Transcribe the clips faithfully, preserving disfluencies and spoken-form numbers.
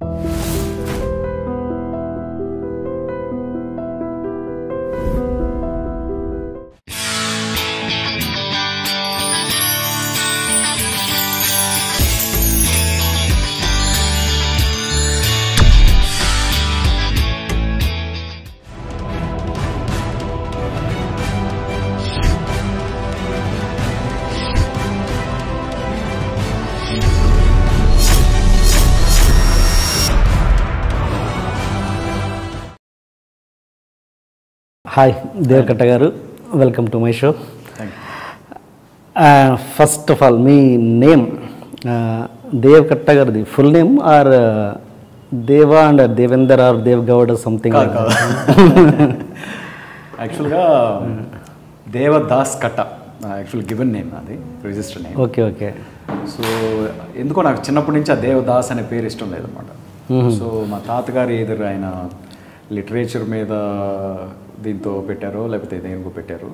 Hi Deva Katta గారు, welcome to my show. First of all me name Deva Katta గారిది full name or దేవా and Devender are Dev Goud something? యాక్చువల్గా దేవదాస్ కట్ట actual given name, అది register name. Okay okay. So ఎందుకో నాకు చిన్నప్పటి నుంచి ఆ దేవదాస్ అనే పేరు ఇష్టం లేదన్నమాట. సో మా తాతగారు ఎదురు ఆయన లిటరేచర్ మీద దీంతో పెట్టారో లేకపోతే దేనికో పెట్టారు.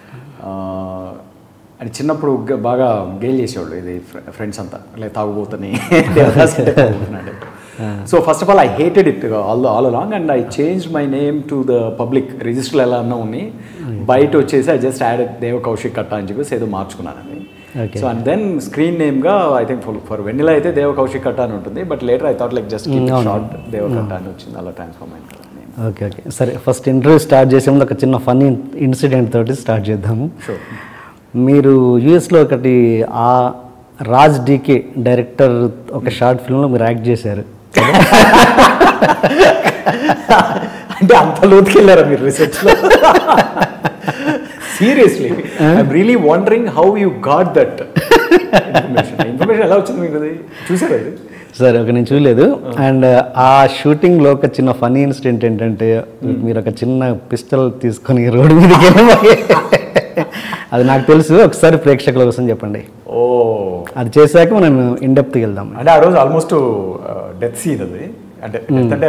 అని చిన్నప్పుడు బాగా గేల్ చేసేవాళ్ళు, ఇది ఫ్రెండ్స్ అంతా లే తాగుబోతని Devadas. So first of all I hated it all all along and I change my name to the public register ఎలా అన్నా ఉన్నాయి. బయట వచ్చేసి ఐ జస్ట్ యాడ్ దేవ కౌశిక్ కట్ట అని చెప్పేసి ఏదో మార్చుకున్నానండి. సో అండ్ దెన్ స్క్రీన్ నేమ్గా I think for for Vennela అయితే దేవ కౌశిక్ కట్ట అని ఉంటుంది, but later I thought like just short Deva Katta అని వచ్చింది, అలా ట్రాన్స్ఫార్మ్ అయింది. ఓకే ఓకే సరే, ఫస్ట్ ఇంటర్వ్యూ స్టార్ట్ చేసే ముందు ఒక చిన్న ఫన్నీ ఇన్సిడెంట్ తోటి స్టార్ట్ చేద్దాము. మీరు యూఎస్లో ఒకటి ఆ రాజ్ డీకే డైరెక్టర్ ఒక షార్ట్ ఫిల్మ్లో మీరు యాక్ట్ చేశారు. అంటే అంత లోతుకి వెళ్ళారా మీరు రీసెర్చ్లో? Seriously I'm really wondering how you got that information. Information ఎలా వచ్చింది మీకు? అది చూసారా? అది సరే ఓకే, నేను చూడలేదు. అండ్ ఆ షూటింగ్లో ఒక చిన్న ఫన్నీ ఇన్సిడెంట్ ఏంటంటే మీరు ఒక చిన్న పిస్టల్ తీసుకొని రోడ్డు మీదకి వెళ్ళి, అది నాకు తెలుసు, ఒకసారి ప్రేక్షకుల కోసం చెప్పండి. ఓ, అది చేశాక మనం ఇన్డెప్త్కి వెళ్దాం. అంటే ఆ రోజు ఆల్మోస్ట్ డెత్ సీన్ అది. అంటే అంటే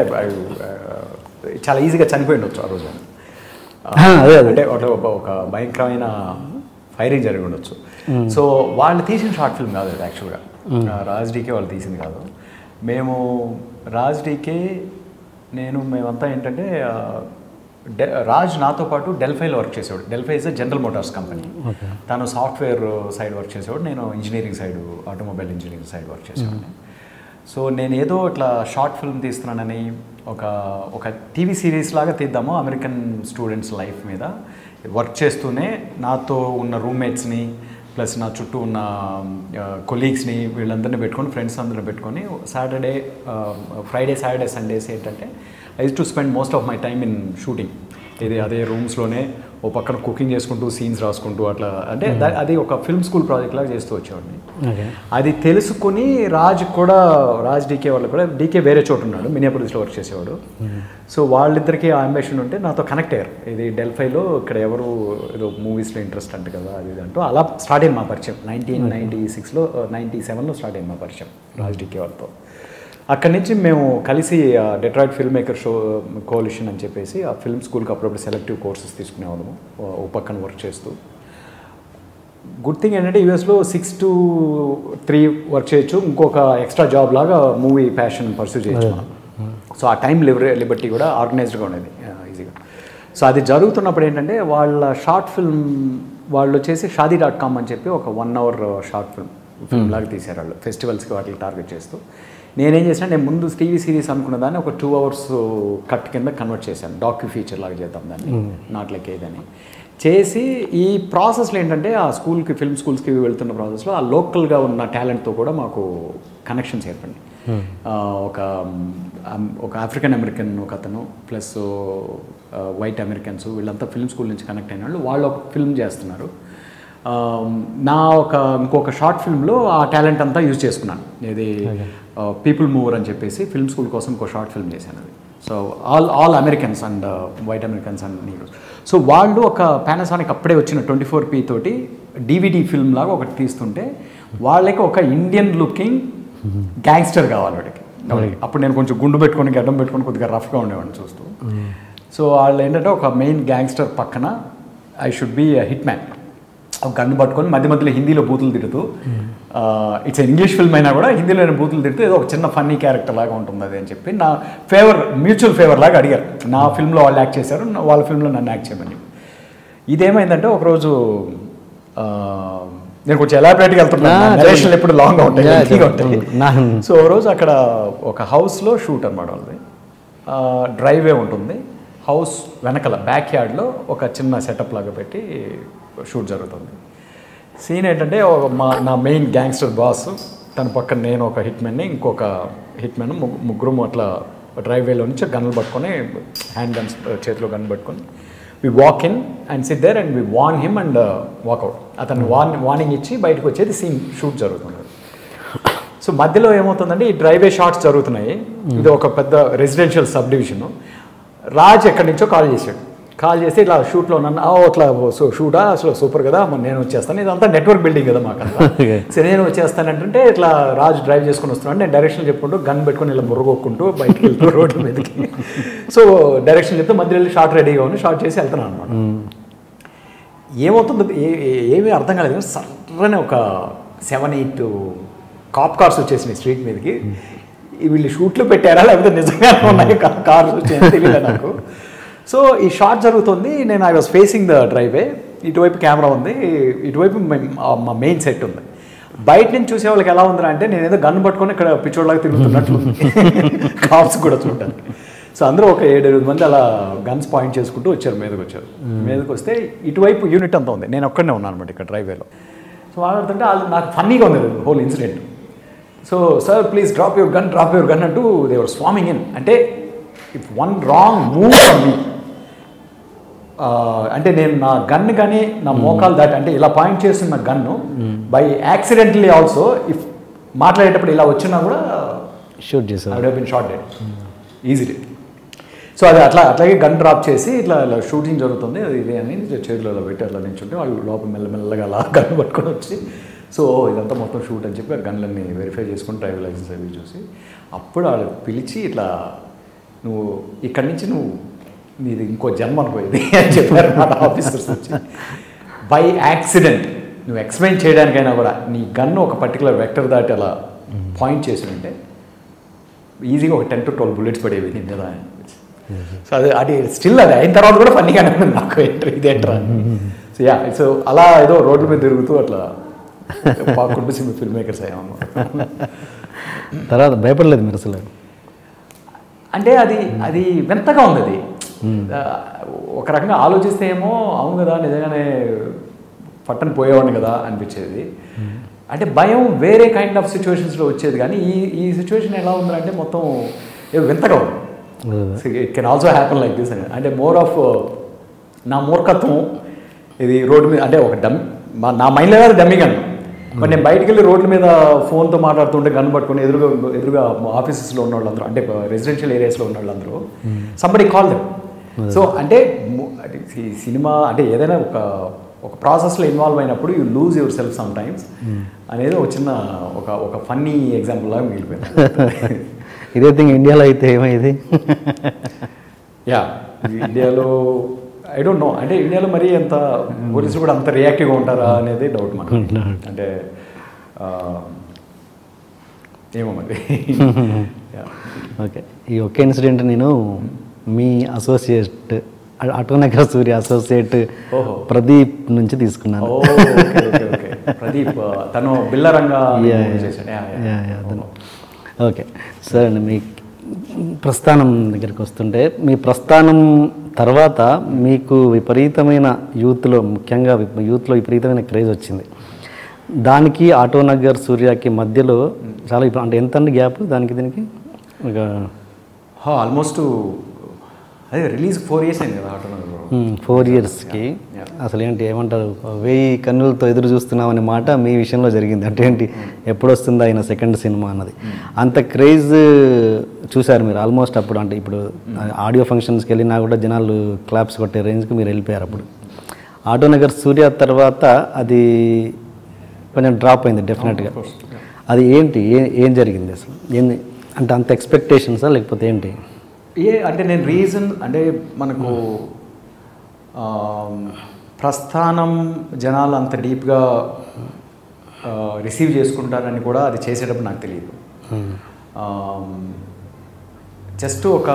చాలా ఈజీగా చనిపోయి ఉండొచ్చు ఆ రోజు. అదే అంటే ఒక భయంకరమైన ఫైరింగ్ జరిగి ఉండొచ్చు. సో వాళ్ళు తీసిన షార్ట్ ఫిల్మ్ కాదు అది యాక్చువల్గా. రాజ్ డీకే వాళ్ళు తీసింది కాదు. మేము రాజ్ డీకే నేను మేమంతా ఏంటంటే డె రాజ్ నాతో పాటు డెల్ఫైలో వర్క్ చేసేవాడు. Delphi is General Motors company. తను సాఫ్ట్వేర్ సైడ్ వర్క్ చేసేవాడు, నేను engineering side automobile engineering side work చేసేవాడిని. సో నేను ఏదో ఇట్లా షార్ట్ ఫిల్మ్ తీస్తున్నానని ఒక ఒక టీవీ సిరీస్ లాగా తీద్దాము అమెరికన్ స్టూడెంట్స్ లైఫ్ మీద వర్క్ చేస్తూనే నాతో ఉన్న రూమ్మేట్స్ని ప్లస్ నా చుట్టూ ఉన్న కొలీగ్స్ని వీళ్ళందరినీ పెట్టుకొని ఫ్రెండ్స్ అందరిని పెట్టుకొని సాటర్డే ఫ్రైడే సాటర్డే సండేస్ ఏంటంటే I use to spend most of my time in shooting. ఇది అదే రూమ్స్లోనే ఓ పక్కన కుకింగ్ చేసుకుంటూ సీన్స్ రాసుకుంటూ అట్లా, అంటే అది ఒక ఫిల్మ్ స్కూల్ ప్రాజెక్ట్ లాగా చేస్తూ వచ్చేవాడిని. అది తెలుసుకుని రాజ్ కూడా రాజ్ డీకే వాళ్ళు కూడా, డీకే వేరే చోటు ఉన్నాడు, మినియాపోలిస్లో వర్క్ చేసేవాడు. సో వాళ్ళిద్దరికీ ఆ అంబిషన్ ఉంటే నాతో కనెక్ట్ అయ్యారు. ఇది డెల్ఫైలో ఇక్కడ ఎవరు ఏదో మూవీస్లో ఇంట్రెస్ట్ అంట కదా అది అంటూ అలా స్టార్ట్ అయింది మా పరిచయం. నైన్టీన్ నైన్టీ సిక్స్లో నైన్టీ సెవెన్లో స్టార్ట్ అయింది మా పరిచయం రాజ్ డీకే వాళ్ళతో. అక్కడి నుంచి మేము కలిసి డెట్రాయిట్ ఫిల్మ్ మేకర్ షో కోalition అని చెప్పేసి ఆ ఫిల్మ్ స్కూల్కి అప్పుడప్పుడు సెలెక్టివ్ కోర్సెస్ తీసుకునేవాళ్ళము ఓ పక్కన వర్క్ చేస్తూ. గుడ్ థింగ్ ఏంటంటే యూఎస్లో సిక్స్ టు త్రీ వర్క్ చేయొచ్చు, ఇంకొక ఎక్స్ట్రా జాబ్ లాగా మూవీ ప్యాషన్ పర్సూ చేయొచ్చు మనం. సో ఆ టైం లిబర్ లిబర్టీ కూడా ఆర్గనైజ్డ్గా ఉండేది ఈజీగా. సో అది జరుగుతున్నప్పుడు ఏంటంటే వాళ్ళ షార్ట్ ఫిల్మ్ వాళ్ళు వచ్చేసి షాదీ డాట్ కామ్ అని చెప్పి ఒక one hour short film film లాగా తీశారు వాళ్ళు, ఫెస్టివల్స్కి వాటికి టార్గెట్ చేస్తూ. నేనేం చేసినా, నేను ముందు టీవీ సిరీస్ అనుకున్న దాన్ని ఒక టూ అవర్స్ కట్ కింద కన్వర్ట్ చేశాను, డాక్యూ ఫీచర్ లాగా చేద్దాం దాన్ని, నాట్ లైక్ ఏదని చేసి. ఈ ప్రాసెస్లో ఏంటంటే ఆ స్కూల్కి ఫిల్మ్ స్కూల్స్కి వెళ్తున్న ప్రాసెస్లో ఆ లోకల్గా ఉన్న టాలెంట్తో కూడా మాకు కనెక్షన్స్ ఏర్పడి, ఒక ఒక ఆఫ్రికన్ అమెరికన్ ఒక అతను ప్లస్ వైట్ అమెరికన్స్ వీళ్ళంతా ఫిల్మ్ స్కూల్ నుంచి కనెక్ట్ అయిన వాళ్ళు, వాళ్ళు ఒక ఫిల్మ్ చేస్తున్నారు. నా ఒక ఇంకొక షార్ట్ ఫిల్మ్లో ఆ టాలెంట్ అంతా యూజ్ చేసుకున్నాను. ఇది పీపుల్ మూవర్ అని చెప్పేసి ఫిల్మ్ స్కూల్ కోసం ఒక షార్ట్ ఫిల్మ్ చేశాను అది. So all all Americans and white Americans and Negroes. So వాళ్ళు ఒక పానాసోనిక్ అప్పుడే వచ్చిన ట్వంటీ ఫోర్ పీ తోటి డివిడి ఫిల్మ్ లాగా ఒకటి తీస్తుంటే వాళ్ళకి ఒక ఇండియన్ లుకింగ్ గ్యాంగ్స్టర్ కావాలి వాడికి. అప్పుడు నేను కొంచెం గుండు పెట్టుకొని గడ్డం పెట్టుకొని కొద్దిగా రఫ్గా ఉండేవాడిని చూస్తూ. సో వాళ్ళు ఏంటంటే ఒక మెయిన్ గ్యాంగ్స్టర్ పక్కన I should be hit man. Gun పట్టుకొని మధ్య మధ్యలో హిందీలో బూతులు తిడుతూ, ఇట్స్ ఇంగ్లీష్ ఫిల్మ్ అయినా కూడా హిందీలో బూతులు తిడుతూ ఏదో ఒక చిన్న ఫన్నీ క్యారెక్టర్ లాగా ఉంటుంది అది అని చెప్పి నా ఫేవర్ మ్యూచువల్ ఫేవర్ లాగా అడిగారు. నా ఫిల్మ్లో వాళ్ళు యాక్ట్ చేశారు, వాళ్ళ ఫిల్మ్లో నన్ను యాక్ట్ చేయమని. ఇదేమైందంటే ఒకరోజు నేను కొంచెం ఎలాబరేట్గా వెళ్తున్నాను, నరేషన్లు ఎప్పుడు లాంగ్గా ఉంటాయి ఉంటాయి. సో ఓ రోజు అక్కడ ఒక హౌస్లో షూట్ అనమాట వాళ్ళది. డ్రైవే ఉంటుంది, హౌస్ వెనకల బ్యాక్ యార్డ్లో ఒక చిన్న సెటప్ లాగా పెట్టి షూట్ జరుగుతుంది. సీన్ ఏంటంటే మా నా మెయిన్ గ్యాంగ్స్టర్ బాస్, తన పక్కన నేను ఒక హిట్ మ్యాన్ని, ఇంకొక హిట్ మ్యాన్, ముగ్గురు అట్లా డ్రైవేలో నుంచి గన్నులు పట్టుకొని, హ్యాండ్ గన్స్ చేతిలో గన్ పట్టుకొని we walk in and sit there and we warn him and walk out. అతను వార్న్ వార్నింగ్ ఇచ్చి బయటకు వచ్చేది సీన్ షూట్ జరుగుతుంది. సో మధ్యలో ఏమవుతుందంటే ఈ డ్రైవే షాట్స్ జరుగుతున్నాయి. ఇది ఒక పెద్ద రెసిడెన్షియల్ సబ్ డివిజన్. రాజ్ ఎక్కడి నుంచో కాల్ చేశాడు. కాల్ చేస్తే ఇట్లా షూట్లో నన్ను అట్లా సో షూటా అసలు సూపర్ కదా, నేను వచ్చేస్తాను, ఇదంతా నెట్వర్క్ బిల్డింగ్ కదా మాకంతా. సో నేను వచ్చేస్తానంటే ఇట్లా రాజు డ్రైవ్ చేసుకుని వస్తున్నాడు. నేను డైరెక్షన్ చెప్పుకుంటూ గన్ పెట్టుకుని ఇలా మురగొక్కుంటూ బయటకు వెళ్తూ రోడ్డు మీదకి. సో డైరెక్షన్ చెప్తే మధ్యలో వెళ్ళి షార్ట్ రెడీగా ఉంది, షార్ట్ చేసి వెళ్తున్నాను అనమాట. ఏమవుతుందో ఏమీ అర్థం కాలేదు. సర్రని ఒక సెవెన్ ఎయిట్ కాప్ కార్స్ వచ్చేసినాయి స్ట్రీట్ మీదకి. వీళ్ళు షూట్లు పెట్టారా లేకపోతే నిజంగానే ఉన్నాయి కార్స్ వచ్చాయని తెలియదు నాకు. సో ఈ షాట్ జరుగుతుంది, నేను I was facing the driveway, ఇటువైపు కెమెరా ఉంది, ఇటువైపు మా మెయిన్ సెట్ ఉంది. బయట నుంచి చూసే వాళ్ళకి ఎలా ఉందిరా అంటే నేను ఏదో గన్ను పట్టుకొని ఇక్కడ పిచ్చోడ్లాగా తిరుగుతున్నట్లు కాప్స్ కూడా చూడటానికి. సో అందరూ ఒక ఏడు ఎనిమిది మంది అలా గన్స్ పాయింట్ చేసుకుంటూ వచ్చారు, మీదకి వచ్చారు. మీదకి వస్తే ఇటువైపు యూనిట్ అంతా ఉంది, నేను ఒక్కడనే ఉన్నాను అనమాట ఇక్కడ డ్రైవేలో. సో మాట్లాడుతుంటే వాళ్ళు నాకు ఫన్నీగా ఉంది whole incident. So sir please drop your gun drop your gun అంటూ దే వర్ స్వామింగ్ ఇన్. అంటే if one wrong move for me, అంటే నేను నా గన్ను కానీ నా మోకాలు దాటి అంటే ఇలా పాయింట్ చేస్తున్న gun by accidentally also if మాట్లాడేటప్పుడు ఇలా వచ్చినా కూడా షూట్ చేశారు, I would have been shot dead easily. So అది అట్లా అట్లాగే గన్ డ్రాప్ చేసి ఇట్లా ఇలా షూటింగ్ జరుగుతుంది అది ఇదే అని చేతిలో ఇలా పెట్టి అట్లా నించుంటే వాళ్ళు లోపల మెల్లమెల్లగా అలా గన్ పట్టుకొని వచ్చి, సో ఇదంతా మొత్తం షూట్ అని చెప్పి ఆ గన్లన్నీ వెరిఫై చేసుకుని డ్రైవర్ లైసెన్స్ అవి చూసి అప్పుడు వాళ్ళు పిలిచి ఇట్లా నువ్వు ఇక్కడి నుంచి నువ్వు నీది ఇంకో జన్మ అనుకోయేది అని చెప్పారు మా ఆఫీసర్స్ వచ్చి. బై యాక్సిడెంట్ నువ్వు ఎక్స్ప్లెయిన్ చేయడానికైనా కూడా నీ గన్ను ఒక పర్టికులర్ వెక్టర్ దాటి అలా పాయింట్ చేసినంటే ఈజీగా ఒక టెన్ టు ట్వెల్వ్ బుల్లెట్స్ పడేవి నీ మీద. సో అది అది స్టిల్ అది అయిన తర్వాత కూడా ఫన్నీగానే ఉంది నాకు, ఎంటర్ ఇదేంట్రా. సో యా సో అలా ఏదో రోడ్ల మీద తిరుగుతూ అట్లా కుటుంబ సినిమా ఫిల్మ్ మేకర్స్ అయ్యామన్నమాట. తర్వాత భయపడలేదు మీరు అసలు? అంటే అది అది వింతగా ఉంది. అది ఒక రకంగా ఆలోచిస్తే ఏమో అవును కదా నిజంగానే పట్టని పోయేవాడిని కదా అనిపించేది. అంటే భయం వేరే కైండ్ ఆఫ్ సిచ్యువేషన్స్లో వచ్చేది, కానీ ఈ ఈ సిచ్యువేషన్ ఎలా ఉందంటే మొత్తం వింతగా ఉంది. It can also happen like this అని. అంటే మోర్ ఆఫ్ నా మూర్ఖత్వం ఇది రోడ్డు మీద, అంటే ఒక డమ్ నా మైండ్లో కాదు డమ్మీ గన్. మరి నేను బయటికి వెళ్ళి రోడ్ల మీద ఫోన్తో మాట్లాడుతుంటే గన్ పట్టుకుని ఎదురుగా ఎదురుగా ఆఫీసెస్లో ఉన్న వాళ్ళందరూ, అంటే రెసిడెన్షియల్ ఏరియాస్లో ఉన్న వాళ్ళందరూ సంబడి కాల్ దెమ్. సో అంటే సినిమా అంటే ఏదైనా ఒక ఒక ప్రాసెస్లో ఇన్వాల్వ్ అయినప్పుడు you lose yourself sometimes అనేది ఒక చిన్న ఒక ఒక ఫన్నీ ఎగ్జాంపుల్ లాగా మిగిలిపోయింది. ఇదే థింగ్ ఇండియాలో అయితే ఏమైంది? యా ఇండియాలో ఐ డోంట్ నో, అంటే ఇండియాలో మరీ ఎంత పోలీసులు కూడా అంత రియాక్టివ్గా ఉంటారా అనేది డౌట్ మనకు. అంటే ఏమో మరి. ఓకే, ఈ ఒక్క ఇన్సిడెంట్ నేను మీ అసోసియేట్ ఆటోనగర్ సూర్య అసోసియేట్ ప్రదీప్ నుంచి తీసుకున్నాను. ప్రదీప్ తను బిల్లరంగా. ఓకే సరే అండి, మీ ప్రస్థానం దగ్గరికి వస్తుంటే మీ ప్రస్థానం తర్వాత మీకు విపరీతమైన యూత్లో, ముఖ్యంగా యూత్లో విపరీతమైన క్రేజ్ వచ్చింది. దానికి ఆటోనగర్ సూర్యకి మధ్యలో చాలా అంటే ఎంత అండి గ్యాప్ దానికి దీనికి? ఒక ఆల్మోస్ట్ అదే రిలీజ్ ఫోర్ ఇయర్స్ అయింది కదా ఆటోనగర్. ఫోర్ ఇయర్స్కి అసలు ఏంటి ఏమంటారు, వెయ్యి కన్నులతో ఎదురు చూస్తున్నాం అనే మాట మీ విషయంలో జరిగింది. అంటే ఏంటి ఎప్పుడు వస్తుందా ఆయన సెకండ్ సినిమా అన్నది, అంత క్రేజ్ చూశారు మీరు ఆల్మోస్ట్ అప్పుడు. అంటే ఇప్పుడు ఆడియో ఫంక్షన్స్కి వెళ్ళినా కూడా జనాలు క్లాప్స్ కొట్టే రేంజ్కి మీరు వెళ్ళిపోయారు అప్పుడు. ఆటోనగర్ సూర్య తర్వాత అది కొంచెం డ్రాప్ అయింది డెఫినెట్గా. అది ఏంటి, ఏ ఏం జరిగింది అసలు? ఏంది అంటే అంత ఎక్స్పెక్టేషన్సా లేకపోతే ఏంటి? ఏ అంటే నేను రీజన్ అంటే మనకు ప్రస్థానం జనాలు అంత డీప్గా రిసీవ్ చేసుకుంటారని కూడా అది చేసేటప్పుడు నాకు తెలియదు. జస్ట్ ఒక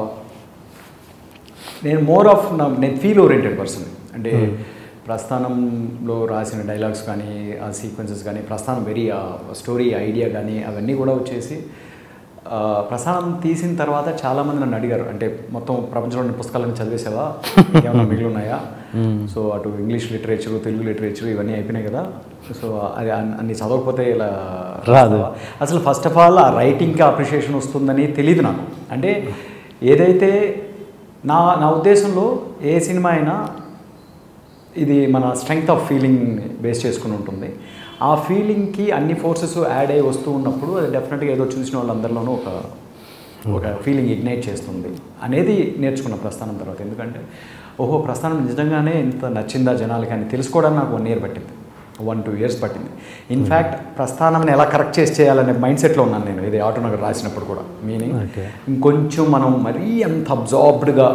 నేను మోర్ ఆఫ్ నా నేను ఫీల్ ఓరియంటెడ్ పర్సన్. అంటే ప్రస్థానంలో రాసిన డైలాగ్స్ కానీ ఆ సీక్వెన్సెస్ కానీ ప్రస్థానం వెరీ స్టోరీ ఐడియా కానీ అవన్నీ కూడా వచ్చేసి ప్రస్థానం తీసిన తర్వాత చాలామంది నన్ను అడిగారు, అంటే మొత్తం ప్రపంచంలోని పుస్తకాలను చదివేసావా, ఏమైనా మిగిలి ఉన్నాయా, సో అటు ఇంగ్లీష్ లిటరేచరు తెలుగు లిటరేచరు ఇవన్నీ అయిపోయినాయి కదా, సో అది అన్ని చదవకపోతే ఇలా రాదు. అసలు ఫస్ట్ ఆఫ్ ఆల్ ఆ రైటింగ్కి అప్రిషియేషన్ వస్తుందని తెలియదు నాకు. అంటే ఏదైతే నా నా ఉద్దేశంలో ఏ సినిమా అయినా ఇది మన స్ట్రెంగ్త్ ఆఫ్ ఫీలింగ్ బేస్ చేసుకుని ఉంటుంది. ఆ ఫీలింగ్కి అన్ని ఫోర్సెస్ యాడ్ అయ్యి వస్తూ ఉన్నప్పుడు అది డెఫినెట్గా ఏదో చూసిన వాళ్ళందరిలోనూ ఒక ఒక ఫీలింగ్ ఇగ్నైట్ చేస్తుంది అనేది నేర్చుకున్న ప్రస్థానం తర్వాత. ఎందుకంటే ఓహో ప్రస్థానం నిజంగానే ఎంత నచ్చిందా జనాలకి అని తెలుసుకోవడానికి నాకు వన్ ఇయర్ పట్టింది, వన్ టూ ఇయర్స్ పట్టింది. ఇన్ఫ్యాక్ట్ ప్రస్థానాన్ని ఎలా కరెక్ట్ చేసి చేయాలనే మైండ్ సెట్లో ఉన్నాను నేను ఇది ఆటోనగర్ రాసినప్పుడు కూడా. మీనింగ్ ఇంకొంచెం మనం మరీ అంత అబ్జార్బ్డ్గా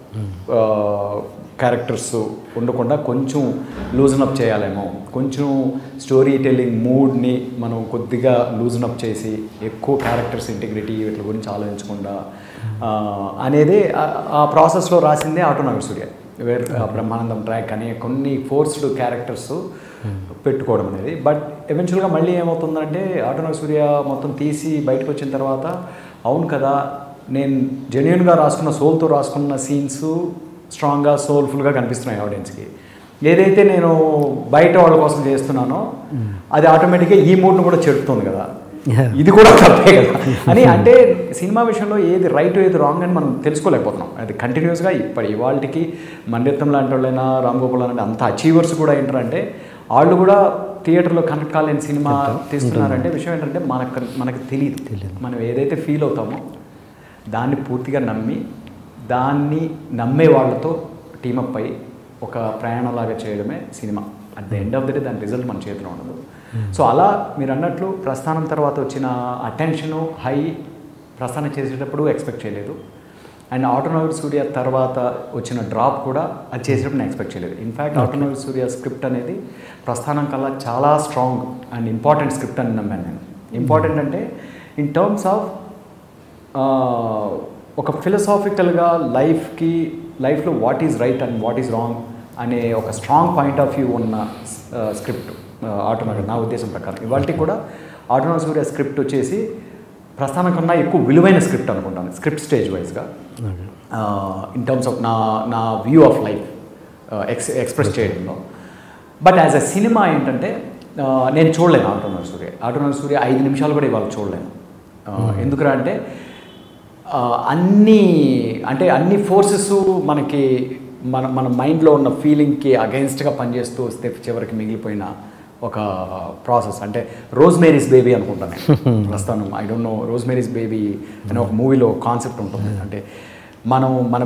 క్యారెక్టర్స్ ఉండకుండా కొంచెం లూజన్ అప్ చేయాలేమో, కొంచెం స్టోరీ టెల్లింగ్ మూడ్ని మనం కొద్దిగా లూజన్ అప్ చేసి ఎక్కువ క్యారెక్టర్స్ ఇంటిగ్రిటీ వీటి గురించి ఆలోచించకుండా అనేది ఆ ప్రాసెస్లో రాసిందే ఆటోనగర్ సూర్య. వేర్ బ్రహ్మానందం ట్రాక్ అని కొన్ని ఫోర్స్డ్ క్యారెక్టర్స్ పెట్టుకోవడం అనేది. బట్ ఎవెన్చువల్గా మళ్ళీ ఏమవుతుందంటే ఆటోనగర్ సూర్య మొత్తం తీసి బయటకు వచ్చిన తర్వాత అవును కదా నేను జెన్యూన్గా రాసుకున్న సోల్తో రాసుకున్న సీన్స్ స్ట్రాంగ్గా సోల్ఫుల్గా కనిపిస్తున్నాయి ఆడియన్స్కి. ఏదైతే నేను బయట వాళ్ళ కోసం చేస్తున్నానో అది ఆటోమేటిక్గా ఈ మూడ్ను కూడా చెడుతుంది కదా, ఇది కూడా తప్పే కదా అని. అంటే సినిమా విషయంలో ఏది రైట్ ఏది రాంగ్ అని మనం తెలుసుకోలేకపోతున్నాం. అది కంటిన్యూస్గా ఇప్పటి ఇవాళకి మణిరత్నం లాంటి వాళ్ళైనా రామ్ గోపాల్ లాంటి అంత అచీవర్స్ కూడా ఏంటంటే వాళ్ళు కూడా థియేటర్లో కనెక్ట్ కాలేని సినిమా తీస్తున్నారంటే విషయం ఏంటంటే మనకు మనకు తెలియదు. మనం ఏదైతే ఫీల్ అవుతామో దాన్ని పూర్తిగా నమ్మి దాన్ని నమ్మే వాళ్ళతో టీమప్ అయ్యి ఒక ప్రయాణంలాగా చేయడమే cinema. At the end of the day దాని రిజల్ట్ మన చేతిలో ఉండదు. సో అలా మీరు అన్నట్లు ప్రస్థానం తర్వాత వచ్చిన అటెన్షను హై ప్రస్థానం చేసేటప్పుడు ఎక్స్పెక్ట్ చేయలేదు. అండ్ ఆటోనగర్ సూర్య తర్వాత వచ్చిన డ్రాప్ కూడా అది చేసేటప్పుడు నేను ఎక్స్పెక్ట్ చేయలేదు. ఇన్ఫ్యాక్ట్ ఆటోనగర్ సూర్య స్క్రిప్ట్ అనేది ప్రస్థానం కల్లా చాలా స్ట్రాంగ్ అండ్ ఇంపార్టెంట్ స్క్రిప్ట్ అని నమ్మాను నేను. ఇంపార్టెంట్ అంటే ఇన్ టర్మ్స్ ఆఫ్ ఒక ఫిలసాఫికల్గా లైఫ్కి లైఫ్లో what is right and what is wrong అనే ఒక స్ట్రాంగ్ పాయింట్ ఆఫ్ వ్యూ ఉన్న స్క్రిప్ట్ ఆటోనగర్ నా ఉద్దేశం ప్రకారం. ఇవాళకి కూడా ఆటోనగర్ సూర్య స్క్రిప్ట్ వచ్చేసి ప్రస్థానం కన్నా ఎక్కువ విలువైన స్క్రిప్ట్ అనుకుంటాను స్క్రిప్ట్ స్టేజ్ వైజ్గా ఇన్ టర్మ్స్ ఆఫ్ నా నా view of life ex express చేయడంలో. బట్ యాజ్ అ సినిమా ఏంటంటే నేను చూడలేను ఆటోనగర్ సూర్య. ఆటోనగర్ సూర్య ఐదు నిమిషాలు కూడా ఇవాళ చూడలేను. ఎందుకురా అంటే అన్నీ అంటే అన్ని ఫోర్సెస్ మనకి మన మన మైండ్లో ఉన్న ఫీలింగ్కి అగెన్స్ట్గా పనిచేస్తూ వస్తే చివరికి మిగిలిపోయిన ఒక ప్రాసెస్. అంటే రోజ్ మేరీస్ బేబీ అనుకుంటాను ప్రస్తుతం. I don't know Rosemary's baby అనే ఒక మూవీలో కాన్సెప్ట్ ఉంటుంది. అంటే మనం మనం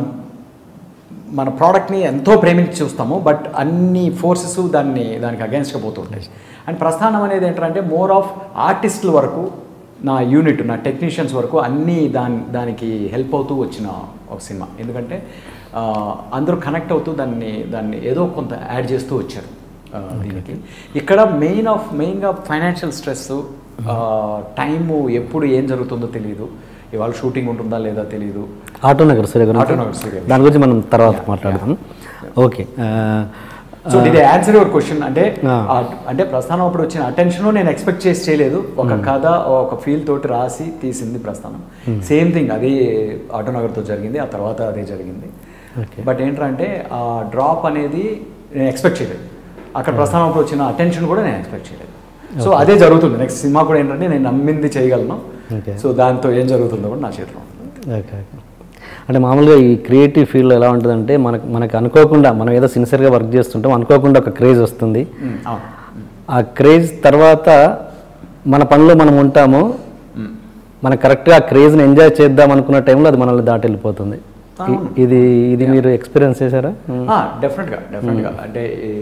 మన ప్రోడక్ట్ని ఎంతో ప్రేమించి చూస్తాము, బట్ అన్ని ఫోర్సెస్ దాన్ని దానికి అగెన్స్ట్గా పోతూ ఉంటాయి. అండ్ ప్రస్థానం అనేది ఏంటంటే మోర్ ఆఫ్ ఆర్టిస్టుల వరకు, నా యూనిట్ నా టెక్నీషియన్స్ వరకు అన్నీ దాని దానికి హెల్ప్ అవుతూ వచ్చిన ఒక సినిమా. ఎందుకంటే అందరూ కనెక్ట్ అవుతూ దాన్ని దాన్ని ఏదో కొంత యాడ్ చేస్తూ వచ్చారు దీనికి. ఇక్కడ మెయిన్ ఆఫ్ మెయిన్గా ఫైనాన్షియల్ స్ట్రెస్, టైము ఎప్పుడు ఏం జరుగుతుందో తెలియదు, ఇవాళ షూటింగ్ ఉంటుందా లేదా తెలియదు. ఆటోనగర్ సూర్య ఆటోనగర్ సూర్య దాని గురించి మనం తర్వాత మాట్లాడదాం. ఓకే, సో ఇది ఆన్సర్ యువర్ క్వశ్చన్. అంటే అంటే ప్రస్థానం అప్పుడు వచ్చిన అటెన్షన్ నేను ఎక్స్పెక్ట్ చేసి చేయలేదు. ఒక కథ ఒక ఫీల్ తోటి రాసి తీసింది ప్రస్థానం. సేమ్ థింగ్ అది ఆటోనగర్తో జరిగింది, ఆ తర్వాత అదే జరిగింది. బట్ ఏంటంటే ఆ డ్రాప్ అనేది నేను ఎక్స్పెక్ట్ చేయలేదు. అక్కడ ప్రస్థానం అప్పుడు వచ్చిన అటెన్షన్ కూడా నేను ఎక్స్పెక్ట్ చేయలేదు. సో అదే జరుగుతుంది నెక్స్ట్ సినిమా కూడా. ఏంటంటే నేను నమ్మింది చేయగలను. సో దాంతో ఏం జరుగుతుందో కూడా నా చేతిలో ఉంటుంది. ఓకే, అంటే మామూలుగా ఈ క్రియేటివ్ ఫీల్డ్ ఎలా ఉంటుందంటే మనకు మనకు అనుకోకుండా మనం ఏదో సిన్సియర్గా వర్క్ చేస్తుంటాం, అనుకోకుండా ఒక క్రేజ్ వస్తుంది. ఆ క్రేజ్ తర్వాత మన పనిలో మనం ఉంటాము, మనం కరెక్ట్గా ఆ క్రేజ్ని ఎంజాయ్ చేద్దాం అనుకున్న టైంలో అది మనల్ని దాటి వెళ్ళిపోతుంది. ఇది ఇది మీరు ఎక్స్పీరియన్స్ చేశారా? డెఫినెట్గా డెఫినెట్గా అంటే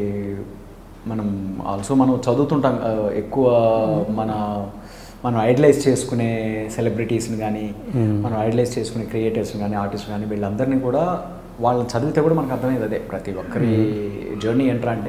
మనం ఆల్సో మనం చదువుతుంటాం ఎక్కువ. మన మనం ఐడలైజ్ చేసుకునే సెలబ్రిటీస్ని కానీ, మనం ఐడలైజ్ చేసుకునే క్రియేటర్స్ని కానీ, ఆర్టిస్ట్ని కానీ, వీళ్ళందరినీ కూడా వాళ్ళని చదివితే కూడా మనకు అర్థమైంది అదే, ప్రతి ఒక్కరి జర్నీ ఏంట్రా అంటే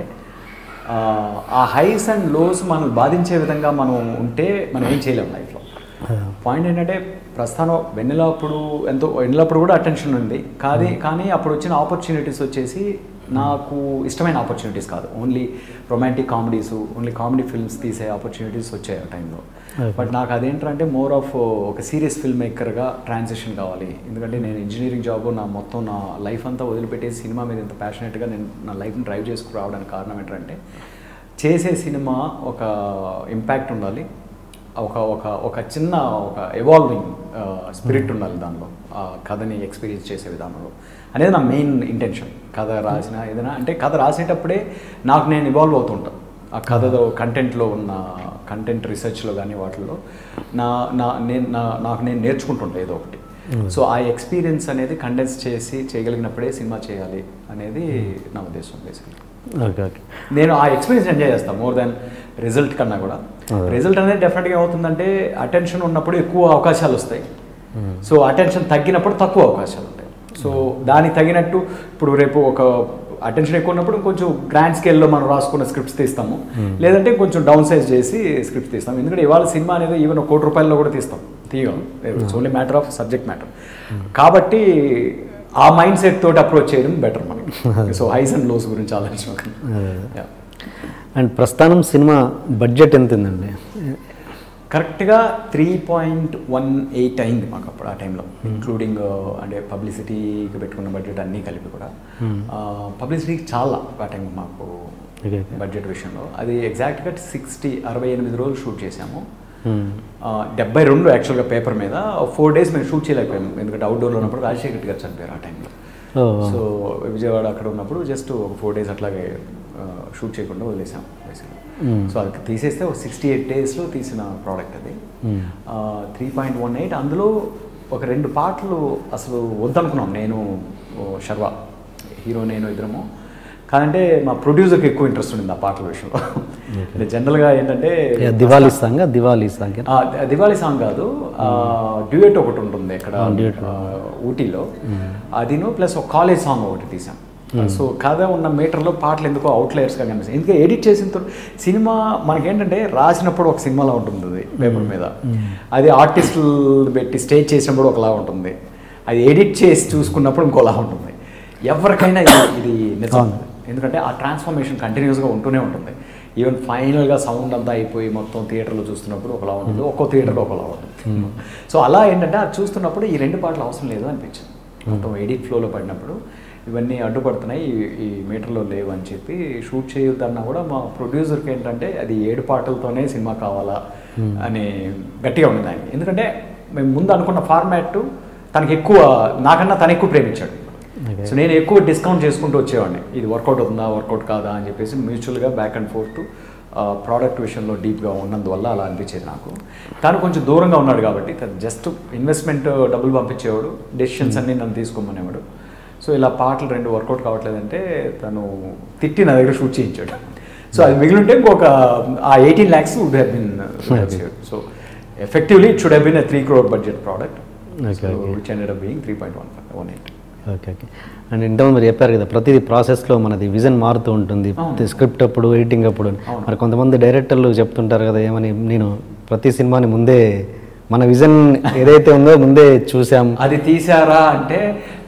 ఆ హైస్ అండ్ లోస్ మనం బాధించే విధంగా మనం ఉంటే మనం ఏం చేయలేము లైఫ్లో. పాయింట్ ఏంటంటే ప్రస్థానం వెన్నెలప్పుడు ఎంతో వెన్నెలప్పుడు కూడా అటెన్షన్ ఉంది, కానీ కానీ అప్పుడు వచ్చిన ఆపర్చునిటీస్ వచ్చేసి నాకు ఇష్టమైన ఆపర్చునిటీస్ కాదు, only romantic comedies, only comedy films తీసే ఆపర్చునిటీస్ వచ్చాయి ఆ టైంలో. బట్ నాకు అదేంటంటే మోర్ ఆఫ్ ఒక సీరియస్ ఫిల్మ్ మేకర్గా ట్రాన్సిషన్ కావాలి. ఎందుకంటే నేను ఇంజనీరింగ్ జాబ్ నా మొత్తం నా లైఫ్ అంతా వదిలిపెట్టేసి సినిమా మీద ఇంత ప్యాషనెట్గా నేను నా లైఫ్ని డ్రైవ్ చేసుకురావడానికి కారణం ఏంటంటే చేసే సినిమా ఒక ఇంపాక్ట్ ఉండాలి, ఒక ఒక ఒక చిన్న ఒక ఎవాల్వింగ్ స్పిరిట్ ఉండాలి దానిలో, ఆ కథని ఎక్స్పీరియన్స్ చేసే విధానంలో అనేది నా మెయిన్ ఇంటెన్షన్. కథ రాసిన ఏదైనా అంటే కథ రాసేటప్పుడే నాకు నేను ఇవాల్వ్ అవుతుంటాను ఆ కథలో, కంటెంట్లో ఉన్న కంటెంట్ రీసెర్చ్లో కానీ వాటిల్లో నా నా నేను నా నాకు నేను నేర్చుకుంటుంటా ఏదో ఒకటి. సో ఆ ఎక్స్పీరియన్స్ అనేది కండెన్స్ చేసి చేయగలిగినప్పుడే సినిమా చేయాలి అనేది నా ఉద్దేశం బేసిక్లీ. ఓకే ఓకే నేను ఆ ఎక్స్పీరియన్స్ ఎంజాయ్ చేస్తాను మోర్ దాన్ రిజల్ట్ కన్నా కూడా. రిజల్ట్ అనేది డెఫినెట్గా ఏమవుతుందంటే అటెన్షన్ ఉన్నప్పుడు ఎక్కువ అవకాశాలు వస్తాయి, సో అటెన్షన్ తగ్గినప్పుడు తక్కువ అవకాశాలు ఉంటాయి. సో దానికి తగినట్టు ఇప్పుడు రేపు ఒక అటెన్షన్ ఎక్కువ ఉన్నప్పుడు కొంచెం గ్రాండ్ స్కేల్లో మనం రాసుకున్న స్క్రిప్ట్స్ తీస్తాము, లేదంటే కొంచెం డౌన్ సైజ్ చేసి స్క్రిప్ట్స్ తీస్తాం. ఎందుకంటే ఇవాళ సినిమా అనేది ఈవెన్ ఒక కోటి రూపాయల్లో కూడా తీస్తాం, తీయగలం. It's only matter of subject matter. కాబట్టి ఆ మైండ్ సెట్ తోటి అప్రోచ్ చేయడం బెటర్ మనకి. సో హైస్ అండ్ లోస్ గురించి ఆలోచించకండి. అండ్ ప్రస్థానం సినిమా బడ్జెట్ ఎంత ఉందండి? కరెక్ట్గా త్రీ పాయింట్ వన్ ఎయిట్ అయింది మాకు అప్పుడు ఆ టైంలో, ఇంక్లూడింగ్ అంటే పబ్లిసిటీకి పెట్టుకున్న బడ్జెట్ అన్నీ కలిపి కూడా. పబ్లిసిటీకి చాలా ఆ టైం మాకు బడ్జెట్ విషయంలో. అది ఎగ్జాక్ట్గా సిక్స్టీ అరవై ఎనిమిది రోజులు షూట్ చేసాము. డెబ్బై రెండు యాక్చువల్గా పేపర్ మీద, ఫోర్ డేస్ మేము షూట్ చేయలేకపోయాము ఎందుకంటే అవుట్డోర్లో ఉన్నప్పుడు రాజశేఖర్ గారు చనిపోయారు ఆ టైంలో. సో విజయవాడ అక్కడ ఉన్నప్పుడు జస్ట్ ఒక ఫోర్ డేస్ అట్లాగే షూట్ చేయకుండా వదిలేసాం బేసిక్గా. సో అది తీసేస్తే ఒక సిక్స్టీ ఎయిట్ డేస్లో తీసిన ప్రోడక్ట్ అది. త్రీ పాయింట్ వన్ ఎయిట్ అందులో ఒక రెండు పాటలు అసలు వద్దనుకున్నాం, నేను శర్వా హీరో నేను ఇద్దరము. కాదంటే మా ప్రొడ్యూసర్కి ఎక్కువ ఇంట్రెస్ట్ ఉండింది ఆ పాటల విషయంలో. అంటే జనరల్గా ఏంటంటే Diwali song Diwali song Diwali song కాదు, డ్యూయట్ ఒకటి ఉంటుంది ఇక్కడ ఊటీలో, అదిను ప్లస్ ఒక కాలేజ్ సాంగ్ ఒకటి తీసాం. సో కథ ఉన్న మీటర్లో పాటలు ఎందుకో అవుట్లయర్స్గా కనిపిస్తాయి. ఎందుకంటే ఎడిట్ చేసిన తర్వాత సినిమా మనకేంటంటే రాసినప్పుడు ఒక సినిమాలా ఉంటుంది అది పేపర్ మీద, అది ఆర్టిస్టులు పెట్టి స్టేజ్ చేసినప్పుడు ఒకలా ఉంటుంది, అది ఎడిట్ చేసి చూసుకున్నప్పుడు ఇంకోలా ఉంటుంది. ఎవరికైనా ఇది ఇది నిజం, ఎందుకంటే ఆ ట్రాన్స్ఫర్మేషన్ కంటిన్యూస్గా ఉంటూనే ఉంటుంది. ఈవెన్ ఫైనల్గా సౌండ్ అంతా అయిపోయి మొత్తం థియేటర్లో చూస్తున్నప్పుడు ఒకలా ఉంటుంది, ఒక్కో థియేటర్లో ఒకలా ఉంటుంది. సో అలా ఏంటంటే అది చూస్తున్నప్పుడు ఈ రెండు పాటలు అవసరం లేదు అనిపించింది. మొత్తం ఎడిట్ ఫ్లోలో పడినప్పుడు ఇవన్నీ అడ్డుపడుతున్నాయి, ఈ మీటర్లో లేవు అని చెప్పి షూట్ చేయొద్దన్నా కూడా మా ప్రొడ్యూసర్కి ఏంటంటే అది ఏడు పాటలతోనే సినిమా కావాలా అని గట్టిగా ఉంది ఆయన. ఎందుకంటే మేము ముందు అనుకున్న ఫార్మాట్ తనకి ఎక్కువ, నాకన్నా తను ఎక్కువ ప్రేమించాడు. సో నేను ఎక్కువ డిస్కౌంట్ చేసుకుంటూ వచ్చేవాడిని, ఇది వర్కౌట్ అవుతుందా వర్కౌట్ కాదా అని చెప్పేసి మ్యూచువల్గా బ్యాక్ అండ్ ఫోర్త్ ప్రోడక్ట్ విషయంలో డీప్గా ఉన్నందువల్ల అలా అనిపించేది నాకు. తను కొంచెం దూరంగా ఉన్నాడు కాబట్టి తను జస్ట్ ఇన్వెస్ట్మెంట్ డబ్బులు పంపించేవాడు, డెసిషన్స్ అన్నీ నన్ను తీసుకోమనేవాడు. సో ఇలా పాటలు రెండు వర్కౌట్ కావట్లేదంటే తను తిట్టి నా దగ్గర షూట్ చేయించాడు. సో అది మిగిలింటే ఇంకొక ఆ eighteen lakhs would have been. So effectively it should have been a three crore budget product, which ended up being three point one one eight. Okay okay and ఇంతకుముందు మీరు చెప్పారు కదా ప్రతిదీ ప్రాసెస్లో మనది విజన్ మారుతూ ఉంటుంది, స్క్రిప్ట్ అప్పుడు ఎడిటింగ్ అప్పుడు. మరి కొంతమంది డైరెక్టర్లు చెప్తుంటారు కదా ఏమని, నేను ప్రతి సినిమాని ముందే మన విజన్ ఏదైతే ఉందో ముందే చూసాం, అది తీసారా అంటే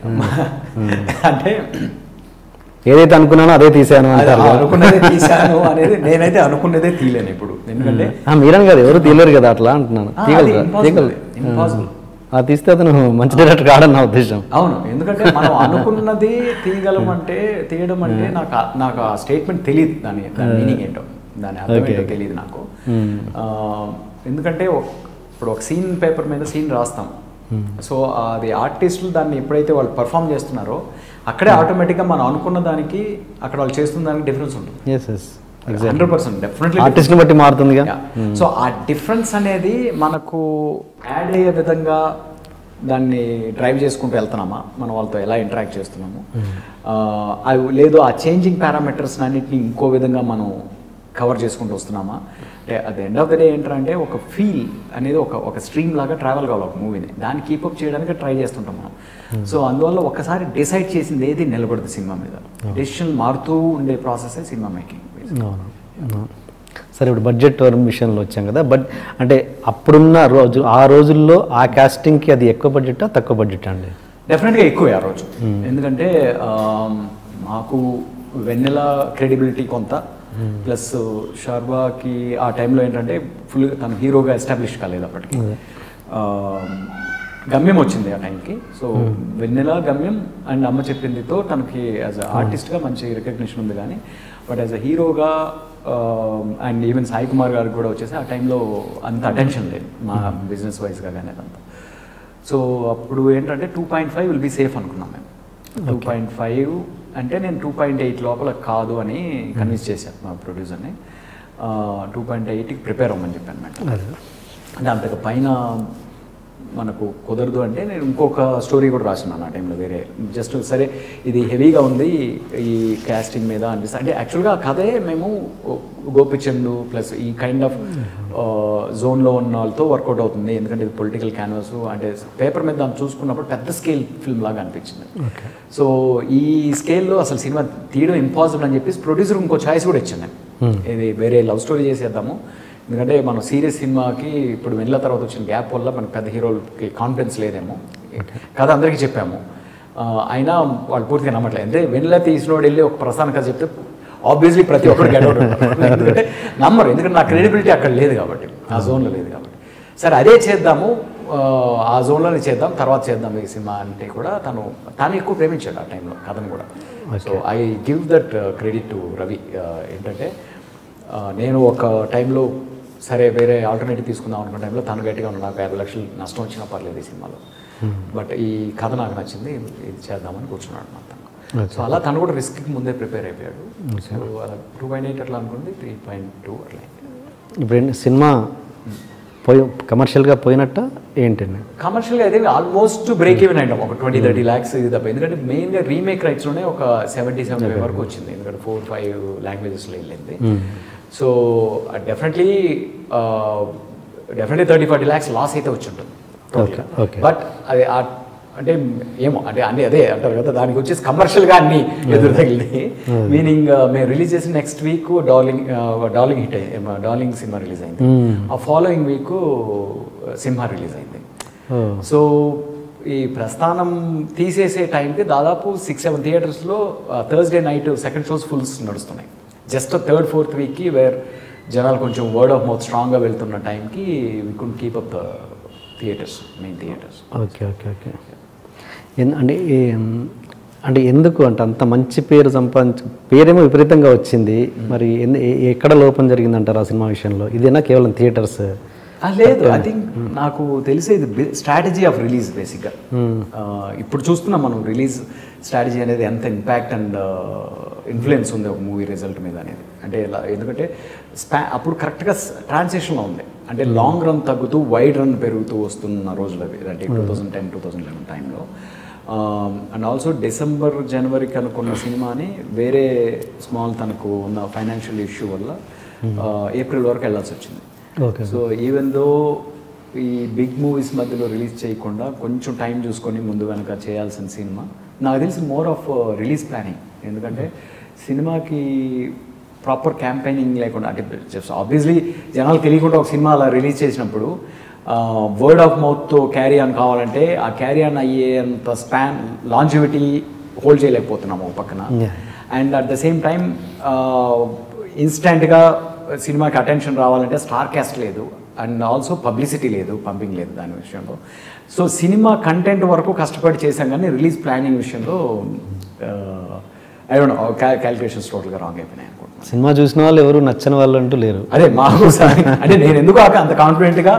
అంటే ఏదైతే అనుకున్నానో అదే తీసాను అంటారు. అనుకున్నదే తీసాను అనేది నేనైతే అనుకున్నదే తీయలేను ఇప్పుడు, ఎందుకంటే మీరని కదా ఎవరు తీయలేరు కదా అట్లా అంటున్నాను. తీయగలరా? తీయగలరు. ఇంపాసిబుల్. అది తీస్తే అతను మంచి డైరెక్టర్ కాడని నా ఉద్దేశం. అవును, ఎందుకంటే మనం అనుకున్నది తీయగలం అంటే తీయడం అంటే నాకు నాకు ఆ స్టేట్మెంట్ తెలియదు, దాని దాని మీనింగ్ ఏంటో, దాని అర్థం ఏంటో తెలియదు నాకు. ఎందుకంటే ఇప్పుడు ఒక సీన్ పేపర్ మీద సీన్ రాస్తాం, సో అది ఆర్టిస్టులు దాన్ని ఎప్పుడైతే వాళ్ళు పర్ఫామ్ చేస్తున్నారో అక్కడే ఆటోమేటిక్గా మనం అనుకున్న దానికి అక్కడ వాళ్ళు చేస్తున్న దానికి డిఫరెన్స్ ఉంటుంది. హండ్రెడ్ పర్సెంట్ డెఫినెట్లీ ఆర్టిస్ట్ని బట్టి మారుతుంది. సో ఆ డిఫరెన్స్ అనేది మనకు యాడ్ అయ్యే విధంగా దాన్ని డ్రైవ్ చేసుకుంటూ వెళ్తున్నామా, మనం వాళ్ళతో ఎలా ఇంటరాక్ట్ చేస్తున్నాము, లేదు ఆ చేంజింగ్ పారామీటర్స్ అన్నింటినీ ఇంకో విధంగా మనం కవర్ చేసుకుంటూ వస్తున్నామా, అంటే at the end of the day ఏంటంటే ఒక ఫీల్ అనేది ఒక ఒక స్ట్రీమ్ లాగా ట్రావెల్ కావాలి ఒక మూవీని, దాన్ని కీపప్ చేయడానికి ట్రై చేస్తుంటాం మనం. సో అందువల్ల ఒకసారి డిసైడ్ చేసింది ఏది నిలబడదు సినిమా మీద, డెసిషన్ మారుతూ ఉండే ప్రాసెస్ సినిమా మేకింగ్. సరే, ఇప్పుడు బడ్జెట్ విషయంలో వచ్చాం కదా, బట్ అంటే అప్పుడున్న రోజు ఆ రోజుల్లో ఆ కాస్టింగ్కి అది ఎక్కువ బడ్జెటా తక్కువ బడ్జెట్ అండి? డెఫినెట్గా ఎక్కువే ఆ రోజు, ఎందుకంటే మాకు వెన్నెల క్రెడిబిలిటీ కొంత, ప్లస్ షర్వాకి ఆ టైంలో ఏంటంటే ఫుల్ తను హీరోగా ఎస్టాబ్లిష్ కాలేదు అప్పటికి. గమ్యం వచ్చింది ఆ టైంకి, సో వెన్నెల, గమ్యం అండ్ అమ్మ చెప్పిందితో తనకి యాజ్ అ ఆర్టిస్ట్గా మంచి రికగ్నిషన్ ఉంది, కానీ బట్ యాజ్ అ హీరోగా అండ్ ఈవెన్ సాయి కుమార్ గారికి కూడా వచ్చేసి ఆ టైంలో అంత అటెన్షన్ లేదు మా బిజినెస్ వైజ్గా కానీ అదంతా. సో అప్పుడు ఏంటంటే two point five will be safe అనుకున్నాం మేము. టూ పాయింట్ ఫైవ్ అంటే నేను టూ పాయింట్ ఎయిట్ లోపల కాదు అని కన్విన్స్ చేశాను మా ప్రొడ్యూసర్ని. టూ పాయింట్ ఎయిట్కి ప్రిపేర్ అవ్వమని చెప్పాను మేడం. అంటే అంతకు పైన మనకు కుదరదు అంటే నేను ఇంకొక స్టోరీ కూడా రాసినాను ఆ టైంలో వేరే, జస్ట్ సరే ఇది హెవీగా ఉంది ఈ కాస్టింగ్ మీద అనిపిస్తుంది. అంటే యాక్చువల్గా కథే మేము గోపిచంద్ ప్లస్ ఈ కైండ్ ఆఫ్ జోన్లో ఉన్న వాళ్ళతో వర్కౌట్ అవుతుంది, ఎందుకంటే ఇది పొలిటికల్ క్యాన్వాస్, అంటే పేపర్ మీద దాన్ని చూసుకున్నప్పుడు పెద్ద స్కేల్ ఫిల్మ్ లాగా అనిపించింది. సో ఈ స్కేల్లో అసలు సినిమా తీయడం ఇంపాసిబుల్ అని చెప్పేసి ప్రొడ్యూసర్ ఇంకో ఛాయిస్ కూడా ఇచ్చాను నేను, ఇది వేరే లవ్ స్టోరీ చేసేద్దాము, ఎందుకంటే మనం సీరియస్ సినిమాకి ఇప్పుడు వెళ్ళిన తర్వాత వచ్చిన గ్యాప్ వల్ల మనకు పెద్ద హీరోలకి కాన్ఫిడెన్స్ లేదేమో, కథ అందరికీ చెప్పాము, అయినా వాళ్ళు పూర్తిగా నమ్మట్లేదు. అంటే వెన్నెల తీసినోడు వెళ్ళి ఒక ప్రస్థాన కథ చెప్తే ఆబ్వియస్లీ ప్రతి ఒక్కరు గెట్ అవుట్ ఉంటారు, ఎందుకంటే నమ్మరు, ఎందుకంటే నా క్రెడిబిలిటీ అక్కడ లేదు కాబట్టి, ఆ జోన్లో లేదు కాబట్టి. సరే అదే చేద్దాము, ఆ జోన్లోనే చేద్దాం, తర్వాత చేద్దాం ఈ సినిమా అంటే కూడా తను తాను ఎక్కువ ప్రేమించాడు ఆ టైంలో కథను కూడా. So I give that credit to Ravi. ఏంటంటే నేను ఒక టైంలో సరే వేరే ఆల్టర్నేటివ్ తీసుకుందాం అనుకున్న టైంలో తను గట్టిగా ఉన్నాడు, నాకు యాభై లక్షలు నష్టం వచ్చినా పర్లేదు ఈ సినిమాలో, బట్ ఈ కథ నాకు నచ్చింది, ఇది చేద్దామని కూర్చున్నాడు మొత్తం. సో అలా తను కూడా రిస్క్కి ముందే ప్రిపేర్ అయిపోయాడు. సో అలా టూ పాయింట్ ఎయిట్ అట్లా అనుకుంది, త్రీ పాయింట్ టూ అట్లా. ఇప్పుడు సినిమా పోయి కమర్షియల్గా పోయినట్ట ఏంటండి? కమర్షియల్గా అయితే ఆల్మోస్ట్ బ్రేక్ ఈవెన్ అయినాం, ఒక ట్వంటీ థర్టీ ల్యాక్స్ ఇది తప్ప, ఎందుకంటే మెయిన్గా రీమేక్ రైట్స్లోనే ఒక సెవెంటీ సెవెంటీ ఫైవ్ వరకు వచ్చింది, ఎందుకంటే ఫోర్ ఫైవ్ లాంగ్వేజెస్లో వెళ్ళింది. So definitely definitely thirty forty lakhs loss అయితే వచ్చి ఉంటుంది, బట్ అది అంటే ఏమో అంటే అన్ని అదే అంటారు కదా, దానికి వచ్చేసి కమర్షియల్గా అన్ని ఎదురు తగిలింది. మీనింగ్ మేము రిలీజ్ చేసిన next week Darling Darling hit అయ్యింది, డార్లింగ్ సినిమా రిలీజ్ అయింది, ఆ ఫాలోయింగ్ వీక్ సింహ రిలీజ్ అయింది. సో ఈ ప్రస్థానం తీసేసే టైంకి దాదాపు సిక్స్ సెవెన్ థియేటర్స్లో Thursday night second shows fulls నడుస్తున్నాయి. జస్ట్ థర్డ్ ఫోర్త్ వీక్కి వేర్ జనాలు కొంచెం వర్డ్ ఆఫ్ మౌత్ స్ట్రాంగ్గా వెళ్తున్న టైంకి we could keep up the theatres, main theatres. Okay okay okay అంటే అంటే ఎందుకు అంటే అంత మంచి పేరు సంపాదించు, పేరేమో విపరీతంగా వచ్చింది, మరి ఎక్కడ లోపం జరిగిందంటారు ఆ సినిమా విషయంలో? ఇదేనా కేవలం థియేటర్స్? లేదు, ఐ థింక్ నాకు తెలిసేది స్ట్రాటజీ ఆఫ్ రిలీజ్ బేసిక్గా. ఇప్పుడు చూస్తున్నాం మనం రిలీజ్ స్ట్రాటజీ అనేది ఎంత ఇంపాక్ట్ అండ్ ఇన్ఫ్లుయెన్స్ ఉంది ఒక మూవీ రిజల్ట్ మీద అనేది. అంటే ఎందుకంటే స్పా అప్పుడు కరెక్ట్గా ట్రాన్సిషన్లో ఉంది, అంటే లాంగ్ రన్ తగ్గుతూ వైడ్ రన్ పెరుగుతూ వస్తున్న రోజులు అవి, అంటే two thousand ten two thousand eleven టైంలో. అండ్ ఆల్సో డిసెంబర్ జనవరికి అనుకున్న సినిమాని వేరే స్మాల్ తనకు ఉన్న ఫైనాన్షియల్ ఇష్యూ వల్ల ఏప్రిల్ వరకు వెళ్ళాల్సి వచ్చింది. సో ఈవెన్ దో ఈ బిగ్ మూవీస్ మధ్యలో రిలీజ్ చేయకుండా కొంచెం టైం చూసుకొని ముందు వెనక చేయాల్సిన సినిమా నాకు తెలిసి మోర్ ఆఫ్ రిలీజ్ ప్లానింగ్, ఎందుకంటే సినిమాకి ప్రాపర్ క్యాంపెయినింగ్ లేకుండా, అంటే జస్ట్ ఆబ్వియస్లీ జనాలు తెలియకుండా ఒక సినిమా అలా రిలీజ్ చేసినప్పుడు వర్డ్ ఆఫ్ మౌత్తో క్యారీ ఆన్ కావాలంటే ఆ క్యారీ ఆన్ అయ్యేంత స్పాన్ లాంజివిటీ హోల్డ్ చేయలేకపోతున్నాము ఒక పక్కన. And at the same time ఇన్స్టెంట్గా సినిమాకి అటెన్షన్ రావాలంటే స్టార్ క్యాస్ట్ లేదు, అండ్ ఆల్సో పబ్లిసిటీ లేదు, పంపింగ్ లేదు దాని విషయంలో. సో సినిమా కంటెంట్ వరకు కష్టపడి చేశాం, కానీ రిలీజ్ ప్లానింగ్ విషయంలో ఐ డోంట్ నో క్యాలిక్యులేషన్స్ టోటల్గా రాంగ్ అయిపోయినాయి అనుకుంటున్నాను. సినిమా చూసిన వాళ్ళు ఎవరు నచ్చని వాళ్ళు అంటూ లేరు. అదే మాకు అంటే నేను ఎందుకు అంత కాన్ఫిడెంట్గా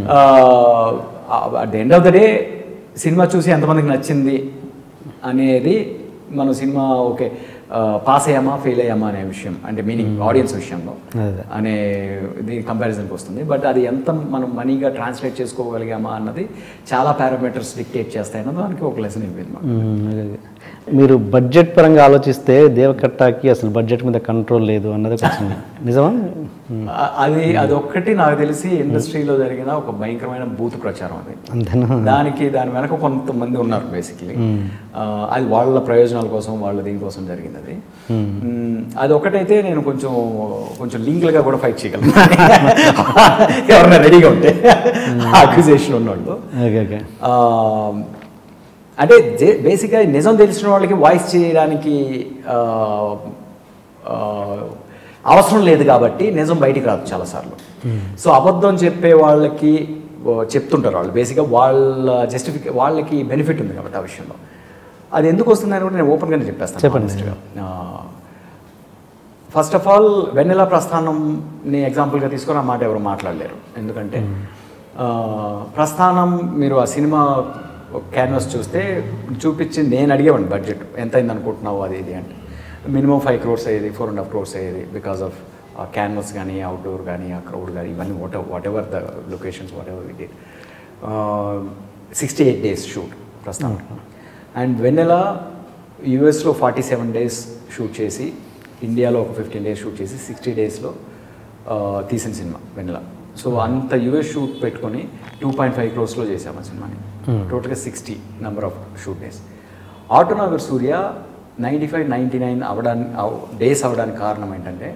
at the end of the day cinema చూసి ఎంతమందికి నచ్చింది అనేది మనం సినిమా ఓకే పాస్ అయ్యామా ఫెయిల్ అయ్యామా అనే విషయం, అంటే మీనింగ్ ఆడియన్స్ విషయంలో అనే దీని కంపారిజన్కి వస్తుంది. బట్ అది ఎంత మనం మనీగా ట్రాన్స్లేట్ చేసుకోగలిగామా అన్నది చాలా పారామీటర్స్ డిక్టేట్ చేస్తాయి అన్నది దానికి ఒక లెసన్ ఇవ్వండి. మీరు బడ్జెట్ పరంగా ఆలోచిస్తే దేవకట్టాకి అసలు బడ్జెట్ మీద కంట్రోల్ లేదు అన్నది కొంచెం నిజమా? అది అదొక్కటి నాకు తెలిసి ఇండస్ట్రీలో జరిగిన ఒక భయంకరమైన బూత్ ప్రచారం అది. అంతేనా? దానికి దాని వెనక కొంతమంది ఉన్నారు బేసిక్లీ. అది వాళ్ళ ప్రయోజనాల కోసం వాళ్ళ దీనికోసం జరిగింది అది. అది ఒకటైతే నేను కొంచెం కొంచెం లీగల్గా కూడా ఫైట్ చేయగలను ఎవరైనా రెడీగా ఉంటే అక్యూజేషన్ ఉన్నవాళ్ళు. అంటే బేసిక్గా నిజం తెలిసిన వాళ్ళకి వాయిస్ చేయడానికి అవసరం లేదు కాబట్టి నిజం బయటికి రాదు చాలాసార్లు. సో అబద్ధం చెప్పే వాళ్ళకి చెప్తుంటారు వాళ్ళు బేసిక్గా వాళ్ళ జస్టిఫికే వాళ్ళకి బెనిఫిట్ ఉంది కాబట్టి ఆ విషయంలో. అది ఎందుకు వస్తుందని కూడా నేను ఓపెన్గానే చెప్పేస్తాను. చెప్పండి. ఫస్ట్ ఆఫ్ ఆల్ వెన్నెల ప్రస్థానంని ఎగ్జాంపుల్గా తీసుకొని ఆ మాట ఎవరు మాట్లాడలేరు. ఎందుకంటే ప్రస్థానం మీరు ఆ సినిమా క్యాన్వాస్ చూస్తే చూపించి నేను అడిగేవాడిని బడ్జెట్ ఎంత అయింది అనుకుంటున్నావు అది ఇది అంటే మినిమం ఫైవ్ క్రోర్స్ అయ్యేది, ఫోర్ అండ్ హాఫ్ క్రోర్స్ అయ్యేది బికాస్ ఆఫ్ ఆ క్యాన్వాస్ కానీ అవుట్డోర్ కానీ ఆ క్రౌడ్ కానీ ఇవన్నీ what whatever the locations whatever we did. Sixty eight days shoot ప్రస్తుతం. అండ్ వెన్నెల యూఎస్లో ఫార్టీ సెవెన్ డేస్ షూట్ చేసి ఇండియాలో ఒక ఫిఫ్టీన్ డేస్ షూట్ చేసి సిక్స్టీ డేస్లో తీసిన సినిమా వెన్నెల. సో అంత యూఎస్ షూట్ పెట్టుకొని టూ పాయింట్ ఫైవ్ క్రోర్స్లో చేసాము ఆ సినిమాని. టోటల్గా sixty number of shoot days. Autonagar Surya ninety five ninety nine అవడానికి డేస్ అవ్వడానికి కారణం ఏంటంటే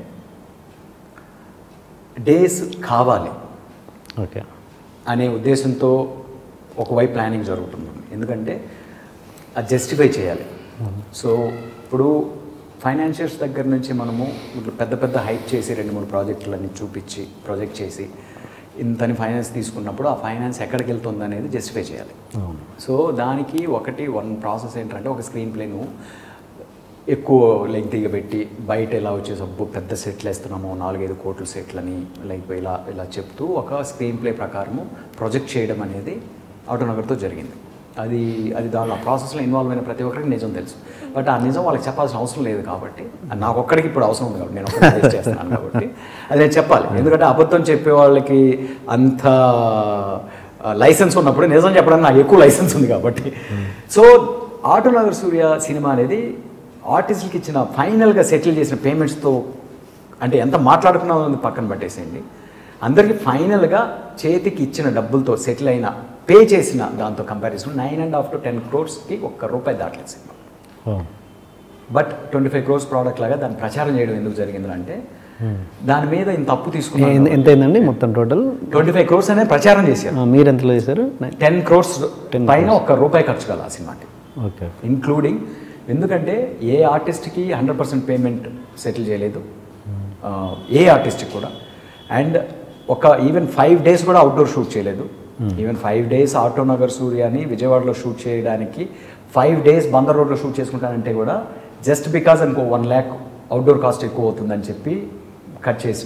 డేస్ కావాలి ఓకే అనే ఉద్దేశంతో ఒకవైపు ప్లానింగ్ జరుగుతుంది. ఎందుకంటే అది జస్టిఫై చేయాలి. సో ఇప్పుడు ఫైనాన్షియర్స్ దగ్గర నుంచి మనము పెద్ద పెద్ద హైప్ చేసి రెండు మూడు ప్రాజెక్టులన్నీ చూపించి ప్రాజెక్ట్ చేసి ఇంతని ఫైనాన్స్ తీసుకున్నప్పుడు ఆ ఫైనాన్స్ ఎక్కడికి వెళ్తుంది అనేది జస్టిఫై చేయాలి. సో దానికి ఒకటి వన్ ప్రాసెస్ ఏంటంటే ఒక స్క్రీన్ ప్లే నువ్వు ఎక్కువ లెంగ్తీగా పెట్టి బయట ఎలా వచ్చే సబ్బు పెద్ద సెట్లు వేస్తున్నాము నాలుగైదు కోట్ల సెట్లని లైక్ ఇలా ఇలా చెప్తూ ఒక స్క్రీన్ ప్లే ప్రకారము ప్రొజెక్ట్ చేయడం అనేది ఆటోనగర్తో జరిగింది. అది అది దాని ప్రాసెస్లో ఇన్వాల్వ్ అయిన ప్రతి ఒక్కరికి నిజం తెలుసు. బట్ ఆ నిజం వాళ్ళకి చెప్పాల్సిన అవసరం లేదు కాబట్టి నాకు ఒక్కడికి ఇప్పుడు అవసరం ఉంది కాబట్టి నేను ఒక్కడికి చేస్తున్నాను కాబట్టి అది నేను చెప్పాలి. ఎందుకంటే అబద్ధం చెప్పే వాళ్ళకి అంత లైసెన్స్ ఉన్నప్పుడు నిజం చెప్పడానికి నాకు ఎక్కువ లైసెన్స్ ఉంది కాబట్టి. సో ఆటోనగర్ సూర్య సినిమా అనేది ఆర్టిస్టులకి ఇచ్చిన ఫైనల్గా సెటిల్ చేసిన పేమెంట్స్తో అంటే ఎంత మాట్లాడుకున్నామో పక్కన పట్టేసేయండి, అందరికీ ఫైనల్గా చేతికి ఇచ్చిన డబ్బులతో సెటిల్ అయిన పే చేసిన దాంతో comparison nine and half to ten క్రోర్స్కి ఒక్క రూపాయి దాటలేదు సినిమా. But twenty five crores product లాగా దాన్ని ప్రచారం చేయడం ఎందుకు జరిగిందంటే దాని మీద ఇంత అప్పు తీసుకున్నాను. ఎంత అయిందండి మొత్తం టోటల్? ట్వంటీ ఫైవ్ క్రోర్స్ అనేది ప్రచారం చేశారు. మీరు ఎంతలో చేశారు? టెన్ క్రోర్స్ పైన ఒక్క రూపాయి ఖర్చు కాదు ఆ సినిమాకి. ఓకే. ఇంక్లూడింగ్ ఎందుకంటే ఏ ఆర్టిస్ట్కి హండ్రెడ్ పర్సెంట్ పేమెంట్ సెటిల్ చేయలేదు ఏ ఆర్టిస్ట్కి కూడా. అండ్ ఒక ఈవెన్ ఫైవ్ డేస్ కూడా అవుట్డోర్ షూట్ చేయలేదు. ఈవెన్ ఫైవ్ డేస్ ఆటోనగర్ సూర్యాని విజయవాడలో షూట్ చేయడానికి ఫైవ్ డేస్ బందర్ రోడ్లో షూట్ చేసుకుంటానంటే కూడా జస్ట్ బికాజ్ అనుకో వన్ ల్యాక్ అవుట్డోర్ కాస్ట్ ఎక్కువ అవుతుందని చెప్పి కట్ చేసిన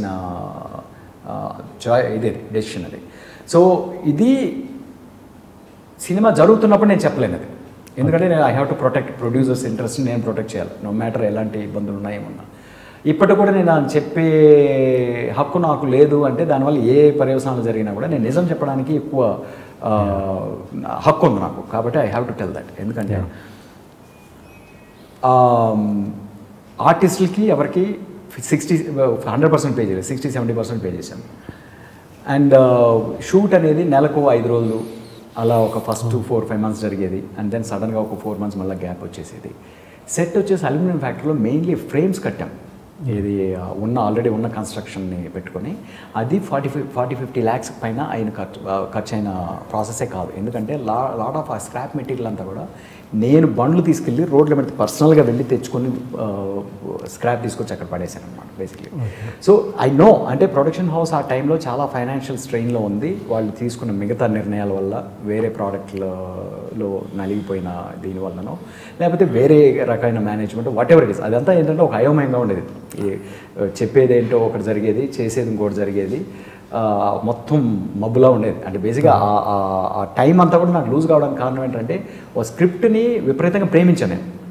ఇదే డెసిషన్ అది. సో ఇది సినిమా జరుగుతున్నప్పుడు నేను చెప్పలేను అది. ఎందుకంటే నేను I have to protect producers ఇంట్రెస్ట్ని నేను ప్రొటెక్ట్ చేయాలి నో మ్యాటర్ ఎలాంటి ఇబ్బందులు ఉన్నాయేమన్నా. ఇప్పటికి కూడా నేను చెప్పే హక్కు నాకు లేదు అంటే దానివల్ల ఏ పర్యవసానాలు జరిగినా కూడా నేను నిజం చెప్పడానికి ఎక్కువ హక్కు ఉంది నాకు. కాబట్టి I have to tell that. ఎందుకంటే ఆర్టిస్టులకి ఎవరికి సిక్స్టీ హండ్రెడ్ పర్సెంట్ పే చేయలేదు, సిక్స్టీ సెవెంటీ పర్సెంట్ పే చేశాను. అండ్ షూట్ అనేది నెలకు ఐదు రోజులు అలా ఒక ఫస్ట్ ఫోర్ ఫైవ్ మంత్స్ జరిగేది. అండ్ దెన్ సడన్గా ఒక ఫోర్ మంత్స్ మళ్ళీ గ్యాప్ వచ్చేసేది. సెట్ వచ్చేసి అల్యూమినియం ఫ్యాక్టరీలో మెయిన్లీ ఫ్రేమ్స్ కట్టాం. ఇది ఉన్న ఆల్రెడీ ఉన్న కన్స్ట్రక్షన్ని పెట్టుకొని అది forty five forty fifty lakhs పైన అయిన ఖర్చు ఖర్చు అయిన ప్రాసెసే కాదు. ఎందుకంటే లా లాట్ ఆఫ్ ఆ స్క్రాప్ మెటీరియల్ అంతా కూడా నేను బండ్లు తీసుకెళ్ళి రోడ్ల మీద పర్సనల్గా వెళ్ళి తెచ్చుకొని స్క్రాప్ తీసుకొచ్చి అక్కడ పడేశాను అనమాట బేసిక్లీ. సో ఐ నో అంటే ప్రొడక్షన్ హౌస్ ఆ టైంలో చాలా ఫైనాన్షియల్ స్ట్రెయిన్లో ఉంది. వాళ్ళు తీసుకున్న మిగతా నిర్ణయాల వల్ల వేరే ప్రోడక్ట్లలో నలిగిపోయిన దీనివల్లనో లేకపోతే వేరే రకమైన management whatever it is అదంతా ఏంటంటే ఒక అయోమయంగా ఉండేది. చెప్పేది ఏంటో ఒకటి జరిగేది, చేసేది ఇంకోటి జరిగేది, మొత్తం మబ్బులా ఉండేది. అంటే బేసిక్గా ఆ టైం అంతా కూడా నాకు లూజ్ కావడానికి కారణం ఏంటంటే ఓ స్క్రిప్ట్ని విపరీతంగా ప్రేమించాను నేను.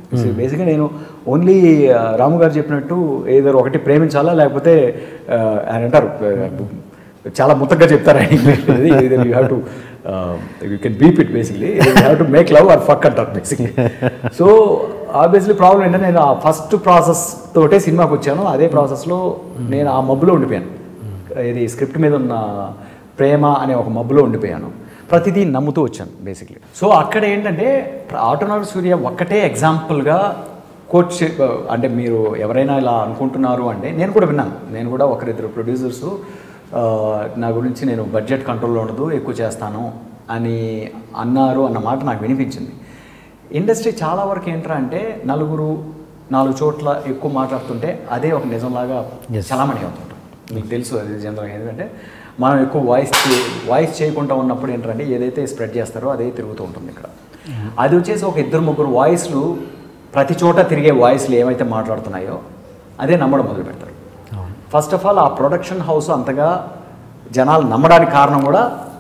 బేసిక్గా నేను ఓన్లీ రాము గారు చెప్పినట్టు ఏదో ఒకటి ప్రేమించాలా లేకపోతే ఆయన అంటారు చాలా ముత్తగా చెప్తారు ఆయన English you have to you can beep it basically you have to make love or fuck అంటారు బేసిక్లీ. సో ఆబ్వియస్లీ ప్రాబ్లం ఏంటంటే నేను ఆ ఫస్ట్ ప్రాసెస్ తోటే సినిమాకి వచ్చాను. అదే ప్రాసెస్లో నేను ఆ మబ్బులో ఉండిపోయాను. ఇది స్క్రిప్ట్ మీద ఉన్న ప్రేమ అనే ఒక మబ్బులో ఉండిపోయాను. ప్రతిదీ నమ్ముతూ వచ్చాను బేసిక్లీ. సో అక్కడ ఏంటంటే ఆటోనగర్ సూర్య ఒక్కటే ఎగ్జాంపుల్గా కోచ్ అంటే మీరు ఎవరైనా ఇలా అనుకుంటున్నారు అంటే నేను కూడా విన్నాను. నేను కూడా ఒకరిద్దరు ప్రొడ్యూసర్స్ నా గురించి నేను బడ్జెట్ కంట్రోల్లో ఉండదు ఎక్కువ చేస్తాను అని అన్నారు అన్న మాట నాకు వినిపించింది. ఇండస్ట్రీ చాలా వరకు ఏంట్రా అంటే నలుగురు నాలుగు చోట్ల ఎక్కువ మాట్లాడుతుంటే అదే ఒక నిజంలాగా చలామణి అవుతుంటాం. మీకు తెలుసు అది జనరల్గా. ఎందుకంటే మనం ఎక్కువ వాయిస్ వాయిస్ చేయకుండా ఉన్నప్పుడు ఏంటంటే ఏదైతే స్ప్రెడ్ చేస్తారో అదే తిరుగుతూ ఉంటుంది ఇక్కడ. అది వచ్చేసి ఒక ఇద్దరు ముగ్గురు వాయిస్లు ప్రతి చోట తిరిగే వాయిస్లు ఏమైతే మాట్లాడుతున్నాయో అదే నమ్మడం మొదలు పెడతారు. ఫస్ట్ ఆఫ్ ఆల్ ఆ ప్రొడక్షన్ హౌస్ అంతగా జనాలు నమ్మడానికి కారణం కూడా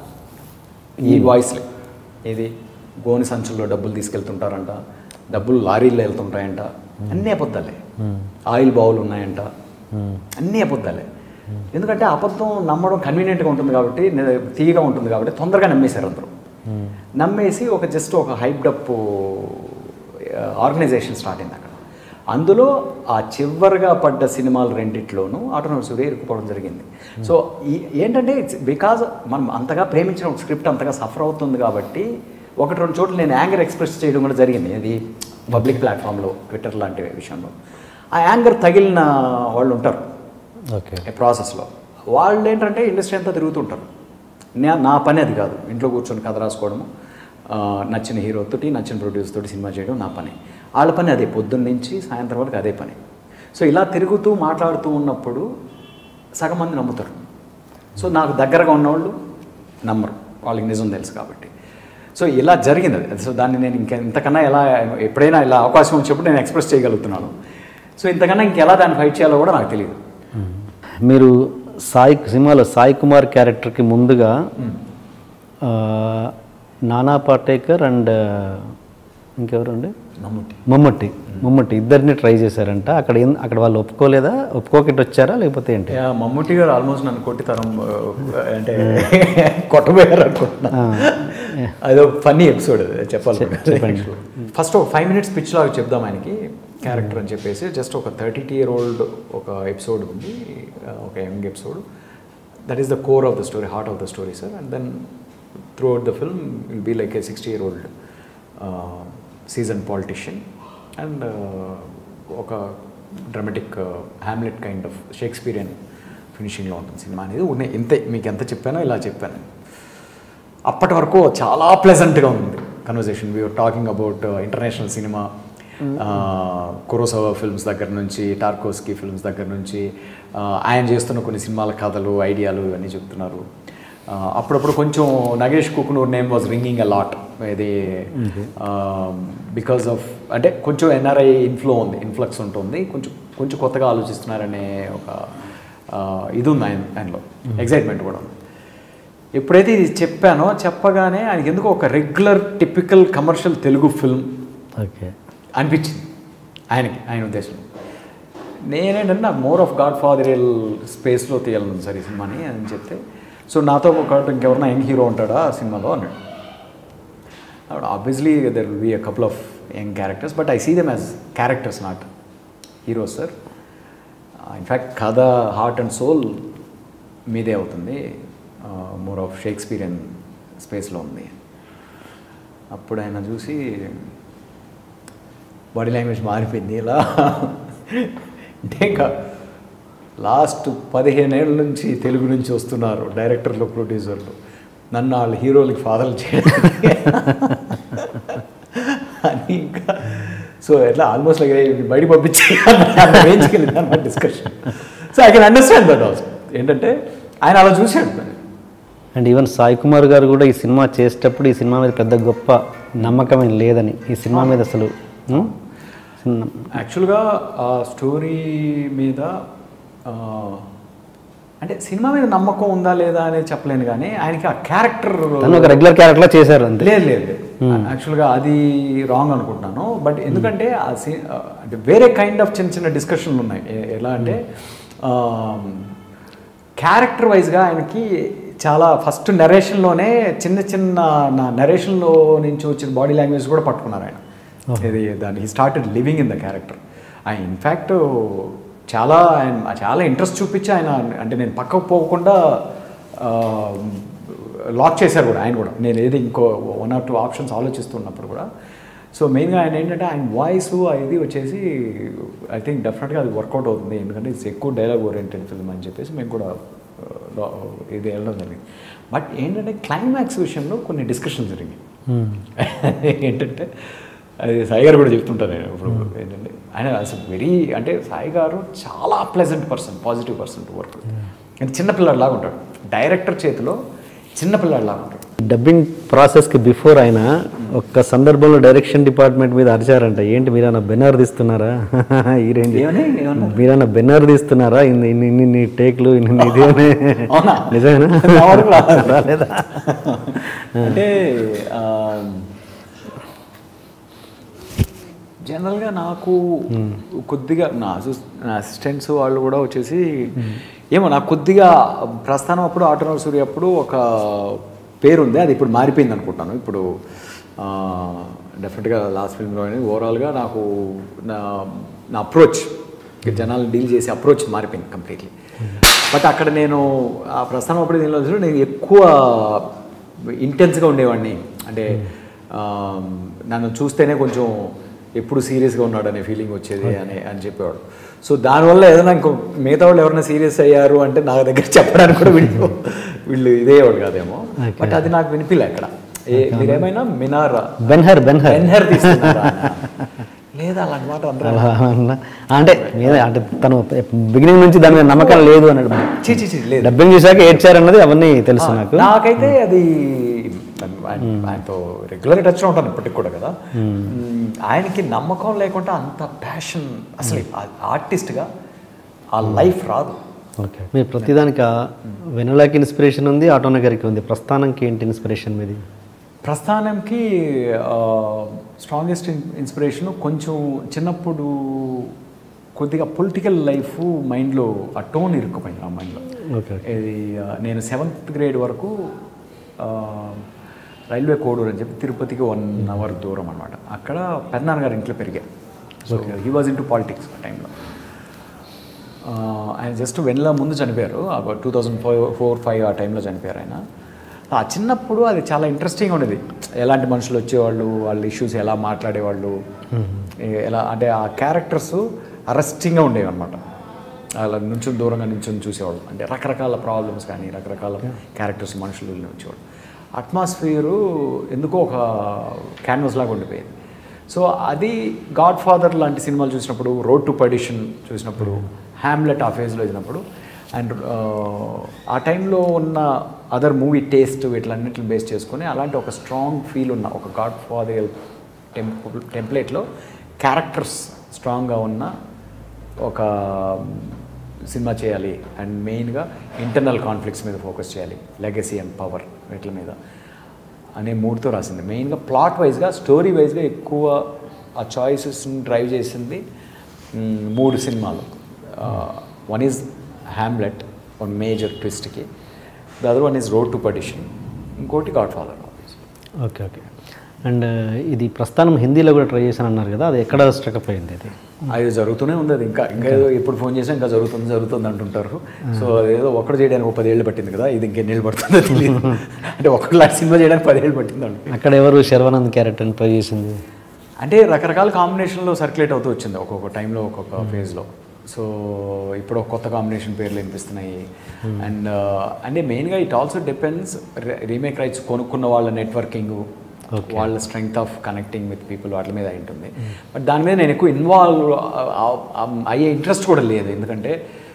ఈ వాయిస్లే. ఇది గోని సంచుల్లో డబ్బులు తీసుకెళ్తుంటారంట, డబ్బులు లారీల్లో వెళ్తుంటాయంట, అన్నీ అబద్ధాలే. ఆయిల్ బావులు ఉన్నాయంట, అన్నీ అబద్ధాలే. ఎందుకంటే అబద్ధం నమ్మడం కన్వీనియంట్గా ఉంటుంది కాబట్టి, తీయగా ఉంటుంది కాబట్టి తొందరగా నమ్మేశారు అందరూ. నమ్మేసి ఒక జస్ట్ ఒక హైప్డప్ ఆర్గనైజేషన్ స్టార్ట్ అయింది అక్కడ. అందులో ఆ చివరిగా పడ్డ సినిమాలు రెండిట్లోనూ ఆటోనగర్ సూర్య ఇరుక్కుపోవడం జరిగింది. సో ఈ ఏంటంటే ఇట్స్ బికాజ్ మనం అంతగా ప్రేమించిన ఒక స్క్రిప్ట్ అంతగా సఫర్ అవుతుంది కాబట్టి ఒకటి రెండు చోట్ల నేను యాంగర్ ఎక్స్ప్రెస్ చేయడం కూడా జరిగింది. అది పబ్లిక్ ప్లాట్ఫామ్లో, ట్విట్టర్ లాంటి విషయంలో. ఆ యాంగర్ తగిలిన వాళ్ళు ఉంటారు ఓకే ప్రాసెస్లో. వాళ్ళు ఏంటంటే ఇండస్ట్రీ అంతా తిరుగుతుంటారు. నా పని అది కాదు. ఇంట్లో కూర్చొని కథ రాసుకోవడము, నచ్చిన హీరోతోటి నచ్చిన ప్రొడ్యూసర్ తోటి సినిమా చేయడం నా పని. వాళ్ళ పని అదే, పొద్దున్న నుంచి సాయంత్రం వరకు అదే పని. సో ఇలా తిరుగుతూ మాట్లాడుతూ ఉన్నప్పుడు సగం మంది నమ్ముతారు. సో నాకు దగ్గరగా ఉన్నవాళ్ళు నమ్మరు, వాళ్ళకి నిజం తెలుసు కాబట్టి. సో ఇలా జరిగింది అది. సో దాన్ని నేను ఇంకా ఇంతకన్నా ఎలా ఎప్పుడైనా ఇలా అవకాశం వచ్చినప్పుడు నేను ఎక్స్ప్రెస్ చేయగలుగుతున్నాను. సో ఇంతకన్నా ఇంకెలా దాన్ని ఫైట్ చేయాలో కూడా నాకు తెలియదు. మీరు సాయి సినిమాలో సాయి కుమార్ క్యారెక్టర్కి ముందుగా నానా పాటేకర్ అండ్ ఇంకెవరు అండి మమ్ముట్టి మమ్ముట్టి మమ్ముట్టి ఇద్దరిని ట్రై చేశారంట. అక్కడ అక్కడ వాళ్ళు ఒప్పుకోలేదా? ఒప్పుకోకిട്ട് వచ్చారా లేకపోతే ఏంటి? మమ్ముట్టి గారు ఆల్మోస్ట్ నన్ను కొట్టితరం అంటే కొట్టబోయారు అనుకుంటున్నా. అదో ఫన్నీ ఎపిసోడ్ చెప్పాలి. ఫస్ట్ ఒక ఫైవ్ మినిట్స్ పిచ్ లాగా చెప్దాం ఆయనకి క్యారెక్టర్ అని చెప్పేసి. జస్ట్ ఒక థర్టీ టీ ఇయర్ ఓల్డ్ ఒక ఎపిసోడ్ ఉంది, ఒక young episode. That is the core of the story, heart of the story sir. And then throughout the film will be like a sixty year old season politician and ఒక dramatic Hamlet kind of Shakespearean ఫినిషింగ్లో ఉంటుంది సినిమా అనేది. ఉన్నాయి ఇంతే, మీకు ఎంత చెప్పానో ఇలా చెప్పాను. అప్పటి వరకు చాలా ప్లెజెంట్గా ఉంది కన్వర్జేషన్. We are talking about international cinema, Kurosawa films దగ్గర నుంచి, టార్కోస్కీ ఫిల్మ్స్ దగ్గర నుంచి ఆయన చేస్తున్న కొన్ని సినిమాల కథలు, ఐడియాలు ఇవన్నీ చెప్తున్నారు. అప్పుడప్పుడు కొంచెం Nagesh Kukunoor name was ringing a lot. ఇది బికాస్ ఆఫ్ అంటే కొంచెం ఎన్ఆర్ఐ ఇన్ఫ్లో ఉంది, ఇన్ఫ్లక్స్ ఉంటుంది, కొంచెం కొంచెం కొత్తగా ఆలోచిస్తున్నారనే ఒక ఇది ఉంది ఆయన ఆయనలో, ఎగ్జైట్మెంట్ కూడా ఉంది. ఎప్పుడైతే ఇది చెప్పానో చెప్పగానే ఆయనకి ఎందుకో ఒక regular typical commercial Telugu film okay అనిపించింది ఆయనకి, ఆయన ఉద్దేశం. నేనేంటంటే నాకు మోర్ ఆఫ్ గాడ్ ఫాదరియల్ స్పేస్లో తీయాలను సార్ ఈ సినిమాని అని చెప్తే, సో నాతో ఒక ఇంకెవరన్నా యంగ్ హీరో ఉంటాడా ఆ సినిమాలో అన్నాడు. Obviously there will be a couple of young characters, but I see them as characters not heroes sir. In fact కథ హార్ట్ అండ్ సోల్ మీదే అవుతుంది, మోర్ ఆఫ్ షేక్స్పియరియన్ స్పేస్లో ఉంది. అప్పుడు ఆయన చూసి బాడీ లాంగ్వేజ్ మారిపోయింది. ఇలా అంటే ఇంకా లాస్ట్ పదిహేను ఏళ్ళ నుంచి తెలుగు నుంచి వస్తున్నారు డైరెక్టర్లు, ప్రొడ్యూసర్లు, నన్ను వాళ్ళ హీరోలకి ఫాదర్లు చేయడానికి అని ఇంకా సో ఎట్లా ఆల్మోస్ట్ లైక్ బయట పంపించి రేంజ్కి వెళ్ళింది అన్నమాట డిస్కషన్. So I can understand that also. ఏంటంటే ఆయన అలా చూశాడు. అండ్ ఈవెన్ సాయి కుమార్ గారు కూడా ఈ సినిమా చేసేటప్పుడు ఈ సినిమా మీద పెద్ద గొప్ప నమ్మకం లేదని, ఈ సినిమా మీద అసలు యాక్చువల్గా ఆ స్టోరీ మీద అంటే సినిమా మీద నమ్మకం ఉందా లేదా అనేది చెప్పలేను, కానీ ఆయనకి ఆ క్యారెక్టర్ ఒక రెగ్యులర్ క్యారెక్టర్లో చేశారు అంతే. లేదు లేదు యాక్చువల్గా అది రాంగ్ అనుకుంటున్నాను. బట్ ఎందుకంటే ఆ సీ అంటే వేరే కైండ్ ఆఫ్ చిన్న చిన్న డిస్కషన్లు ఉన్నాయి. ఎలా అంటే క్యారెక్టర్ వైజ్గా ఆయనకి చాలా ఫస్ట్ నరేషన్లోనే చిన్న చిన్న నా నరేషన్లో నుంచి వచ్చిన బాడీ లాంగ్వేజ్ కూడా పట్టుకున్నారు ఆయన. ఇది దాన్ని he started living in the character. ఆయన ఇన్ఫ్యాక్ట్ చాలా ఆయన చాలా ఇంట్రెస్ట్ చూపించి ఆయన అంటే నేను పక్కకు పోకుండా లాక్ చేశారు కూడా ఆయన కూడా. నేను ఏది ఇంకో వన్ ఆర్ టూ ఆప్షన్స్ ఆలోచిస్తున్నప్పుడు కూడా. సో మెయిన్గా ఆయన ఏంటంటే ఆయన వాయిస్ ఇది వచ్చేసి ఐ థింక్ డెఫినెట్గా అది వర్కౌట్ అవుతుంది, ఎందుకంటే ఇట్స్ ఎక్కువ డైలాగ్ ఓరియంటెడ్ ఫిల్మ్ అని చెప్పేసి మేము కూడా ఇది వెళ్ళడం జరిగింది. బట్ ఏంటంటే క్లైమాక్స్ విషయంలో కొన్ని డిస్కషన్ జరిగింది. ఏంటంటే అది సాయి గారు కూడా చెప్తుంటారు నేను ఇప్పుడు ఏంటంటే ఆయన అసలు వెరీ అంటే సాయి గారు చాలా pleasant person, positive person to work. అంటే చిన్నపిల్లాడిలాగా ఉంటాడు, డైరెక్టర్ చేతిలో చిన్నపిల్లాడిలాగా ఉంటాడు. డబ్బింగ్ ప్రాసెస్కి బిఫోర్ ఆయన ఒక్క సందర్భంలో డైరెక్షన్ డిపార్ట్మెంట్ మీద అరిచారంట, ఏంటి మీరన్నా బెన్నర్ తీస్తున్నారా ఈ రేంజ్, మీరన్నా బెన్నర్ తీస్తున్నారా ఇన్ని ఇన్ని ఇన్ని టేక్లు ఇన్ని ఇది నిజమేనా రాలేదా? అంటే జనరల్గా నాకు కొద్దిగా నా నా అసిస్టెంట్స్ వాళ్ళు కూడా వచ్చేసి ఏమో నాకు కొద్దిగా ప్రస్థానం అప్పుడు ఆటోనర్ సూర్య అప్పుడు ఒక పేరు ఉంది, అది ఇప్పుడు మారిపోయింది అనుకుంటాను. ఇప్పుడు డెఫినెట్గా లాస్ట్ ఫిల్మ్లో ఓవరాల్గా నాకు నా నా అప్రోచ్ జనాలు డీల్ చేసే అప్రోచ్ మారిపోయింది కంప్లీట్లీ. బట్ అక్కడ నేను ఆ ప్రస్థానం అప్పుడు దీనిలో నేను ఎక్కువ ఇంటెన్స్గా ఉండేవాడిని. అంటే నన్ను చూస్తేనే కొంచెం ఎప్పుడు సీరియస్గా ఉన్నాడు అనే ఫీలింగ్ వచ్చేది అని అని చెప్పేవాడు. సో దానివల్ల ఏదైనా ఇంకో మిగతా వాళ్ళు ఎవరైనా సీరియస్ అయ్యారు అంటే నా దగ్గర చెప్పడానికి కూడా వీళ్ళు వీళ్ళు ఇదేవాడు కాదేమో. బట్ అది నాకు వినిపిలే అక్కడ. మీరేమైనా మినారా బెన్హర్ బెన్హర్ బెన్హర్ తీసుకున్నారా లేదా అలాంటి మాట అంటే అంటే తను బిగినింగ్ నుంచి దాని మీద నమ్మకం లేదు అన్నాడు. డబ్బింగ్ చూసాక ఏడ్చారన్నది అవన్నీ తెలుసు నాకు. నాకైతే అది ఆయనతో రెగ్యులర్ టచ్లో ఉంటాను ఇప్పటికి కూడా కదా. ఆయనకి నమ్మకం లేకుండా అంత ప్యాషన్ అసలు ఆర్టిస్ట్గా ఆ లైఫ్ రాదు. ఓకే, మీరు ప్రతిదానికి వెనులాకి ఇన్స్పిరేషన్ ఉంది, ఆటోనగర్కి ఉంది. ప్రస్థానంకి ఏంటి ఇన్స్పిరేషన్ మీది? ప్రస్థానంకి స్ట్రాంగెస్ట్ ఇన్స్పిరేషను కొంచెం చిన్నప్పుడు కొద్దిగా పొలిటికల్ లైఫ్ మైండ్లో ఆ టోన్ ఇరుక్కుపోయింది ఆ మైండ్లో. ఇది నేను సెవెంత్ గ్రేడ్ వరకు రైల్వే కోడూరు అని చెప్పి తిరుపతికి వన్ అవర్ దూరం అనమాట. అక్కడ పెద్దనాన్నగారి ఇంట్లో పెరిగాను. So he was into politics ఆ టైంలో. ఆయన జస్ట్ వెన్నెల ముందు చనిపోయారు, two thousand four four five ఆ టైంలో చనిపోయారు ఆయన. ఆ చిన్నప్పుడు అది చాలా ఇంట్రెస్టింగ్ ఉండేది, ఎలాంటి మనుషులు వచ్చేవాళ్ళు, వాళ్ళ ఇష్యూస్ ఎలా మాట్లాడేవాళ్ళు, ఎలా అంటే ఆ క్యారెక్టర్స్ అరెస్టింగ్గా ఉండేవి అనమాట. అలా నుంచి దూరంగా నుంచి చూసేవాళ్ళు, అంటే రకరకాల ప్రాబ్లమ్స్ కానీ రకరకాల క్యారెక్టర్స్ మనుషులు వచ్చేవాళ్ళు. అట్మాస్ఫియరు ఎందుకో ఒక క్యాన్వాస్ లాగా ఉండిపోయింది. సో అది గాడ్ ఫాదర్ లాంటి సినిమాలు చూసినప్పుడు, రోడ్ టు పర్డిషన్ చూసినప్పుడు, హ్యామ్లెట్ ఆ ఫేజ్లో వచ్చినప్పుడు, అండ్ ఆ టైంలో ఉన్న అదర్ మూవీ టేస్ట్ వీటిలన్నింటిని బేస్ చేసుకొని అలాంటి ఒక స్ట్రాంగ్ ఫీల్ ఉన్న ఒక గాడ్ ఫాదర్ టెంప్ టెంప్లెట్లో క్యారెక్టర్స్ స్ట్రాంగ్గా ఉన్న ఒక సినిమా చేయాలి. అండ్ మెయిన్గా ఇంటర్నల్ కాన్ఫ్లిక్ట్స్ మీద ఫోకస్ చేయాలి, లెగసీ అండ్ పవర్ వీటి మీద అనే మూడ్తో రాసింది. మెయిన్గా ప్లాట్ వైజ్గా, స్టోరీ వైజ్గా ఎక్కువ ఆ చాయిసెస్ని డ్రైవ్ చేసింది మూడు సినిమాలు. One is Hamlet, one major ట్విస్ట్కి, the other one is Road to Perdition, ఇంకోటి Godfather. Okay okay. And ఇది ప్రస్థానం హిందీలో కూడా ట్రై చేశాను అన్నారు కదా, అది ఎక్కడ స్ట్రక్అప్ అయింది? అది అది జరుగుతూనే ఉంది. అది ఇంకా ఇంకా ఏదో ఎప్పుడు ఫోన్ చేసినా ఇంకా జరుగుతుంది జరుగుతుంది అంటుంటారు. సో అదేదో ఒక్కడు చేయడానికి ఒక పదేళ్ళు పట్టింది కదా, ఇది ఇంకెన్నేళ్ళు పడుతుందో తెలియదు. అంటే ఒక్కటి సినిమా చేయడానికి పదేళ్ళు పట్టింది అంటే. అక్కడ ఎవరు శర్వానంద్ క్యారెక్టర్ని ట్రై చేసింది? అంటే రకరకాల కాంబినేషన్లో సర్క్యులేట్ అవుతూ వచ్చింది ఒక్కొక్క టైంలో ఒక్కొక్క ఫేజ్లో. సో ఇప్పుడు ఒక కొత్త కాంబినేషన్ పేర్లు వినిపిస్తున్నాయి. అండ్ అంటే మెయిన్గా it also depends remake rights కొనుక్కున్న వాళ్ళ నెట్వర్కింగ్, వాళ్ళ strength of connecting with people వాటి మీద ఉంటుంది. బట్ దాని మీద నేను ఎక్కువ ఇన్వాల్వ్ అయ్యే ఇంట్రెస్ట్ కూడా లేదు, ఎందుకంటే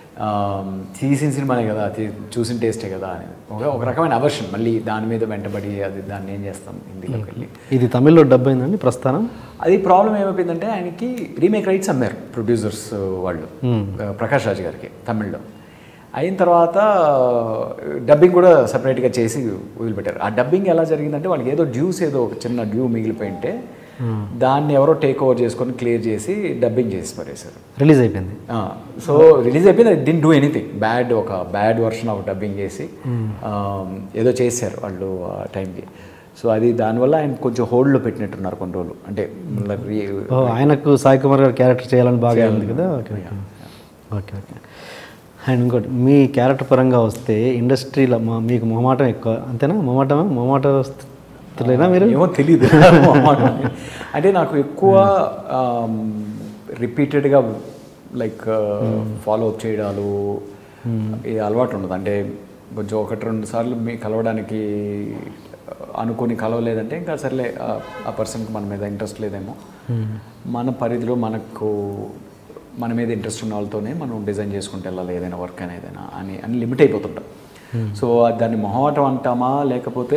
తీసిన సినిమానే కదా, చూసిన టేస్టే కదా అని ఒక ఒక రకమైన అవర్షన్. మళ్ళీ దాని మీద వెంటబడి అది దాన్ని ఏం చేస్తాం హిందీలోకి వెళ్ళి. ఇది తమిళ్లో డబ్ అయిందండి ప్రస్థానం? అది ప్రాబ్లం ఏమైపోయిందంటే ఆయనకి రీమేక్ రైట్స్ అమ్మారు ప్రొడ్యూసర్స్ వాళ్ళు, ప్రకాష్ రాజ్ గారికి తమిళ్లో. అయిన తర్వాత డబ్బింగ్ కూడా సపరేట్గా చేసి వదిలిపెట్టారు. ఆ డబ్బింగ్ ఎలా జరిగిందంటే వాళ్ళకి ఏదో డ్యూస్ ఏదో ఒక చిన్న డ్యూ మిగిలిపోయింటే దాన్ని ఎవరో టేక్ ఓవర్ చేసుకొని క్లియర్ చేసి డబ్బింగ్ చేసి పడేశారు. రిలీజ్ అయిపోయింది. సో రిలీజ్ అయిపోయింది, డింట్ డూ ఎనీథింగ్ బ్యాడ్, ఒక బ్యాడ్ వర్షన్ ఆఫ్ డబ్బింగ్ చేసి ఏదో చేశారు వాళ్ళు ఆ టైంకి. సో అది దానివల్ల ఆయన కొంచెం హోల్డ్లో పెట్టినట్టున్నారు కొన్ని రోజులు. అంటే ఆయనకు సాయి కుమార్ గారు క్యారెక్టర్ చేయాలని బాగా ఉంది కదా. ఓకే ఓకే ఓకే అండ్ ఇంకోటి మీ క్యారెక్టర్ పరంగా వస్తే ఇండస్ట్రీలో మా మీకు మొహమాటం ఎక్కువ అంతేనా? మొహమాటమా మొహమాట వస్తులేనా మీరు? ఏమో తెలియదు. అంటే నాకు ఎక్కువ రిపీటెడ్గా లైక్ ఫాలో అప్ చేయడాలు ఈ అలవాటు ఉండదు. అంటే కొంచెం ఒకటి రెండు సార్లు మీ కలవడానికి అనుకుని కలవలేదంటే ఇంకా సర్లే ఆ పర్సన్కి మన మీద ఇంట్రెస్ట్ లేదేమో, మన పరిధిలో మనకు మన మీద ఇంట్రెస్ట్ ఉన్న వాళ్ళతోనే మనం డిజైన్ చేసుకుంటే వెళ్ళాలి ఏదైనా వర్క్ అని ఏదైనా అని అని లిమిట్ అయిపోతుంటాం. సో దాన్ని మొహమాటం అంటామా లేకపోతే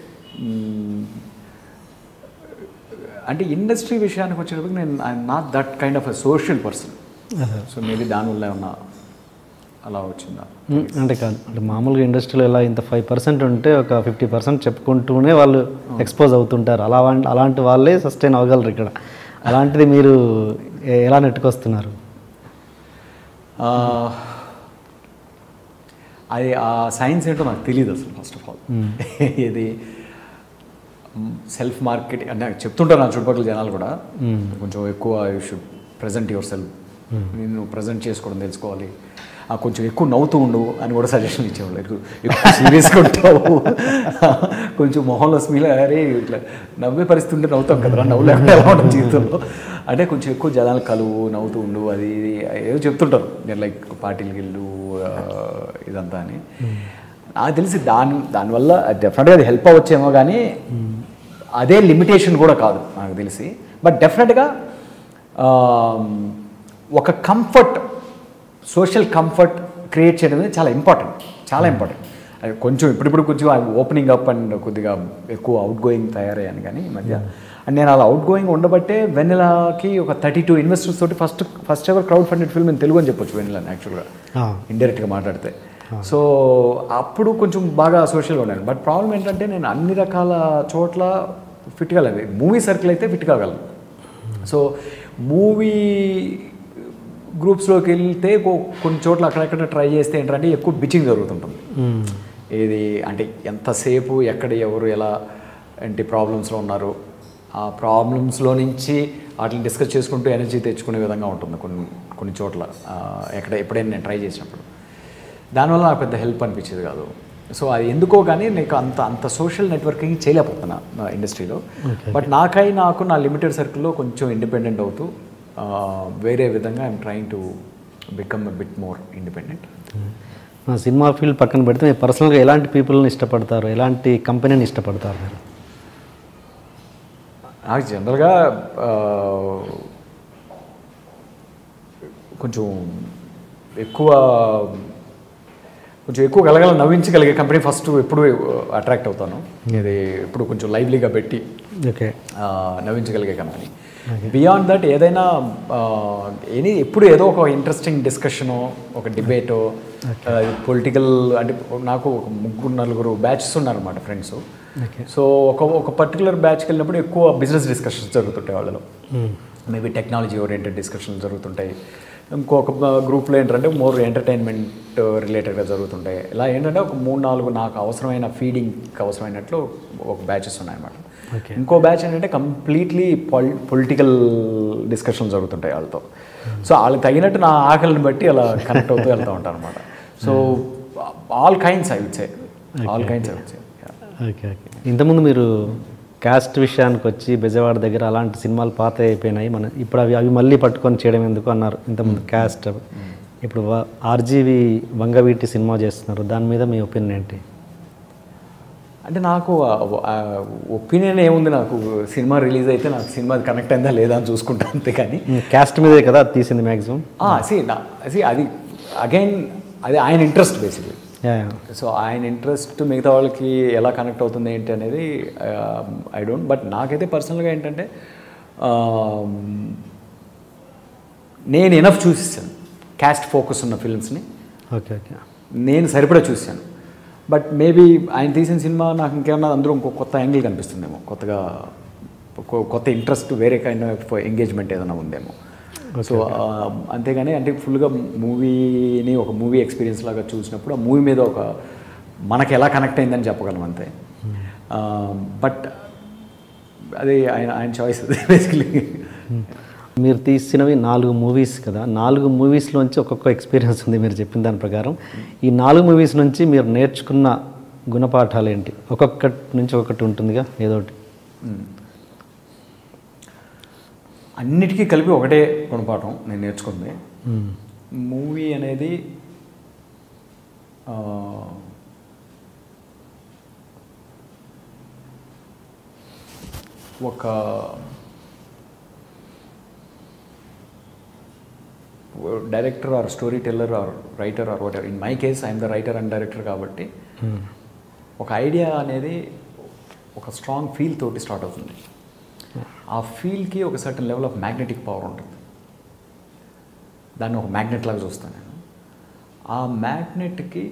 అంటే ఇండస్ట్రీ విషయానికి వచ్చేటప్పుడు నేను I'm not that kind of a social person. So maybe దానివల్ల ఏమన్నా అలా వచ్చిందా అంటే కాదు. అంటే మామూలుగా ఇండస్ట్రీలో ఎలా ఇంత ఫైవ్ పర్సెంట్ ఉంటే ఒక ఫిఫ్టీ పర్సెంట్ చెప్పుకుంటూనే వాళ్ళు ఎక్స్పోజ్ అవుతుంటారు. అలా అలాంటి వాళ్ళే సస్టైన్ అవ్వగలరు ఇక్కడ. అలాంటిది మీరు ఎలా నెట్టుకొస్తున్నారు? అది ఆ సైన్స్ ఏంటో నాకు తెలియదు అసలు. ఫస్ట్ ఆఫ్ ఆల్ ఇది సెల్ఫ్ మార్కెటింగ్ అంటే చెప్తుంటారు నా చుట్టుపక్కల జనాలు కూడా, కొంచెం ఎక్కువ you should present yourself, నేను ప్రజెంట్ చేసుకోవడం తెలుసుకోవాలి, కొంచెం ఎక్కువ నవ్వుతూ ఉండు అని కూడా సజెషన్ ఇచ్చేవాళ్ళు. ఎక్కువ సీరియస్గా ఉంటావు, కొంచెం మొహంలో స్మిల్ అరే ఇట్లా నవ్వే పరిస్థితి ఉంటే నవ్వుతాం కదరా, నవ్వు లేకుండా ఎలా ఉంటుంది జీవితంలో అంటే కొంచెం ఎక్కువ జనాలు కలువు, నవ్వుతూ ఉండు, అది ఇది ఏదో చెప్తుంటారు. నేను లైక్ పార్టీలకి వెళ్ళు ఇదంతా అని. నాకు తెలిసి దాని దానివల్ల డెఫినెట్గా అది హెల్ప్ అవ్వచ్చేమో, కానీ అదే లిమిటేషన్ కూడా కాదు నాకు తెలిసి. బట్ డెఫినెట్గా ఒక కంఫర్ట్, సోషల్ కంఫర్ట్ క్రియేట్ చేయడం అనేది చాలా ఇంపార్టెంట్, చాలా ఇంపార్టెంట్. అది కొంచెం ఇప్పుడిప్పుడు కొంచెం ఓపెనింగ్ అప్ అండ్ కొద్దిగా ఎక్కువ అవుట్ గోయింగ్ తయారయ్యాను కానీ ఈ మధ్య. అండ్ నేను అలా అవుట్ గోయింగ్ ఉండబట్టే వెన్నెలాకి ఒక థర్టీ టూ ఇన్వెస్టర్స్ తోటి first first ever crowd funded film in Telugu అని చెప్పొచ్చు వెన్నెలని యాక్చువల్గా ఇండైరెక్ట్గా మాట్లాడితే. సో అప్పుడు కొంచెం బాగా సోషల్గా ఉన్నాను. బట్ ప్రాబ్లం ఏంటంటే నేను అన్ని రకాల చోట్ల ఫిట్ కాలేదు. మూవీ సర్కిల్ అయితే ఫిట్ కాగలను. సో మూవీ గ్రూప్స్లోకి వెళ్తే కొన్ని చోట్ల అక్కడెక్కడ ట్రై చేస్తే ఏంటంటే ఎక్కువ బిచ్చింగ్ జరుగుతుంటుంది. ఏది అంటే ఎంతసేపు ఎక్కడ ఎవరు ఎలా ఏంటి ప్రాబ్లమ్స్లో ఉన్నారు, ఆ ప్రాబ్లమ్స్లో నుంచి వాటిని డిస్కస్ చేసుకుంటూ ఎనర్జీ తెచ్చుకునే విధంగా ఉంటుంది కొన్ని కొన్ని చోట్ల ఎక్కడ ఎప్పుడైనా నేను ట్రై చేసినప్పుడు. దానివల్ల నాకు పెద్ద హెల్ప్ అనిపించేది కాదు. సో అది ఎందుకో కానీ నీకు అంత అంత సోషల్ నెట్వర్కింగ్ చేయలేకపోతున్నా నా ఇండస్ట్రీలో. బట్ నాకై నాకు నా లిమిటెడ్ సర్కిల్లో కొంచెం ఇండిపెండెంట్ అవుతూ వేరే విధంగా I'm trying to become a bit more independent. సినిమా ఫీల్డ్ పక్కన పెడితే మీరు పర్సనల్గా ఎలాంటి పీపుల్ని ఇష్టపడతారు, ఎలాంటి కంపెనీని ఇష్టపడతారు మీరు? నాకు జనరల్గా కొంచెం ఎక్కువ కొంచెం ఎక్కువ కలగల నవ్వించగలిగే కంపెనీ ఫస్ట్ ఎప్పుడు అట్రాక్ట్ అవుతాను. ఇది ఇప్పుడు కొంచెం లైవ్లీగా పెట్టి ఓకే నవ్వించగలిగే కంపెనీ. బియాండ్ దట్ ఏదైనా ఎనీ ఎప్పుడు ఏదో ఒక ఇంట్రెస్టింగ్ డిస్కషను, ఒక డిబేటో, పొలిటికల్ అంటే నాకు ఒక ముగ్గురు నలుగురు బ్యాచెస్ ఉన్నారన్నమాట ఫ్రెండ్స్. సో ఒక ఒక పర్టికులర్ బ్యాచ్కి వెళ్ళినప్పుడు ఎక్కువ బిజినెస్ డిస్కషన్స్ జరుగుతుంటాయి వాళ్ళలో. మేబీ టెక్నాలజీ ఓరియంటెడ్ డిస్కషన్స్ జరుగుతుంటాయి. ఇంకొక గ్రూప్లో ఏంటంటే మోర్ ఎంటర్టైన్మెంట్ రిలేటెడ్గా జరుగుతుంటాయి. ఇలా ఏంటంటే ఒక మూడు నాలుగు నాకు అవసరమైన ఫీడింగ్కి అవసరమైనట్లు ఒక బ్యాచెస్ ఉన్నాయన్నమాట. ఇంకో బ్యాచ్ ఏంటంటే కంప్లీట్లీ పొలి పొలిటికల్ డిస్కషన్స్ జరుగుతుంటాయి వాళ్ళతో. సో వాళ్ళకి తగినట్టు నా ఆకలిని బట్టి అలా కనెక్ట్ అవుతూ వెళ్తూ ఉంటాను అనమాట. So all kinds I would say all kinds I would say. Okay okay ఇంతకుముందు మీరు క్యాస్ట్ విషయానికి వచ్చి బెజవాడ దగ్గర అలాంటి సినిమాలు పాత అయిపోయినాయి, మన ఇప్పుడు అవి అవి మళ్ళీ పట్టుకొని చేయడం ఎందుకు అన్నారు ఇంతకుముందు క్యాస్ట్. ఇప్పుడు ఆర్జీవి వంగవీటి సినిమా చేస్తున్నారు, దాని మీద మీ ఒపీనియన్ ఏంటి? అంటే నాకు ఒపీనియన్ ఏముంది, నాకు సినిమా రిలీజ్ అయితే నాకు సినిమా కనెక్ట్ అయిందా లేదా అని చూసుకుంటా అంతే. కానీ క్యాస్ట్ మీదే కదా తీసింది మ్యాక్సిమం. సి సి అది అగైన్ అది ఆయన ఇంట్రెస్ట్ బేసిక్లీ. సో ఆయన ఇంట్రెస్ట్ మిగతా వాళ్ళకి ఎలా కనెక్ట్ అవుతుంది ఏంటి అనేది ఐ డోంట్. బట్ నాకైతే పర్సనల్గా ఏంటంటే నేను ఎనఫ్ చూసిస్తాను క్యాస్ట్ ఫోకస్ ఉన్న ఫిల్మ్స్ని. ఓకే ఓకే నేను సరిపడా చూశాను. బట్ మేబీ ఆయన తీసిన సినిమా నాకు ఇంకేమన్నా అందులో ఇంకో కొత్త యాంగిల్ కనిపిస్తుందేమో, కొత్తగా కొత్త ఇంట్రెస్ట్, వేరే కైండ్ ఆఫ్ ఎంగేజ్మెంట్ ఏదైనా ఉందేమో. సో అంతేగాని అంటే ఫుల్గా మూవీని ఒక మూవీ ఎక్స్పీరియన్స్ లాగా చూసినప్పుడు ఆ మూవీ మీద ఒక మనకి ఎలా కనెక్ట్ అయిందని చెప్పగలం అంతే. బట్ అది ఆయన ఆయన చాయిస్ బేసికలీ. మీరు తీసినవి నాలుగు మూవీస్ కదా, నాలుగు మూవీస్లోంచి ఒక్కొక్క ఎక్స్పీరియన్స్ ఉంది మీరు చెప్పిన దాని ప్రకారం. ఈ నాలుగు మూవీస్ నుంచి మీరు నేర్చుకున్న గుణపాఠాలు ఏంటి? ఒక్కొక్కటి నుంచి ఒక్కొక్కటి ఉంటుందిగా ఏదో ఒకటి. అన్నిటికీ కలిపి ఒకటే గుణపాఠం నేను నేర్చుకుంది. మూవీ అనేది ఒక director or story teller or writer or whatever, in my case I'm the writer and director కాబట్టి ఒక ఐడియా అనేది ఒక స్ట్రాంగ్ ఫీల్ తోటి స్టార్ట్ అవుతుంది. ఆ ఫీల్కి ఒక certain level of magnetic power ఉంటుంది. దాన్ని ఒక మ్యాగ్నెట్ లాగా చూస్తాను నేను. ఆ మ్యాగ్నెట్కి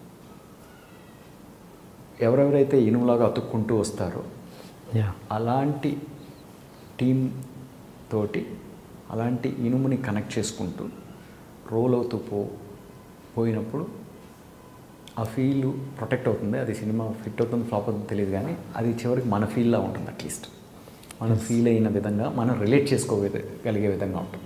ఎవరెవరైతే ఇనుములాగా అతుక్కుంటూ వస్తారో అలాంటి టీం తోటి అలాంటి ఇనుముని కనెక్ట్ చేసుకుంటూ రోల్ అవుతూ పో పోయినప్పుడు ఆ ఫీల్ ప్రొటెక్ట్ అవుతుంది. అది సినిమా ఫిట్ అవుతుంది ఫ్లాప్ అవుతుంది తెలియదు, కానీ అది చివరికి మన ఫీల్లా ఉంటుంది. అట్లీస్ట్ మనం ఫీల్ అయిన విధంగా మనం రిలేట్ చేసుకోగలిగే విధంగా ఉంటుంది.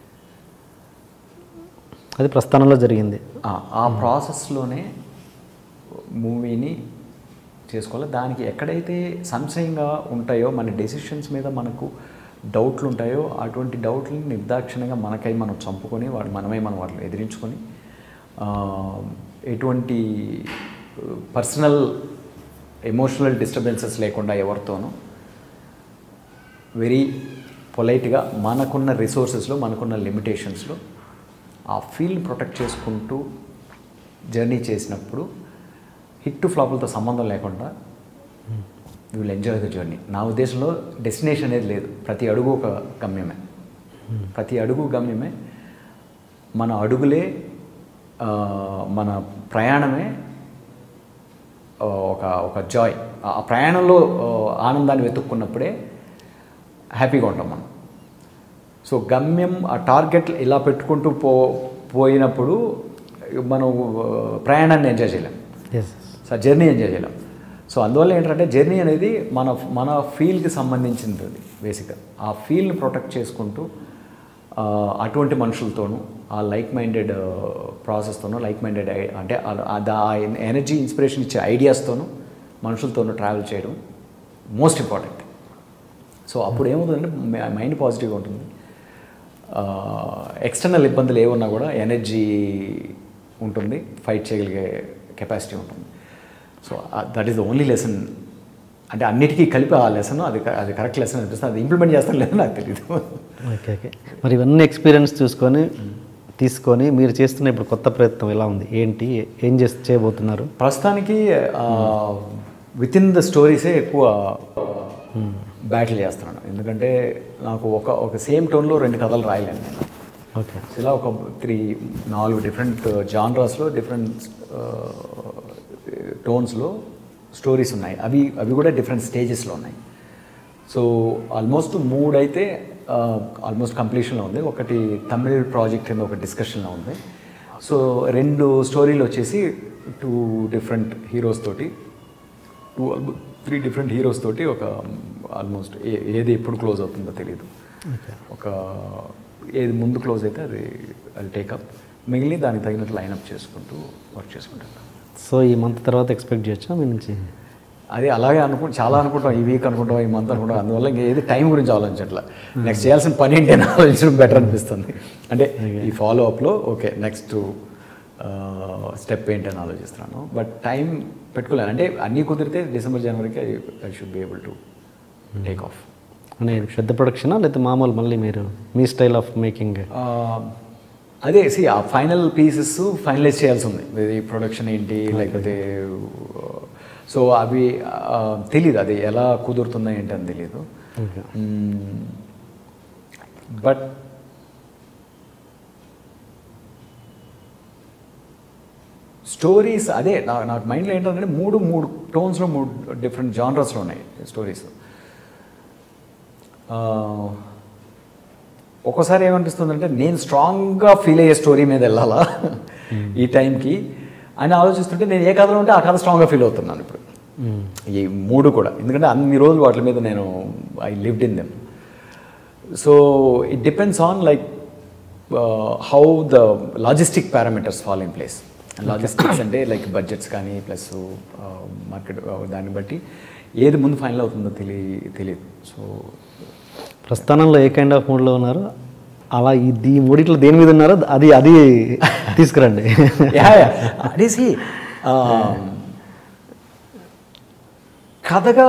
అది ప్రస్థానంలో జరిగింది. ఆ ప్రాసెస్లోనే మూవీని చేసుకోవాలి. దానికి ఎక్కడైతే సంశయంగా ఉంటాయో, మన డెసిషన్స్ మీద మనకు డౌట్లు ఉంటాయో, అటువంటి డౌట్లని నిర్దాక్షిణంగా మనకై మనం చంపుకొని వాడు మనమే మనం వాటిని ఎదిరించుకొని ఎటువంటి పర్సనల్ ఎమోషనల్ డిస్టర్బెన్సెస్ లేకుండా ఎవరితోనూ వెరీ పొలైట్గా మనకున్న రిసోర్సెస్లో మనకున్న లిమిటేషన్స్లో ఆ ఫీల్డ్ ప్రొటెక్ట్ చేసుకుంటూ జర్నీ చేసినప్పుడు హిట్ ఫ్లాపులతో సంబంధం లేకుండా you will enjoy the journey. నా ఉద్దేశంలో డెస్టినేషన్ అనేది లేదు. ప్రతి అడుగు ఒక గమ్యమే, ప్రతి అడుగు గమ్యమే. మన అడుగులే మన ప్రయాణమే ఒక ఒక జాయ్. ఆ ప్రయాణంలో ఆనందాన్ని వెతుక్కున్నప్పుడే హ్యాపీగా ఉంటాం మనం. సో గమ్యం, ఆ టార్గెట్ ఇలా పెట్టుకుంటూ పో పోయినప్పుడు మనం ప్రయాణాన్ని ఎంజాయ్ చేయలేం, సో జర్నీ ఎంజాయ్ చేయలేం. సో అందువల్ల ఏంటంటే జర్నీ అనేది మన మన ఫీల్డ్కి సంబంధించింది బేసిక్గా. ఆ ఫీల్డ్ని ప్రొటెక్ట్ చేసుకుంటూ అటువంటి మనుషులతోనూ, ఆ లైక్ మైండెడ్ ప్రాసెస్తోనూ, లైక్ మైండెడ్ అంటే ఆ ఎనర్జీ ఇన్స్పిరేషన్ ఇచ్చే ఐడియాస్తోనూ మనుషులతోనూ ట్రావెల్ చేయడం మోస్ట్ ఇంపార్టెంట్. సో అప్పుడు ఏమవుతుందంటే మైండ్ పాజిటివ్గా ఉంటుంది. ఎక్స్టర్నల్ ఇబ్బందులు ఏమన్నా కూడా ఎనర్జీ ఉంటుంది, ఫైట్ చేయగలిగే కెపాసిటీ ఉంటుంది. So that is the only lesson. అంటే అన్నిటికీ కలిపి ఆ లెసన్, అది అది కరెక్ట్ లెసన్ అనిపిస్తుంది. అది ఇంప్లిమెంట్ చేస్తాను లేదు నాకు తెలియదు. ఓకే ఓకే మరి ఇవన్నీ ఎక్స్పీరియన్స్ చూసుకొని తీసుకొని మీరు చేస్తున్న ఇప్పుడు కొత్త ప్రయత్నం ఎలా ఉంది, ఏంటి, ఏం చేసి చేయబోతున్నారు? ప్రస్తుతానికి విత్ ఇన్ ద స్టోరీసే ఎక్కువ బ్యాటిల్ చేస్తున్నాను. ఎందుకంటే నాకు ఒక ఒక సేమ్ టోన్లో రెండు కథలు రాయలేను నేను. ఓకే, ఇలా ఒక త్రీ నాలుగు డిఫరెంట్ జానరాస్లో డిఫరెంట్ టోన్స్లో స్టోరీస్ ఉన్నాయి. అవి అవి కూడా డిఫరెంట్ స్టేజెస్లో ఉన్నాయి. సో ఆల్మోస్ట్ మూడు అయితే ఆల్మోస్ట్ కంప్లీషన్లో ఉంది. ఒకటి తమిళ్ ప్రాజెక్ట్ కింద ఒక డిస్కషన్లో ఉంది. సో రెండు స్టోరీలు వచ్చేసి టూ డిఫరెంట్ హీరోస్ తోటి, టూ త్రీ డిఫరెంట్ హీరోస్ తోటి ఒక ఆల్మోస్ట్ ఏది ఎప్పుడు క్లోజ్ అవుతుందో తెలియదు. ఒక ఏది ముందు క్లోజ్ అయితే అది అది టేకప్, మిగిలిన దానికి తగినట్టు లైనప్ చేసుకుంటూ వర్క్ చేసుకుంటాను. సో ఈ మంత్ తర్వాత ఎక్స్పెక్ట్ చేయొచ్చా మీ నుంచి? అది అలాగే అనుకుంటా, చాలా అనుకుంటాం, ఈ వీక్ అనుకుంటాం, ఈ మంత్ అనుకుంటాం. అందువల్ల ఇంకా ఏది టైం గురించి ఆలోచించట్లా. నెక్స్ట్ చేయాల్సిన పని ఏంటి అని ఆలోచించడం బెటర్ అనిపిస్తుంది. అంటే ఈ ఫాలో అప్లో ఓకే నెక్స్ట్ స్టెప్ ఏంటి అని ఆలోచిస్తున్నాను. బట్ టైం పెట్టుకోలేను. అంటే అన్నీ కుదిరితే డిసెంబర్ జనవరికి I should be able to take off. అంటే పెద్ద ప్రొడక్షనా లేకపోతే మామూలు మళ్ళీ మీరు మీ స్టైల్ ఆఫ్ మేకింగ్? అదే సి ఆ ఫైనల్ పీసెస్ ఫైనలైజ్ చేయాల్సి ఉంది. ఈ ప్రొడక్షన్ ఏంటి లేకపోతే సో అవి తెలీదు, అది ఎలా కుదురుతుందో ఏంటి అని తెలీదు. బట్ స్టోరీస్ అదే నా నాకు మైండ్లో ఏంటంటే మూడు మూడు టోన్స్లో మూడు డిఫరెంట్ జానరస్లో ఉన్నాయి స్టోరీస్. ఒక్కోసారి ఏమనిపిస్తుందంటే నేను స్ట్రాంగ్గా ఫీల్ అయ్యే స్టోరీ మీద వెళ్ళాలా ఈ టైంకి అని ఆలోచిస్తుంటే నేను ఏ కథలో ఉంటే ఆ కథ స్ట్రాంగ్గా ఫీల్ అవుతున్నాను ఇప్పుడు ఈ మూడు కూడా. ఎందుకంటే అన్ని రోజులు వాటి మీద నేను I lived in them. So it depends on like how the logistic parameters fall in place. Logistics అంటే లైక్ బడ్జెట్స్ కానీ ప్లస్ మార్కెట్ దాన్ని బట్టి ఏది ముందు ఫైనల్ అవుతుందో తెలియ తెలియదు. సో ప్రస్థానంలో ఏ కైండ్ ఆఫ్ మూడ్లో ఉన్నారు, అలా ఇది మూడిట్లో దేని మీద ఉన్నారో అది అది తీసుకురండి. అనేసి కథగా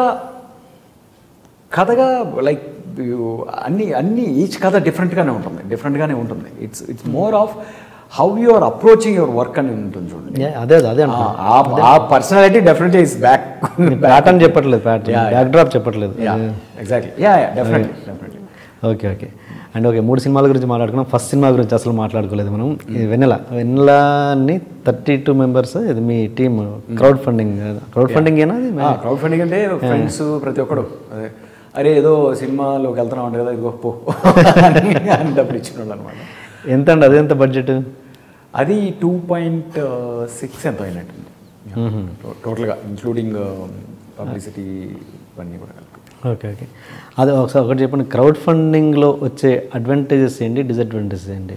కథగా లైక్ అన్ని అన్ని ఈచ్ కథ డిఫరెంట్గానే ఉంటుంది డిఫరెంట్గానే ఉంటుంది. It's it's more of how you are approaching your work అని ఉంటుంది చూడండి. అదే అదే ఆ personality definitely is back pattern చెప్పట్లేదు, ప్యాటర్న్ బ్యాక్ డ్రాప్ చెప్పట్లేదు. Exactly yeah definitely definitely. Okay okay and okay మూడు సినిమాల గురించి మాట్లాడుకున్నాం. ఫస్ట్ సినిమా గురించి అసలు మాట్లాడుకోలేదు మనం. వెన్నెల వెన్నెలని థర్టీ టూ మెంబర్స్ ఇది మీ team crowd funding crowd funding ఏనా? క్రౌడ్ ఫండింగ్ అంటే ఫ్రెండ్స్ ప్రతి ఒక్కడు అదే అరే ఏదో సినిమాలోకి వెళ్తున్నాం అంటే కదా ఇదిగో పో అని డబ్బులు ఇచ్చిన వాళ్ళు అనమాట. ఎంత అండి అది, ఎంత బడ్జెట్? అది టూ పాయింట్ సిక్స్ ఎంత అయినట్టుంది టోటల్గా ఇంక్లూడింగ్ పబ్లిసిటీ ఇవన్నీ కూడా కలిపి. ఓకే ఓకే అది ఒకసారి ఒకటి చెప్పండి, క్రౌడ్ ఫండింగ్లో వచ్చే అడ్వాంటేజెస్ ఏంటి, డిసడ్వాంటేజెస్ ఏంటి?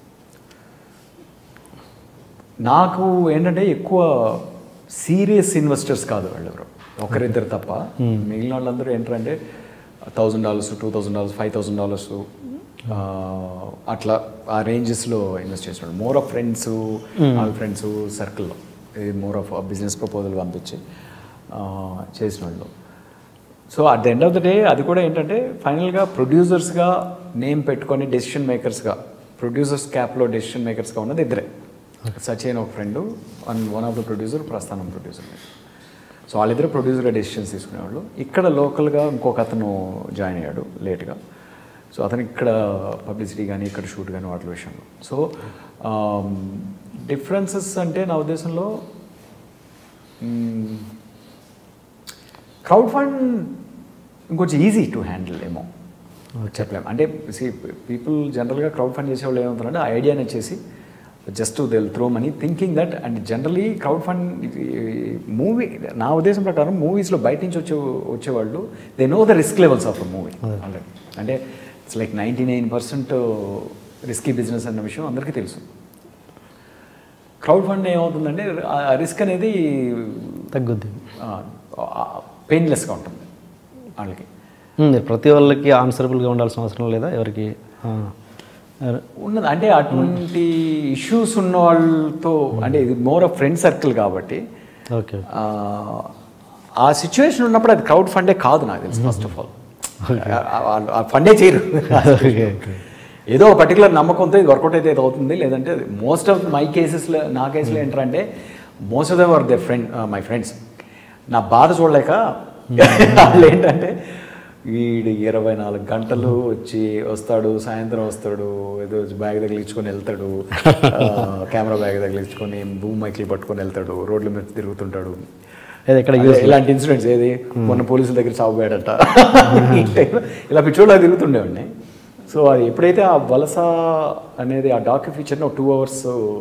నాకు ఏంటంటే ఎక్కువ సీరియస్ ఇన్వెస్టర్స్ కాదు వాళ్ళు ఎవరు, ఒకరిద్దరు తప్ప. మిగిలిన వాళ్ళందరూ ఏంటంటే thousand dollars two thousand dollars five thousand dollars అట్లా ఆ రేంజెస్లో ఇన్వెస్ట్ చేసేవాళ్ళు. మోర్ ఆఫ్ ఫ్రెండ్స్ వాళ్ళ ఫ్రెండ్స్ సర్కిల్లో ఇది మోర్ ఆఫ్ బిజినెస్ ప్రపోజల్ పంపించి చేసిన వాళ్ళు. So at the end of the day అది కూడా ఏంటంటే ఫైనల్గా ప్రొడ్యూసర్స్గా నేమ్ పెట్టుకొని డెసిషన్ మేకర్స్గా ప్రొడ్యూసర్స్ క్యాప్లో డెసిషన్ మేకర్స్గా ఉన్నది ఇద్దరే, సచిన్ ఒక friend and one of the producer Prasthanam producer. So వాళ్ళిద్దరు ప్రొడ్యూసర్గా డెసిషన్స్ తీసుకునేవాళ్ళు. ఇక్కడ లోకల్గా ఇంకొక అతను జాయిన్ అయ్యాడు లేట్గా. సో అతను ఇక్కడ పబ్లిసిటీ కానీ ఇక్కడ షూట్ కానీ వాటి విషయంలో. సో డిఫరెన్సెస్ అంటే నా ఉద్దేశంలో క్రౌడ్ ఫండ్ ఇంకొంచెం ఈజీ టు హ్యాండిల్ ఏమో చెప్పలేము. అంటే సి పీపుల్ జనరల్గా క్రౌడ్ ఫండ్ చేసేవాళ్ళు ఏమవుతారంటే ఆ ఐడియాని వచ్చేసి just they will throw money thinking that. And generally crowd fund movie నా ఉద్దేశం ప్రకారం మూవీస్లో బయట నుంచి వచ్చే వచ్చేవాళ్ళు they know the risk levels of the movie already. అంటే it's like ninety nine percent risky business అన్న విషయం అందరికీ తెలుసు. క్రౌడ్ ఫండ్ ఏమవుతుందంటే ఆ రిస్క్ అనేది తగ్గుద్ది, పెయిన్లెస్గా ఉంటుంది వాళ్ళకి. ప్రతి వాళ్ళకి ఆన్సరబుల్గా ఉండాల్సిన అవసరం లేదా ఎవరికి ఉన్నది. అంటే అటువంటి ఇష్యూస్ ఉన్న వాళ్ళతో అంటే ఇది మోర్ ఆఫ్ ఫ్రెండ్ సర్కిల్ కాబట్టి ఓకే ఆ సిచ్యువేషన్ ఉన్నప్పుడు అది క్రౌడ్ ఫండే కాదు నాకు తెలుసు. ఫస్ట్ ఆఫ్ ఆల్ ఆ ఫండే చేయరు. ఏదో ఒక పర్టికులర్ నమ్మకంతో ఇది వర్కౌట్ అయితే ఇది అవుతుంది. లేదంటే మోస్ట్ ఆఫ్ మై కేసెస్లో నా కేసులో ఏంటంటే most of them are they friend my friends. నా బాధ చూడలేక వాళ్ళు ఏంటంటే వీడు ఇరవై నాలుగు గంటలు వచ్చి వస్తాడు, సాయంత్రం వస్తాడు, ఏదో బ్యాగ్ తగిలించుకొని వెళ్తాడు, కెమెరా బ్యాగ్ తగిలించుకొని భూమి మైకిల్ పట్టుకొని వెళ్తాడు, రోడ్ల మీద తిరుగుతుంటాడు. ఇలాంటి ఇన్సిడెంట్స్ ఏది మొన్న పోలీసుల దగ్గర చావుపోయాడట ఇలా పిచ్చోళ్ళ తిరుగుతుండేవాడిని. సో అది ఎప్పుడైతే ఆ వలస అనేది ఆ డాక్యూ ఫీచర్ని ఒక టూ అవర్స్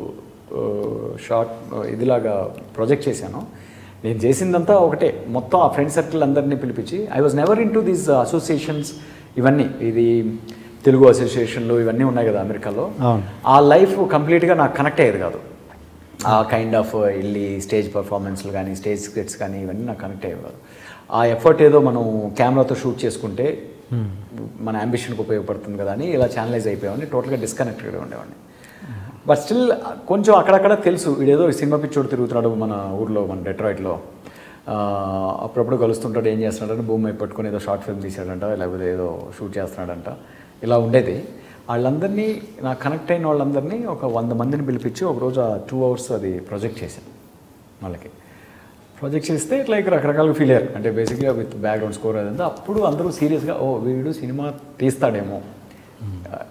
షార్ట్ ఇదిలాగా ప్రొజెక్ట్ చేశాను. నేను చేసిందంతా ఒకటే, మొత్తం ఆ ఫ్రెండ్ సర్కిల్ అందరినీ పిలిపించి I was never into these associations ఇవన్నీ. ఇది తెలుగు అసోసియేషన్లు ఇవన్నీ ఉన్నాయి కదా అమెరికాలో. ఆ లైఫ్ కంప్లీట్గా నాకు కనెక్ట్ అయ్యేది కాదు. ఆ కైండ్ ఆఫ్ వెళ్ళి స్టేజ్ పర్ఫార్మెన్స్లు కానీ స్టేజ్ స్క్రిప్ట్స్ కానీ ఇవన్నీ నాకు కనెక్ట్ అయ్యేవి కాదు. ఆ ఎఫర్ట్ ఏదో మనం కెమెరాతో షూట్ చేసుకుంటే మన అంబిషన్కి ఉపయోగపడుతుంది కదా అని ఇలా ఛానలైజ్ అయిపోయామని టోటల్గా డిస్కనెక్టెడ్గా ఉండేవాడిని. బట్ స్టిల్ కొంచెం అక్కడక్కడ తెలుసు వీడేదో సినిమా పిచ్చోడు తిరుగుతున్నాడు మన ఊర్లో, మన డెట్రాయిట్లో అప్పుడప్పుడు కలుస్తుంటాడు, ఏం చేస్తున్నాడంటే భూమి పట్టుకొని ఏదో షార్ట్ ఫిల్మ్ తీసాడంట, లేకపోతే ఏదో షూట్ చేస్తున్నాడంట, ఇలా ఉండేది. వాళ్ళందరినీ నాకు కనెక్ట్ అయిన వాళ్ళందరినీ ఒక వంద మందిని పిలిపించి ఒకరోజు ఆ టూ అవర్స్ అది ప్రొజెక్ట్ చేశాను. వాళ్ళకి ప్రొజెక్ట్ చేస్తే లైక్ రకరకాలుగా ఫీల్ అయ్యారు. అంటే బేసిక్గా విత్ బ్యాక్గ్రౌండ్ స్కోర్ అదంతా. అప్పుడు అందరూ సీరియస్గా ఓ వీడు సినిమా తీస్తాడేమో,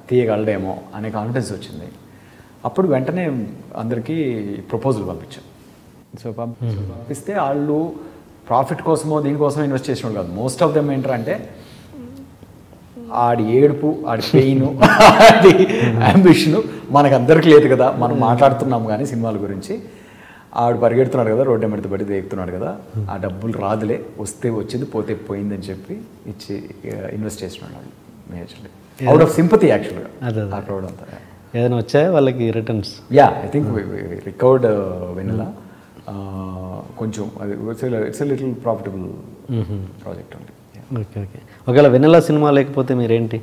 తీయగలడేమో అనే కాన్ఫిడెన్స్ వచ్చింది. అప్పుడు వెంటనే అందరికీ ప్రపోజల్ పంపించాం. సో పంపిస్తే వాళ్ళు ప్రాఫిట్ కోసమో దీనికోసమో ఇన్వెస్ట్ చేసిన వాళ్ళు కాదు. మోస్ట్ ఆఫ్ దెమ్ ఏంటంటే ఆడి ఏడుపు, ఆడి పెయిన్, ఆడి అంబిషను మనకు అందరికీ లేదు కదా. మనం మాట్లాడుతున్నాము కానీ సినిమాల గురించి, ఆడు పరిగెడుతున్నాడు కదా, రోడ్డు ఎమ్మడి పడి దేగుతున్నాడు కదా, ఆ డబ్బులు రాదులే, వస్తే వచ్చింది పోతే పోయిందని చెప్పి ఇచ్చి ఇన్వెస్ట్ చేస్తున్నాడు వాళ్ళు మేజర్లీ అవుట్ ఆఫ్ సింపతి యాక్చువల్గా ఆ క్రౌడ్ అంతా. ఏదైనా వచ్చాయా వాళ్ళకి returns? Yeah, I think recovered Vennela కొంచెం. అది it's a little profitable project అండి. Okay okay. ఒకవేళ వెన్నెలా సినిమా లేకపోతే మీరేంటి?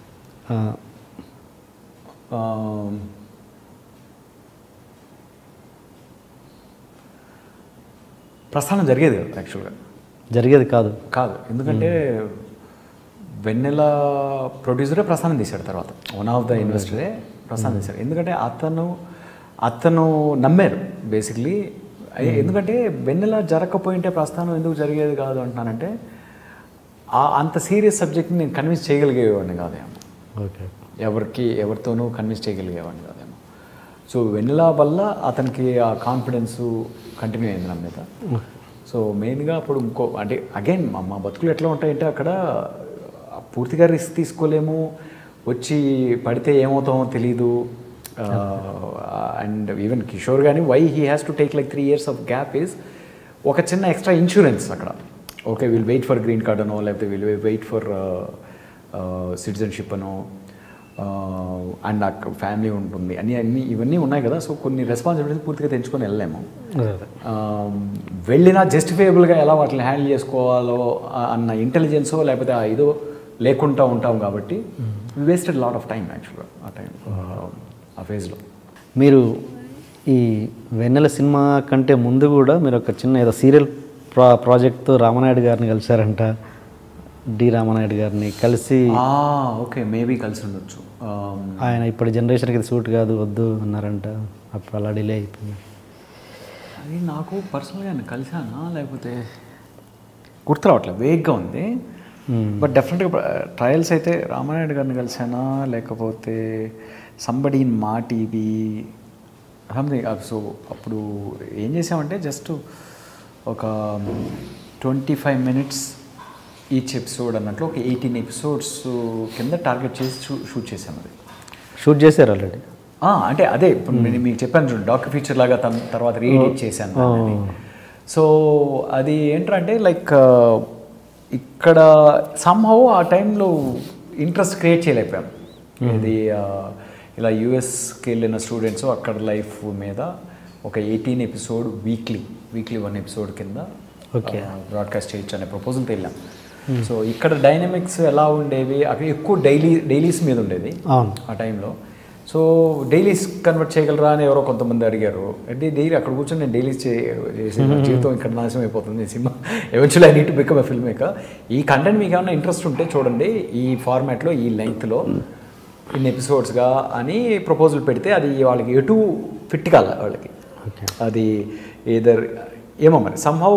ప్రస్థానం జరిగేది కాదు యాక్చువల్గా. జరిగేది కాదు కాదు ఎందుకంటే వెన్నెల ప్రొడ్యూసరే ప్రస్థానం తీశాడు తర్వాత, వన్ ఆఫ్ ద ఇన్వెస్టరే ప్రస్థానం తీశాడు. ఎందుకంటే అతను అతను నమ్మారు బేసిక్లీ. ఎందుకంటే వెన్నెల జరగకపోయింటే ప్రస్థానం ఎందుకు జరిగేది కాదు అంటున్నానంటే, అంత సీరియస్ సబ్జెక్ట్ని నేను కన్విన్స్ చేయగలిగేవాడిని కాదేమో, ఓకే ఎవరికి ఎవరితోనూ కన్విన్స్ చేయగలిగేవాడిని కాదేమో. సో వెన్నెల వల్ల అతనికి ఆ కాన్ఫిడెన్సు కంటిన్యూ అయింది నా మీద. సో మెయిన్గా అప్పుడు ఇంకో అంటే అగైన్ మా బతుకులు ఎట్లా ఉంటాయంటే, అక్కడ పూర్తిగా రిస్క్ తీసుకోలేము, వచ్చి పడితే ఏమవుతామో తెలీదు. అండ్ ఈవెన్ కిషోర్ కానీ why he has to take like three years of gap is ఒక చిన్న ఎక్స్ట్రా ఇన్సూరెన్స్ అక్కడ. Okay will wait for green card అనో, లేకపోతే విల్ వెయిట్ ఫర్ సిటిజన్షిప్ అనో, అండ్ నాకు ఫ్యామిలీ ఉంటుంది అన్నీ అన్నీ ఇవన్నీ ఉన్నాయి కదా. సో కొన్ని రెస్పాన్సిబిలిటీస్ పూర్తిగా తెంచుకొని వెళ్ళలేము. వెళ్ళినా జస్టిఫైబుల్గా ఎలా వాటిని హ్యాండిల్ చేసుకోవాలో అన్న ఇంటెలిజెన్సో లేకపోతే ఆ ఇదో లేకుండా ఉంటాం కాబట్టి వేస్టెడ్ లాట్ ఆఫ్ టైం యాక్చువల్గా ఆ టైం ఆ ఫేజ్లో. మీరు ఈ వెన్నెల సినిమా కంటే ముందు కూడా మీరు ఒక చిన్న ఏదో సీరియల్ ప్రా ప్రాజెక్ట్తో రామనాయుడు గారిని కలిశారంట, డి రామనాయుడు గారిని కలిసి. ఓకే మేబీ కలిసి ఉండొచ్చు. ఆయన ఇప్పుడు జనరేషన్కి ఇది సూట్ కాదు వద్దు అన్నారంట, అప్పుడు అలా డిలే అయిపోయింది. అది నాకు పర్సనల్గా కలిసానా లేకపోతే గుర్తు రావట్లేదు, వేగ్గా ఉంది. బట్ డెఫినెట్గా ట్రయల్స్ అయితే రామనాయుడు గారిని కలిసానా లేకపోతే somebody in Maa TV something. So అప్పుడు ఏం చేసామంటే జస్ట్ ఒక twenty five minutes each episode అన్నట్లు ఒక ఎయిటీన్ ఎపిసోడ్స్ కింద టార్గెట్ చేసి షూ షూట్ చేసాము. అది షూట్ చేశారు ఆల్రెడీ. అంటే అదే ఇప్పుడు నేను మీకు చెప్పాను చూడండి, డాక్యూ ఫీచర్ లాగా తన తర్వాత రీఎడిట్ చేశాను. సో అది ఏంటంటే లైక్ ఇక్కడ సమ్హౌ ఆ టైంలో ఇంట్రెస్ట్ క్రియేట్ చేయలేకపోయాం. ఇది ఇలా యూఎస్కి వెళ్ళిన స్టూడెంట్స్ అక్కడ లైఫ్ మీద ఒక eighteen episode weekly weekly one episode కింద ఓకే బ్రాడ్కాస్ట్ చేయొచ్చు అనే ప్రపోజల్తో వెళ్ళాం. సో ఇక్కడ డైనమిక్స్ ఎలా ఉండేవి, అక్కడ ఎక్కువ డైలీ డైలీస్ మీద ఉండేది ఆ టైంలో. సో డైలీస్ కన్వర్ట్ చేయగలరా అని ఎవరో కొంతమంది అడిగారు. అంటే డైలీ అక్కడ కూర్చొని నేను డైలీస్ చేసే జీవితం ఇక్కడ నాశనం అయిపోతుంది సినిమా. Eventually I need to become a filmmaker. ఈ కంటెంట్ మీకు ఏమైనా ఇంట్రెస్ట్ ఉంటే చూడండి, ఈ ఫార్మాట్లో ఈ లెంగ్త్లో ఇన్ని ఎపిసోడ్స్గా అని ప్రపోజల్ పెడితే అది వాళ్ళకి ఎటు ఫిట్ కాల వాళ్ళకి. అది ఏదర్ ఏమో మరి సమ్హౌ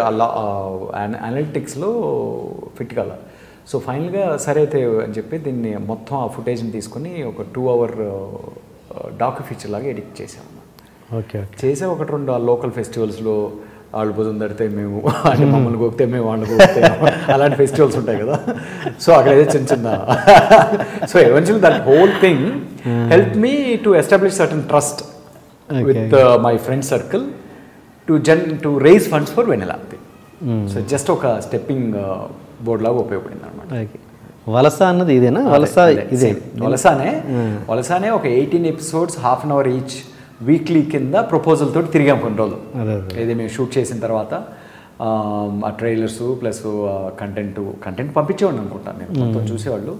అనలిటిక్స్లో ఫిట్ కాల. సో ఫైనల్గా సరే అయితే అని చెప్పి దీన్ని మొత్తం ఆ ఫుటేజ్ని తీసుకొని ఒక టూ అవర్ డాక్యూ ఫీచర్ లాగా ఎడిట్ చేసాము. ఓకే చేసే ఒకటి రెండు లోకల్ ఫెస్టివల్స్లో వాళ్ళు భుజం తడితే మేము అంటే మమ్మల్ని గోపితే మేము వాళ్ళని గోపితే అలాంటి ఫెస్టివల్స్ ఉంటాయి కదా. సో అక్కడ ఏదో చిన్న చిన్న so eventually that whole thing help me to establish certain trust with my friend circle to జన్ to raise funds for Vennela. So just ఒక స్టెప్పింగ్ బోర్డ్ లాగా ఉపయోగపడింది అనమాట. వలస అన్నది ఇదేనా? వలస ఇదే వలసానే వలసానే ఒక eighteen episodes half an hour each weekly కింద ప్రపోజల్ తోటి తిరిగాం కొన్ని రోజులు. ఇది మేము షూట్ చేసిన తర్వాత ఆ ట్రైలర్స్ ప్లస్ కంటెంట్ కంటెంట్ పంపించేవాడిని అనుకుంటాను నేను, మొత్తం చూసేవాళ్ళు.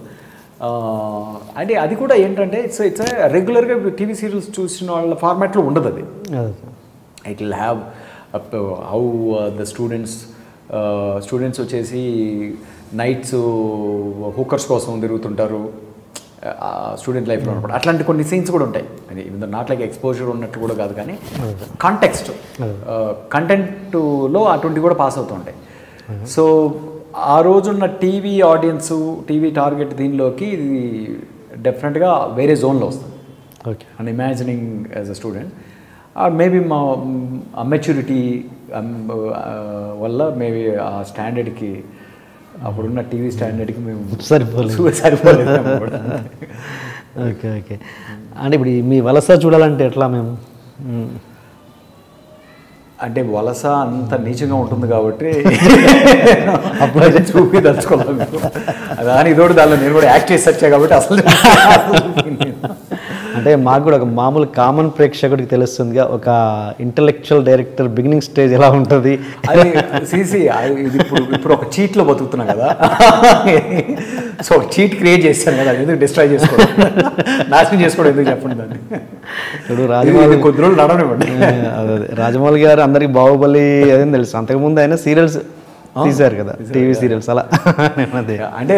అంటే అది కూడా ఏంటంటే ఇట్స్ ఇట్స్ రెగ్యులర్గా టీవీ సీరియల్స్ చూసిన వాళ్ళ ఫార్మాట్లో ఉండదు అది. It will have how the students students వచ్చేసి నైట్స్ హూకర్స్ కోసం తిరుగుతుంటారు స్టూడెంట్ లైఫ్లో ఉన్నప్పుడు. అట్లాంటి కొన్ని సీన్స్ కూడా ఉంటాయి. అది నాట్ లైక్ ఎక్స్పోజర్ ఉన్నట్టు కూడా కాదు, కానీ కాంటెక్స్ట్ కంటెంట్లో అటువంటి కూడా పాస్ అవుతూ ఉంటాయి. సో ఆ రోజున్న టీవీ ఆడియన్స్ టీవీ టార్గెట్ దీనిలోకి ఇది డెఫినెట్గా వేరే జోన్లో వస్తుంది. Okay and imagining as a student or maybe మా అమెచ్యూరిటీ వల్ల మేబీ ఆ స్టాండర్డ్కి అప్పుడున్న టీవీ స్టాండర్డ్కి మేము సరిపోలేదు సరిపోలేదు. ఓకే ఓకే అంటే ఇప్పుడు మీ వలస చూడాలంటే ఎట్లా మేము అంటే వలస అంత నీచంగా ఉంటుంది కాబట్టి అప్పుడు చూపి దలుచుకోవాలి. దాని ఇదోటి దానిలో నేను కూడా యాక్ట్ చేసి వచ్చా కాబట్టి అసలు అంటే మాకు కూడా ఒక మామూలు కామన్ ప్రేక్షకుడికి తెలుస్తుందిగా ఒక ఇంటలెక్చువల్ డైరెక్టర్ బిగినింగ్ స్టేజ్ ఎలా ఉంటుంది అది సీసీ ఇది ఇప్పుడు ఇప్పుడు ఒక చీట్లో బతుకుతున్నాం కదా, సో ఒక చీట్ క్రియేట్ చేస్తాను కదా, ఎందుకు డిస్ట్రాయ్ చేసుకోవడం, నాశనం చేసుకోవడం ఎందుకు చెప్పండి దాన్ని. ఇప్పుడు రాజమౌళి కొద్ది రోజులు నడవనివ్వండి. అదే రాజమౌళి గారు అందరికి బాహుబలి అదేం తెలుసు, అంతకుముందు అయినా సీరియల్స్ తీశారు కదా టీవీ సీరియల్స్ అలా. అంటే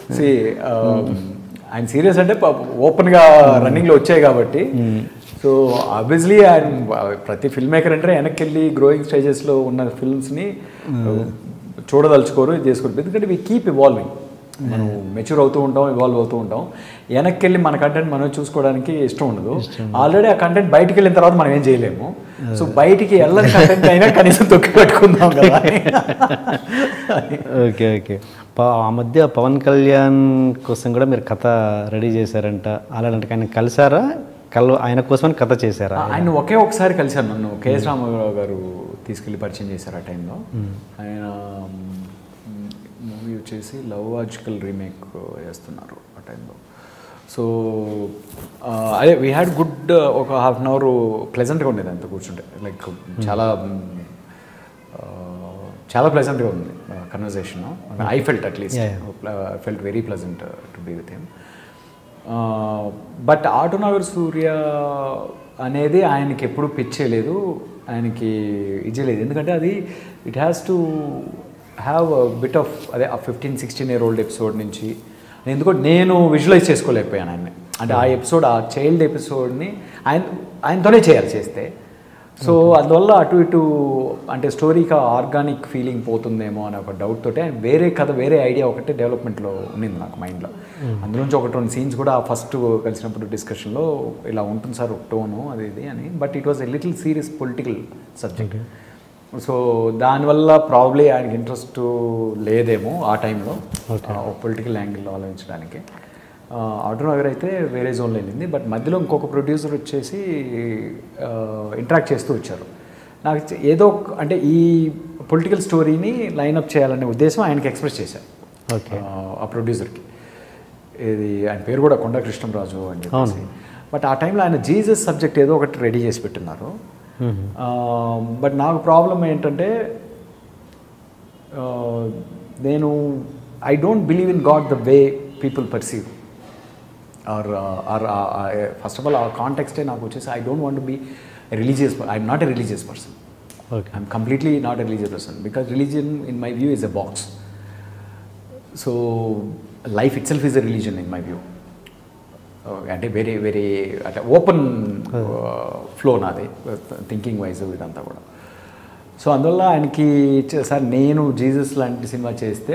ఆయన సీరియస్ అంటే ఓపెన్గా రన్నింగ్లో వచ్చాయి కాబట్టి, సో ఆబ్వియస్లీ ఆయన ప్రతి ఫిల్మ్ మేకర్ అంటే వెనక్కి వెళ్ళి గ్రోయింగ్ స్టేజెస్లో ఉన్న ఫిల్మ్స్ని చూడదలుచుకోరు, ఇది చేసుకోరు. ఎందుకంటే వీ కీప్ ఇవాల్వింగ్, మనం మెచ్యూర్ అవుతూ ఉంటాం, ఇవాల్వ్ అవుతూ ఉంటాం. వెనక్కి వెళ్ళి మన కంటెంట్ మనం చూసుకోవడానికి ఇష్టం ఉండదు. ఆల్రెడీ ఆ కంటెంట్ బయటికి వెళ్ళిన తర్వాత మనం ఏం చేయలేము. సో బయటికి వెళ్ళని కంటెంట్ అయినా కనీసం తొక్కి పెట్టుకుందాం కదా. ఓకే ఓకే ఆ మధ్య పవన్ కళ్యాణ్ కోసం కూడా మీరు కథ రెడీ చేశారంట, అలాంటి ఆయన కలిసారా? కల్ ఆయన కోసమని కథ చేశారా? ఆయన ఒకే ఒకసారి కలిశాను, నన్ను కేఎస్ రామారావు గారు తీసుకెళ్ళి పరిచయం చేశారు ఆ టైంలో. ఆయన మూవీ వచ్చేసి లవ్ లాజికల్ రీమేక్ చేస్తున్నారు ఆ టైంలో. సో అదే వీ హ్యాడ్ గుడ్ ఒక హాఫ్ అన్ అవర్ ప్లెజెంట్గా ఉండేది అంత కూర్చుంటే, లైక్ చాలా చాలా ప్లెజెంట్గా ఉంది conversation. I felt at least I felt very pleasant to be with him. But Autonagar Surya అనేది ఆయనకి ఎప్పుడు పిచ్చేయలేదు, ఆయనకి ఇచ్చేయలేదు. ఎందుకంటే అది it has to have bit of అదే ఆ fifteen sixteen year old episode నుంచి, ఎందుకంటే నేను విజువలైజ్ చేసుకోలేకపోయాను ఆయన్ని. అంటే ఆ ఎపిసోడ్ ఆ చైల్డ్ ఎపిసోడ్ని ఆయన ఆయనతోనే చేయాలి చేస్తే. సో అందువల్ల అటు ఇటు అంటే స్టోరీకి ఆర్గానిక్ ఫీలింగ్ పోతుందేమో అనే ఒక డౌట్ తోటి ఆయన వేరే కథ వేరే ఐడియా ఒకటి డెవలప్మెంట్లో ఉన్నింది నాకు మైండ్లో. అందులోంచి ఒకటి రెండు సీన్స్ కూడా ఫస్ట్ కలిసినప్పుడు డిస్కషన్లో ఇలా ఉంటుంది సార్ ఒక టోను అది ఇది అని. But it was a little serious political subject. So దానివల్ల ప్రాబ్లీ ఆయనకి ఇంట్రెస్ట్ లేదేమో ఆ టైంలో పొలిటికల్ యాంగిల్లో ఆలోచించడానికి. ఆటోనగర్ అయితే వేరే జోన్లో వెళ్ళింది. బట్ మధ్యలో ఇంకొక ప్రొడ్యూసర్ వచ్చేసి ఇంటరాక్ట్ చేస్తూ వచ్చారు. నాకు ఏదో అంటే ఈ పొలిటికల్ స్టోరీని లైన్అప్ చేయాలనే ఉద్దేశం ఆయనకి ఎక్స్ప్రెస్ చేశారు ఆ ప్రొడ్యూసర్కి. ఇది ఆయన పేరు కూడా కొండ కృష్ణంరాజు అని చెప్పేసి. బట్ ఆ టైంలో ఆయన జీసస్ సబ్జెక్ట్ ఏదో ఒకటి రెడీ చేసి పెట్టున్నారు. బట్ నాకు ప్రాబ్లం ఏంటంటే నేను I don't believe in God the way people perceive or or first of all ఆ కాంటెక్స్టే నాకు వచ్చేసి I don't want be religious. I'm not a religious person. I'm completely not a religious person because religion in my view is a box. So life itself is a religion in my view. అంటే very very అంటే open flow నాది thinking wise ఇదంతా కూడా. So అందువల్ల ఆయనకి sir నేను Jesus లాంటి cinema చేస్తే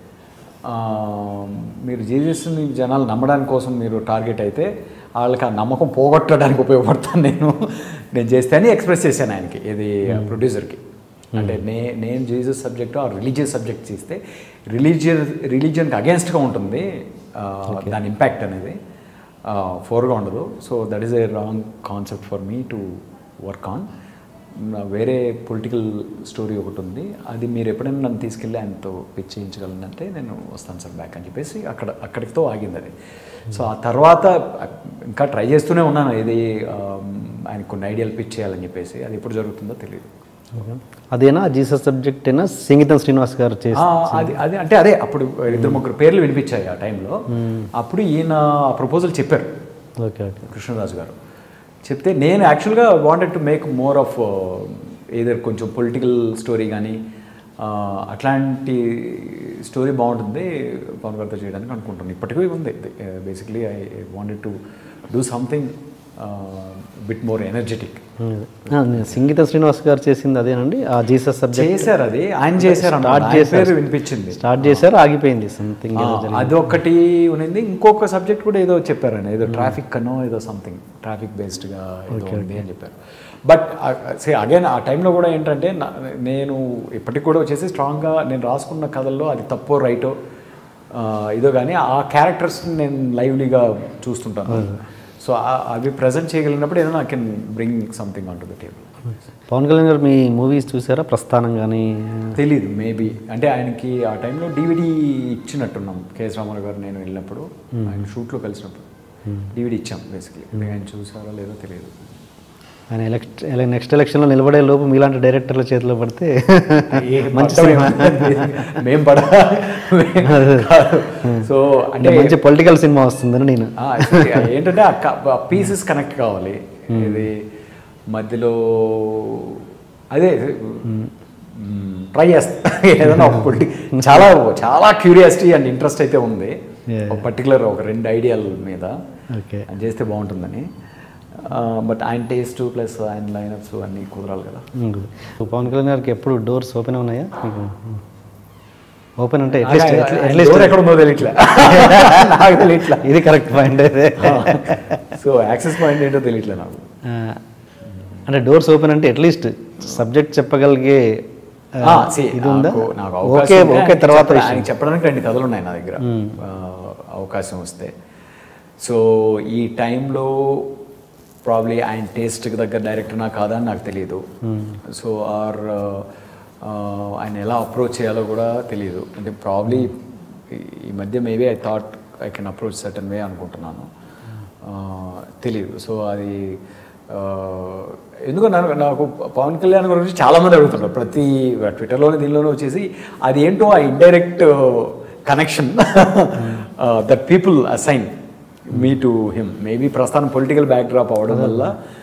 మీరు జీసస్ని జనాలు నమ్మడానికి కోసం మీరు టార్గెట్ అయితే వాళ్ళకి ఆ నమ్మకం పోగొట్టడానికి ఉపయోగపడతాను నేను నేను చేస్తే అని ఎక్స్ప్రెస్ చేశాను ఆయనకి, ఇది ప్రొడ్యూసర్కి. అంటే నే నేను జీసస్ సబ్జెక్టు ఆ రిలీజియస్ సబ్జెక్ట్ చేస్తే రిలీజియస్ రిలీజియన్కి అగేన్స్ట్గా ఉంటుంది దాని ఇంపాక్ట్ అనేది, ఫోర్గా ఉండదు. So that is a wrong concept for me to work on. వేరే పొలిటికల్ స్టోరీ ఒకటి ఉంది, అది మీరు ఎప్పుడైనా నన్ను తీసుకెళ్ళి ఆయనతో పిచ్ చేయించగలనంటే నేను వస్తాను సార్ బ్యాక్ అని చెప్పేసి అక్కడ అక్కడితో ఆగింది అది. సో ఆ తర్వాత ఇంకా ట్రై చేస్తూనే ఉన్నాను ఇది ఆయనకు కొన్ని ఐడియాలు పిచ్ చేయాలని చెప్పేసి. అది ఎప్పుడు జరుగుతుందో తెలియదు. అదేనా జీసస్ సబ్జెక్ట్ అయినా సంగీతం శ్రీనివాస్ గారు చేసి అది అది అంటే అదే అప్పుడు ఇద్దరు ముగ్గురు పేర్లు వినిపించాయి ఆ టైంలో. అప్పుడు ఈయన ఆ ప్రపోజల్ చెప్పారు ఓకే ఓకే కృష్ణరాజు గారు. చెప్తే నేను యాక్చువల్గా wanted to make more of either కొంచెం పొలిటికల్ స్టోరీ కానీ అట్లాంటి స్టోరీ బాగుంటుంది పవన్ గారితో చేయడానికి అనుకుంటున్నాను. ఇప్పటికీ ఉంది basically I wanted to do something bit more energetic. Sangeetha Srinivas garu చేసింది అదేనండి, ఆ జీసస్ సబ్జెక్ట్ చేశారు, అది ఆయన చేశారు, స్టార్ట్ చేశారు, వినిపించింది, స్టార్ట్ చేశారు, ఆగిపోయింది సంథింగ్. అదొకటి ఉన్నింది. ఇంకొక సబ్జెక్ట్ కూడా ఏదో చెప్పారండి, ఏదో ట్రాఫిక్ కనో ఏదో సంథింగ్ ట్రాఫిక్ బేస్డ్గా ఏదో ఉంది అని చెప్పారు. బట్ సే అగైన్ ఆ టైంలో కూడా ఏంటంటే నేను ఇప్పటికి కూడా వచ్చేసి స్ట్రాంగ్గా నేను రాసుకున్న కథల్లో అది తప్పో రైటో ఇదో కానీ ఆ క్యారెక్టర్స్ని నేను లైవ్లీగా చూస్తుంటాను. సో అవి ప్రజెంట్ చేయగలిగినప్పుడు ఏదో I can bring something on to the table. Pawan Kalyan garu మీ మూవీస్ చూసారా ప్రస్థానం కానీ? తెలీదు, మేబీ అంటే ఆయనకి ఆ టైంలో డివిడీ ఇచ్చినట్టున్నాం, కేఎస్ రామారావు గారు నేను వెళ్ళినప్పుడు ఆయన షూట్లో కలిసినప్పుడు డివిడీ ఇచ్చాం బేసిక్లీ. ఆయన చూసారో లేదో తెలియదు. ఆయన ఎలక్ట్ నెక్స్ట్ ఎలక్షన్లో నిలబడే లోపు మీలాంటి డైరెక్టర్ల చేతిలో పడితే మంచి సినిమా మేము పడ సో అంటే మంచి పొలిటికల్ సినిమా వస్తుందని నేను ఏంటంటే ఆ పీసెస్ కనెక్ట్ కావాలి. ఇది మధ్యలో అదే ట్రై చేస్తా ఏదైనా ఒక పొలిటి చాలా చాలా క్యూరియాసిటీ అండ్ ఇంట్రెస్ట్ అయితే ఉంది ఒక పర్టికులర్ ఒక రెండు ఐడియాల మీద అది చేస్తే బాగుంటుందని. బట్ ఆయన టేస్ట్ ప్లస్ ఆయన లైనప్స్ అన్నీ కుదరాలి కదా. పవన్ కళ్యాణ్ గారికి ఎప్పుడు డోర్స్ ఓపెన్ ఉన్నాయా? ఓపెన్ అంటే ఎక్కడ ఉందో తెలియట్లే, నాకు తెలియట్లే, ఇది కరెక్ట్ పాయింట్ అయితే. సో యాక్సెస్ పాయింట్ ఏంటో తెలియట్లే నాకు. అంటే డోర్స్ ఓపెన్ అంటే అట్లీస్ట్ సబ్జెక్ట్ చెప్పగలిగే ఇది ఉందా? నాకు ఓకే ఓకే తర్వాత ఆయన చెప్పడానికి రెండు కథలు ఉన్నాయి నా దగ్గర అవకాశం వస్తే. సో ఈ టైంలో ప్రాబ్లీ ఆయన టేస్ట్కి దగ్గర డైరెక్టర్నా కాదా అని నాకు తెలియదు. సో ఆర్ ఆయన ఎలా అప్రోచ్ చేయాలో కూడా తెలియదు. అంటే ప్రాబ్లీ ఈ మధ్య maybe I thought I can approach certain way అనుకుంటున్నాను, తెలియదు. సో అది ఎందుకో నాకు నాకు పవన్ కళ్యాణ్ గురించి చాలామంది అడుగుతున్నారు ప్రతి ట్విట్టర్లోనే దీనిలోనే వచ్చేసి అది ఏంటో ఆ indirect connection that people assign me to him. Maybe ప్రస్తుతం పొలిటికల్ బ్యాక్ డ్రాప్ అవ్వడం వల్ల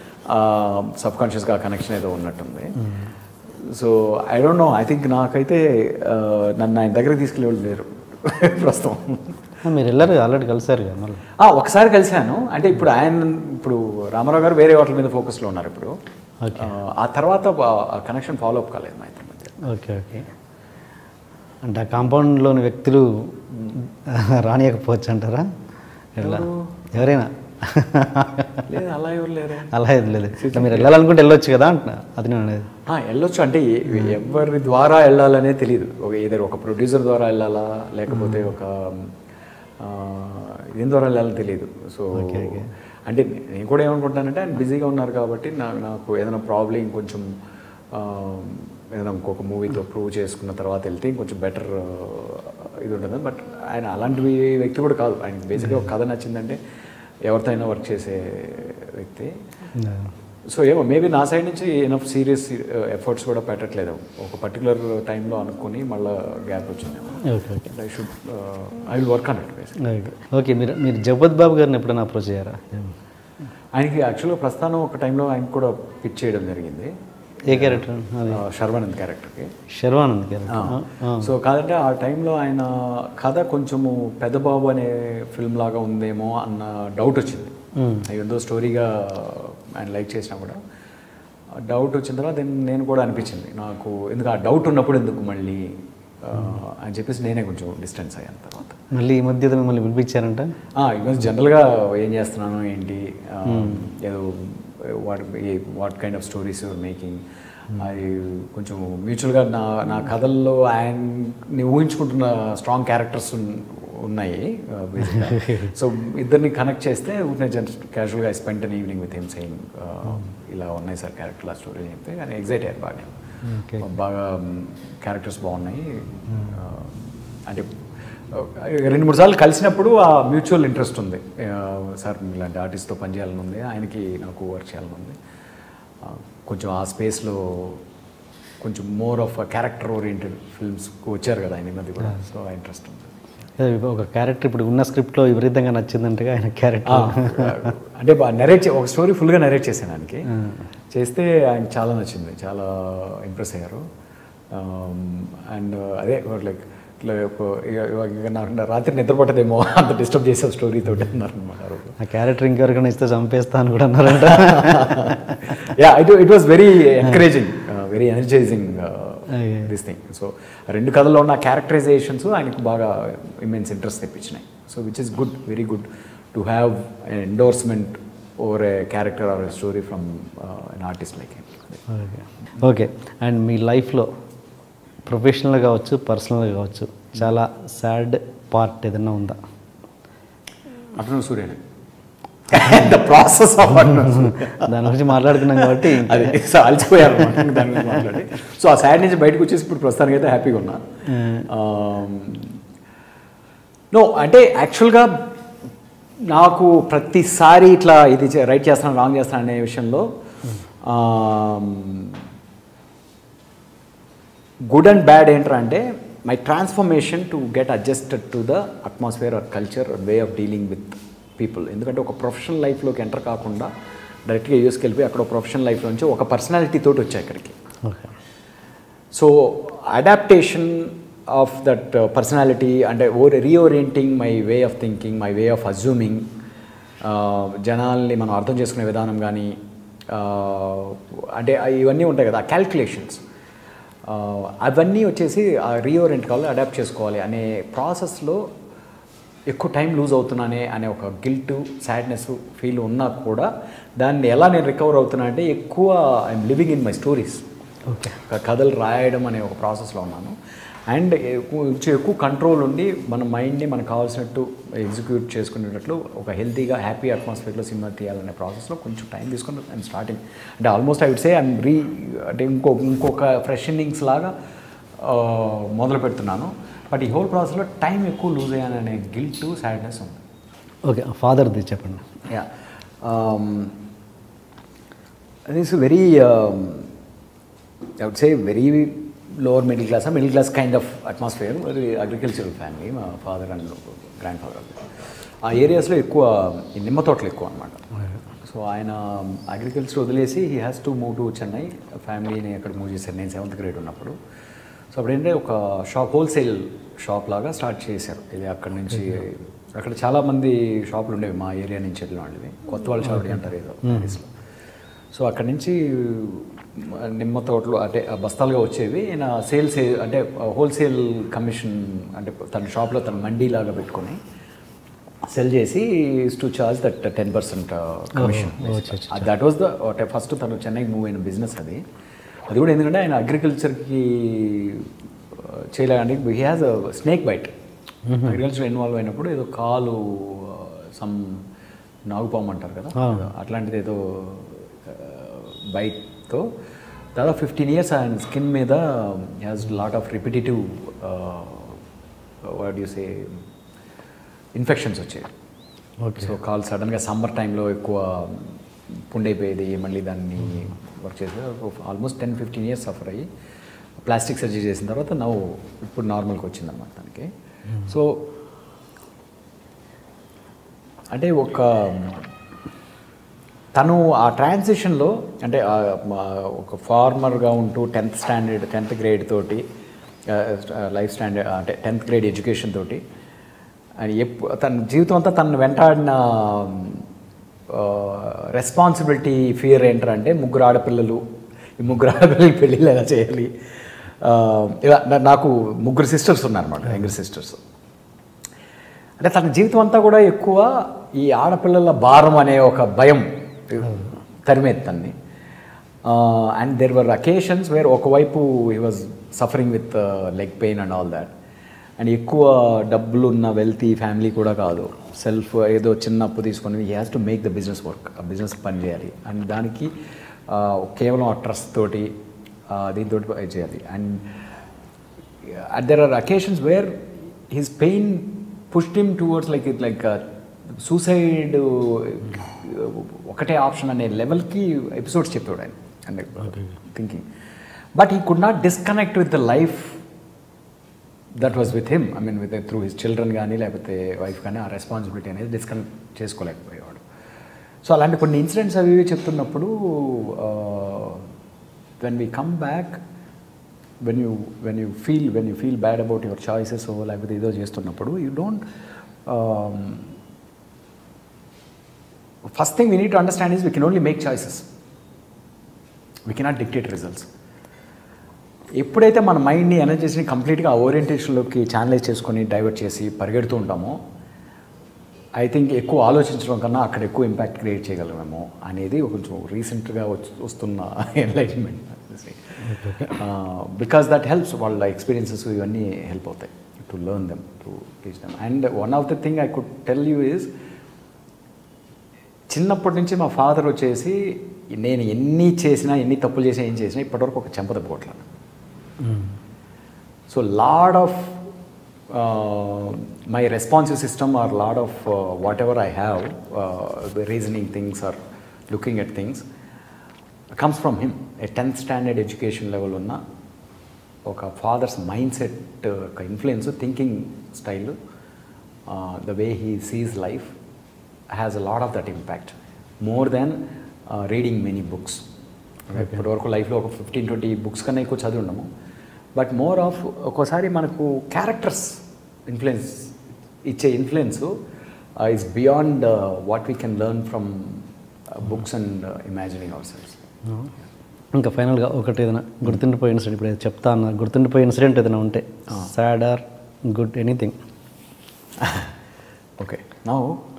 సబ్ కాన్షియస్గా కనెక్షన్ ఏదో ఉన్నట్టుంది. So I don't know, I think నాకైతే నన్ను ఆయన దగ్గరికి తీసుకెళ్ళి లేరు ప్రస్తుతం. మీరు వెళ్ళారు, ఆల్రెడీ కలిసారు కదా మళ్ళీ? ఒకసారి కలిశాను, అంటే ఇప్పుడు ఆయన ఇప్పుడు రామారావు గారు వేరే వాటి మీద ఫోకస్లో ఉన్నారు ఇప్పుడు. ఆ తర్వాత ఆ కనెక్షన్ ఫాలో అప్ కాలేదు మా ఇద్దరి మధ్య. Okay okay. అంటే ఆ కాంపౌండ్లోని వ్యక్తులు రానియకపోవచ్చు అంటారా? ఎవరైనా లేదు అలా ఎవరు లేరు, అలా ఏది లేదు. మీరు వెళ్ళాలనుకుంటే వెళ్ళొచ్చు కదా అంటున్నా, అది నేను అనేది. వెళ్ళొచ్చు అంటే ఎవరి ద్వారా వెళ్ళాలనే తెలియదు. ఒక ఏదో ఒక ప్రొడ్యూసర్ ద్వారా వెళ్ళాలా లేకపోతే ఒక దేని ద్వారా వెళ్ళాలని తెలియదు. సో అంటే నేను కూడా ఏమనుకుంటానంటే ఆయన బిజీగా ఉన్నారు కాబట్టి నాకు నాకు ఏదైనా ప్రాబ్లం ఇంకొంచెం ఏదైనా ఇంకొక మూవీతో ప్రూవ్ చేసుకున్న తర్వాత వెళ్తే ఇంకొంచెం బెటర్ ఇది ఉంటుంది. బట్ ఆయన అలాంటి వ్యక్తి కూడా కాదు. ఆయన బేసిక్గా ఒక కథ నచ్చిందంటే ఎవరితో అయినా వర్క్ చేసే వ్యక్తి. సో ఏమో మేబీ నా సైడ్ నుంచి ఎనఫ్ సీరియస్ ఎఫర్ట్స్ కూడా పెట్టట్లేదు. ఒక పర్టికులర్ టైంలో అనుకుని మళ్ళీ గ్యాప్ వచ్చిందేమో. I should I will work on it basic. Okay. మీరు మీరు జగపత్ బాబు గారిని ఎప్పుడైనా అప్రోచ్ అయ్యారా? ఆయనకి యాక్చువల్గా ప్రస్థానం ఒక టైంలో ఆయన కూడా పిచ్ చేయడం జరిగింది. ఏ క్యారెక్టర్? శర్వానంద్ క్యారెక్టర్కి. శర్వానంద్ క్యారెక్టర్. సో కాదంటే ఆ టైంలో ఆయన కథ కొంచెము పెద్దబాబు అనే ఫిల్మ్ లాగా ఉందేమో అన్న డౌట్ వచ్చింది. ఏదో స్టోరీగా ఆయన లైక్ చేసినా కూడా డౌట్ వచ్చిన తర్వాత నేను కూడా అనిపించింది నాకు, ఎందుకు ఆ డౌట్ ఉన్నప్పుడు ఎందుకు మళ్ళీ అని చెప్పేసి నేనే కొంచెం డిస్టెన్స్ అయ్యాను. తర్వాత మళ్ళీ ఈ మధ్య మిమ్మల్ని పిలిపించారంట? ఈవెన్ జనరల్గా ఏం చేస్తున్నాను ఏంటి, ఏదో what what kind of stories your making, అది కొంచెం మ్యూచువల్గా నా నా కథల్లో ఆయన్ని ఊహించుకుంటున్న స్ట్రాంగ్ క్యారెక్టర్స్ ఉన్నాయి బేసిక్గా. సో ఇద్దరిని కనెక్ట్ చేస్తే జస్ట్ క్యాజువల్గా I spend an evening with him saying ఇలా ఉన్నాయి సార్ క్యారెక్టర్ ఆ స్టోరీ చెప్తే కానీ ఎగ్జైట్ అయ్యారు బాగా. బాగా క్యారెక్టర్స్ బాగున్నాయి. అంటే రెండు మూడు సార్లు కలిసినప్పుడు ఆ మ్యూచువల్ ఇంట్రెస్ట్ ఉంది. సార్ ఇలాంటి ఆర్టిస్ట్తో పనిచేయాలని ఉంది, ఆయనకి నాకు వర్క్ చేయాలని ఉంది. కొంచెం ఆ స్పేస్లో కొంచెం మోర్ ఆఫ్ క్యారెక్టర్ ఓరియంటెడ్ ఫిల్మ్స్కి వచ్చారు కదా ఆయన మధ్య కూడా. సో ఆ ఇంట్రెస్ట్ ఉంది. ఒక క్యారెక్టర్ ఇప్పుడు ఉన్న స్క్రిప్ట్లో విపరీతంగా నచ్చిందంటగా ఆయన క్యారెక్టర్. అంటే నరేట్ ఒక స్టోరీ ఫుల్గా నరేట్ చేశాను ఆయనకి, చేస్తే ఆయన చాలా నచ్చింది, చాలా ఇంప్రెస్ అయ్యారు. అండ్ అదే లైక్ ఇట్లా నాకు రాత్రి నిద్రపట్టదేమో అంత డిస్టర్బ్ చేసే స్టోరీతో అన్నారు అనమాట. ఆ క్యారెక్టర్ ఇంకెవరికైనా ఇస్తే చంపేస్తాను కూడా అన్నారంట. Yeah it it was very encouraging, very energizing this thing. So రెండు కథల్లో ఉన్న క్యారెక్టరైజేషన్స్ ఆయనకు బాగా ఇమెన్స్ ఇంట్రెస్ట్ తెప్పించినాయి. So which is good, very good to have an endorsement over a character or a story from an artist like him. Okay okay and మీ లైఫ్లో ప్రొఫెషనల్గా కావచ్చు, పర్సనల్గా కావచ్చు, చాలా సాడ్ పార్ట్ ఏదైనా ఉందా? అటు సూర్యనే ద ప్రాసెస్ ఆఫ్ దాని గురించి మాట్లాడుకున్నాం కాబట్టి అది అలసిపోయారు దాని గురించి మాట్లాడి. సో ఆ సాడ్ నుంచి బయటకు వచ్చేసి ఇప్పుడు ప్రస్తుతానికి అయితే హ్యాపీగా ఉన్నా. నో అంటే యాక్చువల్గా నాకు ప్రతిసారి ఇట్లా ఇది రైట్ చేస్తాను రాంగ్ చేస్తాను అనే విషయంలో గుడ్ అండ్ బ్యాడ్ ఏంట్రా అంటే my transformation to get adjusted to the atmosphere or culture or way of dealing with people. ఎందుకంటే ఒక ప్రొఫెషనల్ లైఫ్లోకి ఎంటర్ కాకుండా డైరెక్ట్గా యూఎస్కి వెళ్ళిపోయి అక్కడ ప్రొఫెషనల్ లైఫ్లో నుంచి ఒక పర్సనాలిటీ తోటి వచ్చాయి ఇక్కడికి. So adaptation of that personality అంటే ఓ reorienting my way of thinking, my way of assuming, జనాల్ని మనం అర్థం చేసుకునే విధానం కానీ అంటే ఇవన్నీ ఉంటాయి కదా క్యాల్కులేషన్స్, అవన్నీ వచ్చేసి ఆ రీఓరియంట్ కావాలి, అడాప్ట్ చేసుకోవాలి అనే ప్రాసెస్లో ఎక్కువ టైం లూజ్ అవుతున్నానే అనే ఒక గిల్ట్, సాడ్నెస్ ఫీల్ ఉన్నా కూడా దాన్ని ఎలా నేను రికవర్ అవుతున్నా అంటే ఎక్కువ I'm living in my stories. Okay, కథలు రాయడం అనే ఒక ప్రాసెస్లో ఉన్నాను. అండ్ కొంచెం ఎక్కువ కంట్రోల్ ఉండి మన మైండ్ని మనకు కావాల్సినట్టు ఎగ్జిక్యూట్ చేసుకునేటట్లు ఒక హెల్తీగా హ్యాపీ అట్మాస్ఫియర్లో సినిమా తీయాలనే ప్రాసెస్లో కొంచెం టైం తీసుకొని ఐఎమ్ స్టార్టింగ్. అంటే almost I would say I'm re అంటే ఇంకో ఇంకొక ఫ్రెష్ ఇన్నింగ్స్ లాగా మొదలు పెడుతున్నాను. బట్ ఈ హోల్ ప్రాసెస్లో టైం ఎక్కువ లూజ్ అయ్యాననే గిల్ట్, సాడ్నెస్ ఉంది. ఓకే, ఫాదర్ది చెప్పండి. Yeah it's very I would say very lower middle class, middle class kind of atmosphere, very agricultural family. మా ఫాదర్ అండ్ గ్రాండ్ ఫాదర్ ఆ ఏరియాస్లో ఎక్కువ నిమ్మ తోటలు ఎక్కువ అనమాట. సో ఆయన అగ్రికల్చర్ వదిలేసి he has to move to Chennai. ఫ్యామిలీని ఎక్కడ మూవ్ చేశారు నేను సెవెంత్ గ్రేడ్ ఉన్నప్పుడు. సో అప్పుడేంటే ఒక షాప్, హోల్సేల్ షాప్ లాగా స్టార్ట్ చేశారు. ఇది అక్కడి నుంచి అక్కడ చాలామంది షాపులు ఉండేవి మా ఏరియా నుంచి వెళ్ళిన వాళ్ళవి, కొత్త వాళ్ళ షాప్ అంటారు ఏదో ప్లేస్లో. సో అక్కడి నుంచి నిమ్మ తోటలు అంటే బస్తాలుగా వచ్చేవి. ఈయన సేల్స్ అంటే హోల్సేల్ కమిషన్ అంటే తన షాప్లో తన మండీలాగా పెట్టుకొని సెల్ చేసి to charge that ten percent commission. That was the అంటే ఫస్ట్ తను చెన్నైకి మూవ్ అయిన బిజినెస్ అది. అది కూడా ఎందుకంటే ఆయన అగ్రికల్చర్కి చేయలేదండి. He has a snake bite. Agriculture involve అయినప్పుడు ఏదో కాలు సమ్ నాగుపాము అంటారు కదా, అట్లాంటిది ఏదో బైట్తో దాదాపు ఫిఫ్టీన్ ఇయర్స్ ఆయన స్కిన్ మీద has lot of repetitive what you say infections వచ్చాయి. ఓకే, సో కాల్ సడన్గా సమ్మర్ టైంలో ఎక్కువ పుండైపోయేది, మళ్ళీ దాన్ని వర్క్ చేసి almost ten fifteen years suffer అయ్యి ప్లాస్టిక్ సర్జరీ చేసిన తర్వాత నవ్వు ఇప్పుడు నార్మల్కి వచ్చిందన్నమాట దానికి. సో అంటే ఒక తను ఆ ట్రాన్సిషన్లో అంటే ఒక ఫార్మర్గా ఉంటూ టెన్త్ స్టాండర్డ్ టెన్త్ గ్రేడ్ తోటి లైఫ్ స్టాండర్డ్ అంటే టెన్త్ గ్రేడ్ ఎడ్యుకేషన్ తోటి అని ఎప్పు తన జీవితం అంతా తను వెంటాడిన రెస్పాన్సిబిలిటీ ఫియర్ ఏంటంటే ముగ్గురు ఆడపిల్లలు, ఈ ముగ్గురు ఆడపిల్లలకి పెళ్ళిళ్ళు ఎలా చేయాలి. ఇలా నాకు ముగ్గురు సిస్టర్స్ ఉన్నారన్నమాట, యంగర్ సిస్టర్స్. అంటే తన జీవితం అంతా కూడా ఎక్కువ ఈ ఆడపిల్లల భారం అనే ఒక భయం తరిమేత్తన్ని. And there were occasions where ఒకవైపు he was suffering with leg pain and all that. And ఎక్కువ డబ్బులు ఉన్న వెల్తీ ఫ్యామిలీ కూడా కాదు, సెల్ఫ్ ఏదో చిన్న అప్పు తీసుకొని he has to make the business work, ఆ బిజినెస్ పని చేయాలి. అండ్ దానికి కేవలం ఆ ట్రస్ట్ తోటి దీంతో చేయాలి. And there are occasions where his pain pushed him towards like it like suicide ఒకటే ఆప్షన్ అనే లెవెల్కి ఎపిసోడ్స్ చెప్పాడు ఆయన and thinking. But he could not disconnect with the life that was with him. I mean with through his children కానీ లేకపోతే wife కానీ ఆ responsibility అనేది డిస్కనెక్ట్ చేసుకోలేకపోయేవాడు. సో అలాంటి కొన్ని ఇన్సిడెంట్స్ అవి ఇవి చెప్తున్నప్పుడు when we come back when you when you feel when you feel bad about your choices లేకపోతే ఏదో చేస్తున్నప్పుడు you don't first thing we need to understand is we can only make choices, we cannot dictate results. ఎప్పుడైతే మన మైండ్ని ఎనర్జీస్ని కంప్లీట్గా ఆ ఓరియంటేషన్లోకి channelise చేసుకొని divert చేసి పరిగెడుతూ ఉంటామో, ఐ థింక్ ఎక్కువ ఆలోచించడం కన్నా అక్కడ ఎక్కువ ఇంపాక్ట్ క్రియేట్ చేయగలమేమో అనేది కొంచెం రీసెంట్గా వస్తున్న ఎన్లైట్మెంట్. బికాస్ దట్ హెల్ప్స్, వాళ్ళ ఎక్స్పీరియన్సెస్ ఇవన్నీ హెల్ప్ అవుతాయి to learn them, to teach them. And one of the thing I could tell you is, చిన్నప్పటి నుంచి మా ఫాదర్ వచ్చేసి నేను ఎన్ని చేసినా ఎన్ని తప్పులు చేసినా ఏం చేసినా ఇప్పటివరకు ఒక చెంప తప్పుకోవట్లేదు. So lot of my responsive system or lot of whatever I have reasoning things or looking at things comes from him. A tenth standard education level ఉన్న ఒక ఫాదర్స్ మైండ్ సెట్ ఒక influence, thinking style, the way he sees life has a lot of that impact more than reading many books. ఇప్పటివరకు లైఫ్లో ఒక fifteen twenty books కన్నా ఎక్కువ చదివి ఉండము. బట్ మోర్ ఆఫ్ ఒక్కోసారి మనకు క్యారెక్టర్స్ ఇన్ఫ్లుయెన్స్ ఇచ్చే influence is beyond what we can learn from books and imagining ourselves. ఇంకా ఫైనల్గా ఒకటి ఏదైనా గుర్తుండిపోయే ఇన్సిడెంట్, ఇప్పుడు చెప్తా అన్న గుర్తుండిపోయే ఇన్సిడెంట్ ఏదైనా ఉంటే, sad or good, anything. Okay, now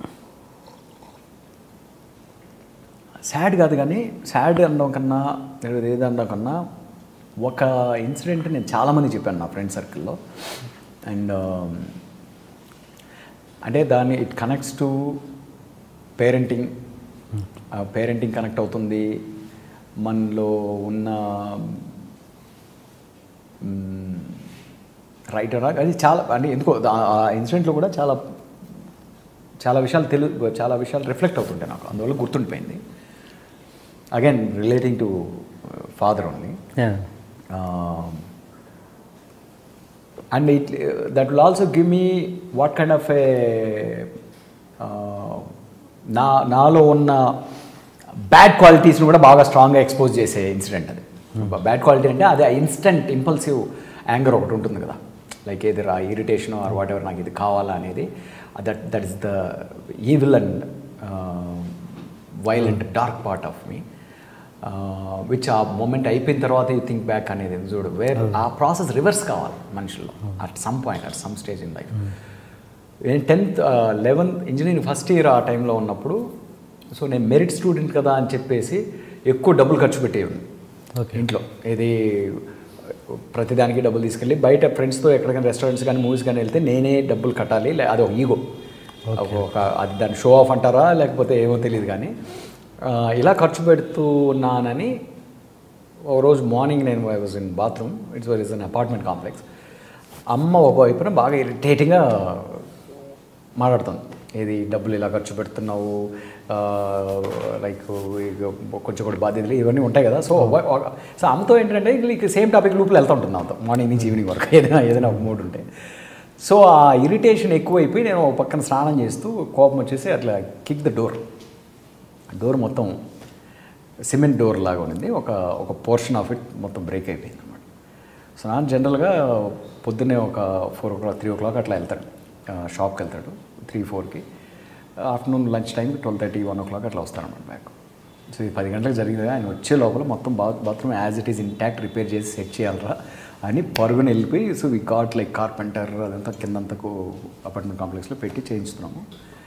sad కాదు కానీ, సాడ్ అనడం కన్నా లేదా ఏది అనడం కన్నా ఒక ఇన్సిడెంట్ నేను చాలామంది చెప్పాను నా ఫ్రెండ్ సర్కిల్లో. అండ్ అంటే దాన్ని it connects to parenting. Parenting connect అవుతుంది, మనలో ఉన్న రైటర్ అది చాలా, అంటే ఎందుకో ఆ ఇన్సిడెంట్లో కూడా చాలా చాలా విషయాలు తెలు చాలా విషయాలు రిఫ్లెక్ట్ అవుతుంటాయి నాకు, అందువల్ల గుర్తుండిపోయింది. Again relating to father only. And it that will also give me what kind of a నా నాలో ఉన్న బ్యాడ్ క్వాలిటీస్ని కూడా బాగా స్ట్రాంగ్గా ఎక్స్పోజ్ చేసే ఇన్సిడెంట్ అది. బ్యాడ్ క్వాలిటీ అంటే అదే ఇన్స్టెంట్ ఇంపల్సివ్ యాంగర్ ఒకటి ఉంటుంది కదా, లైక్ ఏది రా ఇరిటేషన్ ఆర్ వాట్ ఎవర్, నాకు ఇది కావాలా అనేది, that that is the evil and violent dark part of me, which ఆ మూమెంట్ అయిపోయిన తర్వాత యూ థింక్ బ్యాక్ అనేది చూడు, వేర్ ఆ ప్రాసెస్ రివర్స్ కావాలి మనుషుల్లో at some point, at some stage in life. నేను tenth eleventh engineering first year ఆ టైంలో ఉన్నప్పుడు, సో నేను మెరిట్ స్టూడెంట్ కదా అని చెప్పేసి ఎక్కువ డబ్బులు ఖర్చు పెట్టేవాడిని ఇంట్లో. ఇది ప్రతిదానికి డబ్బులు తీసుకెళ్ళి బయట ఫ్రెండ్స్తో ఎక్కడికైనా రెస్టారెంట్స్ కానీ మూవీస్ కానీ వెళ్తే నేనే డబ్బులు కట్టాలి, అది ఒక ఈగో, ఒక అది దాన్ని షో ఆఫ్ అంటారా లేకపోతే ఏమో తెలియదు కానీ ఇలా ఖర్చు పెడుతున్నానని. ఒక రోజు మార్నింగ్ నేను I was in bathroom, it's is an apartment complex. అమ్మ ఒకవైపున బాగా ఇరిటేటింగ్గా మాట్లాడుతుంది, ఏది డబ్బులు ఇలా ఖర్చు పెడుతున్నావు, లైక్ కొంచెం కూడా బాధ్యతలు ఇవన్నీ ఉంటాయి కదా. సో సో అమ్మతో ఏంటంటే ఇక సేమ్ టాపిక్ లూప్లో వెళ్తూ ఉంటుంది అమ్మతో మార్నింగ్ నుంచి ఈవినింగ్ వరకు, ఏదైనా ఏదైనా ఒక మూడ్ ఉంటే. సో ఆ ఇరిటేషన్ ఎక్కువైపోయి నేను ఒక పక్కన స్నానం చేస్తూ కోపం వచ్చేసి అట్లా కిక్ ద డోర్, డోర్ మొత్తం సిమెంట్ డోర్ లాగా ఉంది, ఒక ఒక పోర్షన్ ఆఫ్ ఇట్ మొత్తం బ్రేక్ అయిపోయింది అనమాట. సో నాన్న జనరల్గా పొద్దున్నే ఒక four o'clock three o'clock అట్లా వెళ్తాడు, షాప్కి వెళ్తాడు త్రీ ఫోర్కి. ఆఫ్టర్నూన్ లంచ్ టైంకి twelve thirty one o'clock అట్లా వస్తారనమాట బ్యాక్. సో ఇది పది గంటలకు జరిగింది, ఆయన వచ్చే లోపల మొత్తం bath bathroom as it is intact repair చేసి సెట్ చేయాలరా అని పరుగుని వెళ్ళిపోయి, so we got like carpenter అదంతా కిందంతకు అపార్ట్మెంట్ కాంప్లెక్స్లో పెట్టి చేయించుతున్నాము.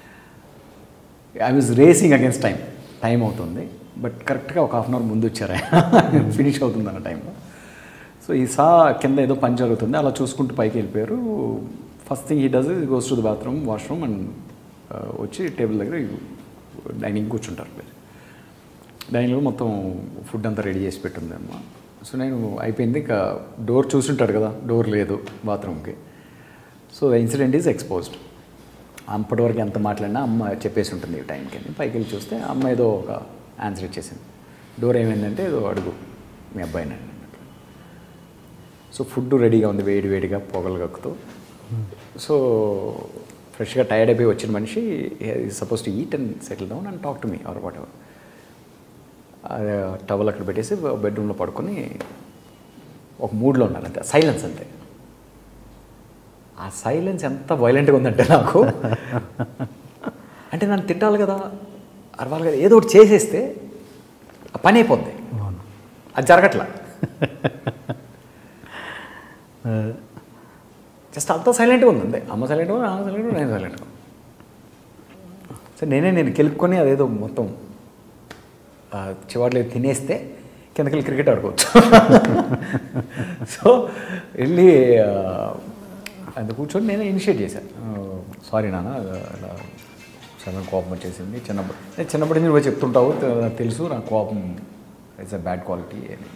I was racing against time, time అవుతుంది బట్ కరెక్ట్గా ఒక హాఫ్ అన్ అవర్ ముందు వచ్చారు ఆయన, ఫినిష్ అవుతుంది అన్న టైంలో. సో ఈ సా కింద ఏదో పని జరుగుతుంది, అలా చూసుకుంటూ పైకి వెళ్ళిపోయారు. First thing he does is goes to the bathroom washroom and వచ్చి టేబుల్ దగ్గర డైనింగ్ కూర్చుంటారు. డైనింగ్లో మొత్తం ఫుడ్ అంతా రెడీ చేసి పెట్టింది అమ్మ. సో నేను అయిపోయింది, ఇక డోర్ చూసుంటాడు కదా, డోర్ లేదు బాత్రూమ్కి. So the incident is exposed. అప్పటివరకు ఎంత మాట్లాడినా అమ్మ చెప్పేసి ఉంటుంది ఈ టైంకి అని. పైకి వెళ్ళి చూస్తే అమ్మ ఏదో ఒక ఆన్సర్ ఇచ్చేసింది. డోర్ ఏమైందంటే ఏదో అడుగు మీ అబ్బాయిని అన్నట్టు. సో ఫుడ్ రెడీగా ఉంది, వేడి వేడిగా పొగలు కక్కుతూ. సో ఫ్రెష్గా టైర్డ్ అయిపోయి వచ్చిన మనిషి is suppose to eat and settle down and talk to me or whatever. Towel అక్కడ పెట్టేసి బెడ్రూమ్లో పడుకొని ఒక మూడ్లో ఉన్నారు అంతే, సైలెన్స్ అంతే. ఆ సైలెన్స్ ఎంత వైలెంట్గా ఉందంటే నాకు, అంటే నన్ను తిట్టాలి కదా, అరవాలి కదా ఏదో ఒకటి చేసేస్తే ఆ పని అయిపోద్ది. అది జరగట్లా. జస్ట్ అంతా సైలెంట్గా ఉంది అంతే. అమ్మ సైలెంట్గా ఉంది, నాన్న సైలెంట్గా, నేను సైలెంట్గా. సో నేనే నేను కెలుక్కొని అదేదో మొత్తం చివాట్లు తినేస్తే కిందకెళ్ళి క్రికెట్ ఆడుకోవచ్చు. సో వెళ్ళి అంత కూర్చొని నేనే ఇనిషియేట్ చేశాను. సారీ నాన్న ఇలా చాలా కోపం వచ్చేసింది. చిన్నప్పుడు నేను చిన్నప్పటి నుంచి నువ్వు చెప్తుంటావు, నాకు తెలుసు నాకు కోపం ఇట్స్ అ బ్యాడ్ క్వాలిటీ అని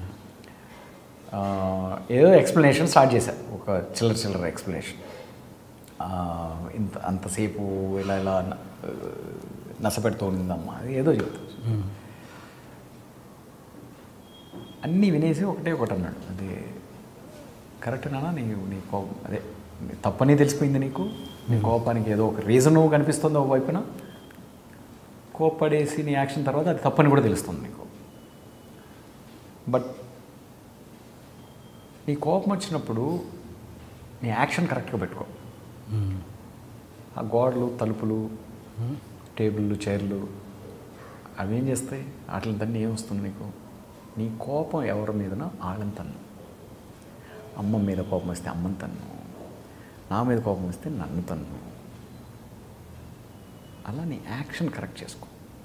ఏదో ఎక్స్ప్లెనేషన్ స్టార్ట్ చేశాను. ఒక చిల్లర చిల్లర ఎక్స్ప్లెనేషన్. ఇంత అంతసేపు ఇలా ఇలా నసపెడుతూ ఉండిందమ్మా అది ఏదో చెప్తాను. అన్నీ వినేసి ఒకటే ఒకటి అన్నాడు, అది కరెక్ట్ నాన్న, నీ నీ కోపం అదే తప్పని తెలిసిపోయింది నీకు, నీ కోపానికి ఏదో ఒక రీజను కనిపిస్తుంది ఒక వైపున, కోప్పడేసి నీ యాక్షన్ తర్వాత అది తప్పని కూడా తెలుస్తుంది నీకు. బట్ నీ కోపం వచ్చినప్పుడు నీ యాక్షన్ కరెక్ట్గా పెట్టుకో. ఆ గోడలు, తలుపులు, టేబుళ్ళు, చైర్లు అవి ఏం చేస్తాయి? వాటిని దాన్ని ఏం వస్తుంది నీకు? నీ కోపం ఎవరి మీదనో వాళ్ళని తన్ను. అమ్మ మీద కోపం వస్తే అమ్మని తన్ను, నా మీద కోపం వస్తే నన్ను తన్ను. అలా నీ యాక్షన్ కరెక్ట్ చేసుకో.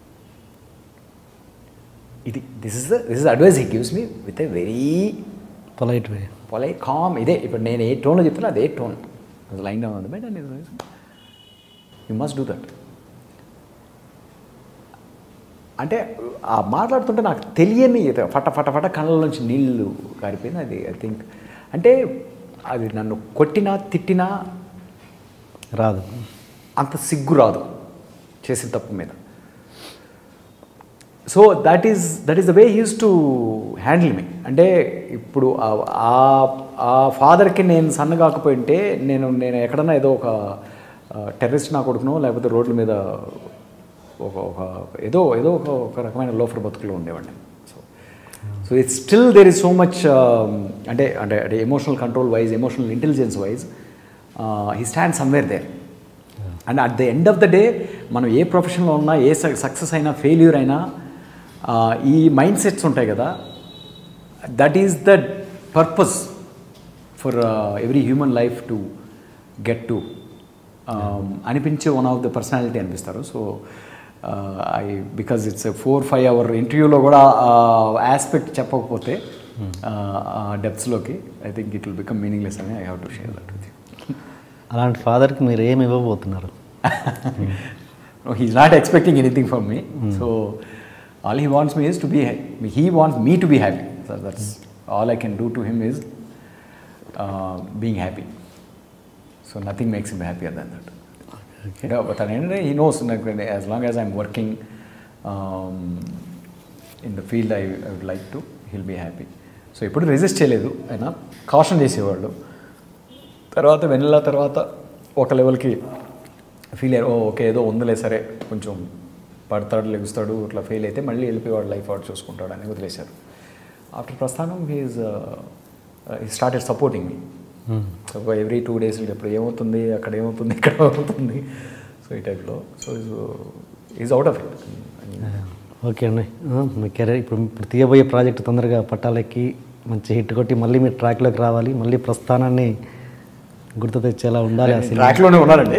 ఇది this is this is advice he gives me with a very polite way, polite calm. ఇదే ఇప్పుడు నేను ఏ టోన్లో చెప్తున్నా అదే టోన్. అది లైన్గా ఉంది but and you must do that. అంటే ఆ మాట్లాడుతుంటే నాకు తెలియని ఫట ఫట ఫట కళ్ళ నుంచి నీళ్ళు కారిపోయింది. అది ఐ థింక్ అంటే అది నన్ను కొట్టినా తిట్టినా రాదు, అంత సిగ్గు రాదు చేసిన తప్పు మీద. So that is that is the way he use to handle me. అంటే ఇప్పుడు ఆ ఫాదర్కి నేను సన్న కాకపోయింటే నేను నేను ఎక్కడన్నా ఏదో ఒక టెర్రరిస్ట్ నా కొడుకునో లేకపోతే రోడ్ల మీద ఒక ఒక ఏదో ఏదో ఒక ఒక రకమైన లోఫర్ బతుకులో ఉండేవాడిని. So so it's still there is so much అంటే అంటే అంటే emotional control wise, emotional intelligence wise he stand somewhere there. And at the end of the day మనం ఏ ప్రొఫెషన్లో ఉన్నా, ఏ సక్సెస్ అయినా, ఫెయిల్యూర్ అయినా ఈ మైండ్ సెట్స్ ఉంటాయి కదా, that is the purpose for every human life to get to అనిపించే వన్ ఆఫ్ ద పర్సనాలిటీ అనిపిస్తారు. So I because it's four five hour ఇంటర్వ్యూలో కూడా ఆస్పెక్ట్ చెప్పకపోతే డెప్త్స్లోకి I think it will become meaningless అని I have to share that with you. అలాంటి ఫాదర్కి మీరు ఏమి ఇవ్వబోతున్నారు? He's not expecting anything from me. So all he wants me is to be he wants me to be happy. So that's all I can do to him is being happy. So nothing makes him happier than that. Okay. Yeah, but at the end of the day, he knows like, as long as I'm working um, in the field I, I would like to, he'll be happy. So ఇప్పుడు resist చేయలేదు అయినా caution చేసేవాళ్ళు. తర్వాత వెన్నెల తర్వాత ఒక లెవెల్కి feel అయ్యారు, ఓ okay ఏదో ఉందిలే సరే కొంచెం పడతాడు లెగుస్తాడు ఇట్లా ఫెయిల్ అయితే మళ్ళీ వెళ్ళిపోయేవాడు లైఫ్ అవుట్ చూసుకుంటాడు అని వదిలేశారు. After Prasthanam he's he started supporting me. So every two days ఇప్పుడు ఏమవుతుంది, అక్కడ ఏమవుతుంది, ఇక్కడ ఏమవుతుంది, సో ఈ టైప్లో. So is out of it. Okay అండి, మీ కెరీర్ ఇప్పుడు ఇప్పుడు తీయబోయే ప్రాజెక్ట్ తొందరగా పట్టాలెక్కి మంచి హిట్ కొట్టి మళ్ళీ మీరు ట్రాక్లోకి రావాలి, మళ్ళీ ప్రస్థానాన్ని గుర్తు తెచ్చేలా ఉండాలి. అసలు ట్రాక్లోనే ఉన్నారండి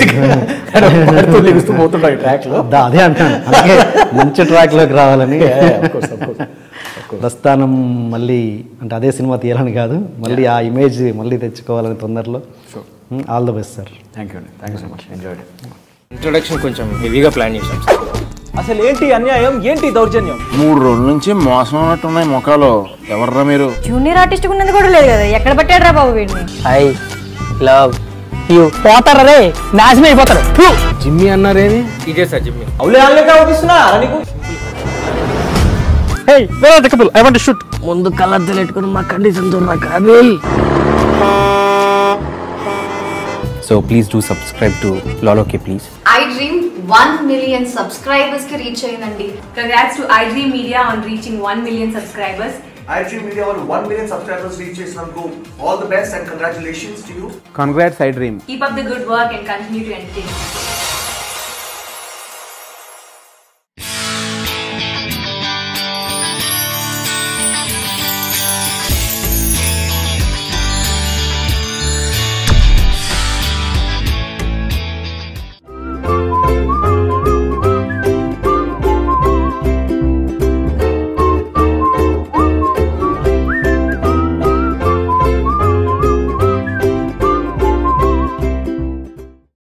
పోతుంటాయి ట్రాక్లో, అదే అంటాను, అలాగే మంచి ట్రాక్లోకి రావాలని. ప్రస్థానం మళ్ళీ అంటే అదే సినిమా తీయాలని కాదు, మళ్ళీ ఆ ఇమేజ్ మళ్ళీ తెచ్చుకోవాలని తొందరలో. All the best sir. Thank you అండి, thank you so much, enjoyed. Introduction కొంచెం హెవీగా ప్లాన్ చేశాం సార్. అసలు ఏంటి అన్యాయం, ఏంటి దౌర్జన్యం? మూడు రోజుల నుంచి మోసం ఉన్నట్టున్నాయి మొఖాలు. ఎవర్రా మీరు? జూనియర్ ఆర్టిస్ట్ ఉన్నది కూడా లేదు కదా, ఎక్కడ పట్టాడు రా బాబు వీడిని? I love you. పోతారా రే, నాశనం అయిపోతారు. జిమ్మి అన్నారేమి? ఇదే సార్ జిమ్మి. అవులే ఆన్లే అవుపిస్తున్నా నీకు. Hey where are the couple, I want to shoot. ముందు కలర్ తెలెట్టుకుని మా కండిషన్ చూడరా Kaabil. So please do subscribe to Loloke please. iDream one million subscribers ki reach ayindandi. Congrats to iDream Media on reaching one million subscribers. iDream Media on one million subscribers reach chesinanduku all the best and congratulations to you. Congrats iDream. Keep up the good work and continue to entertain.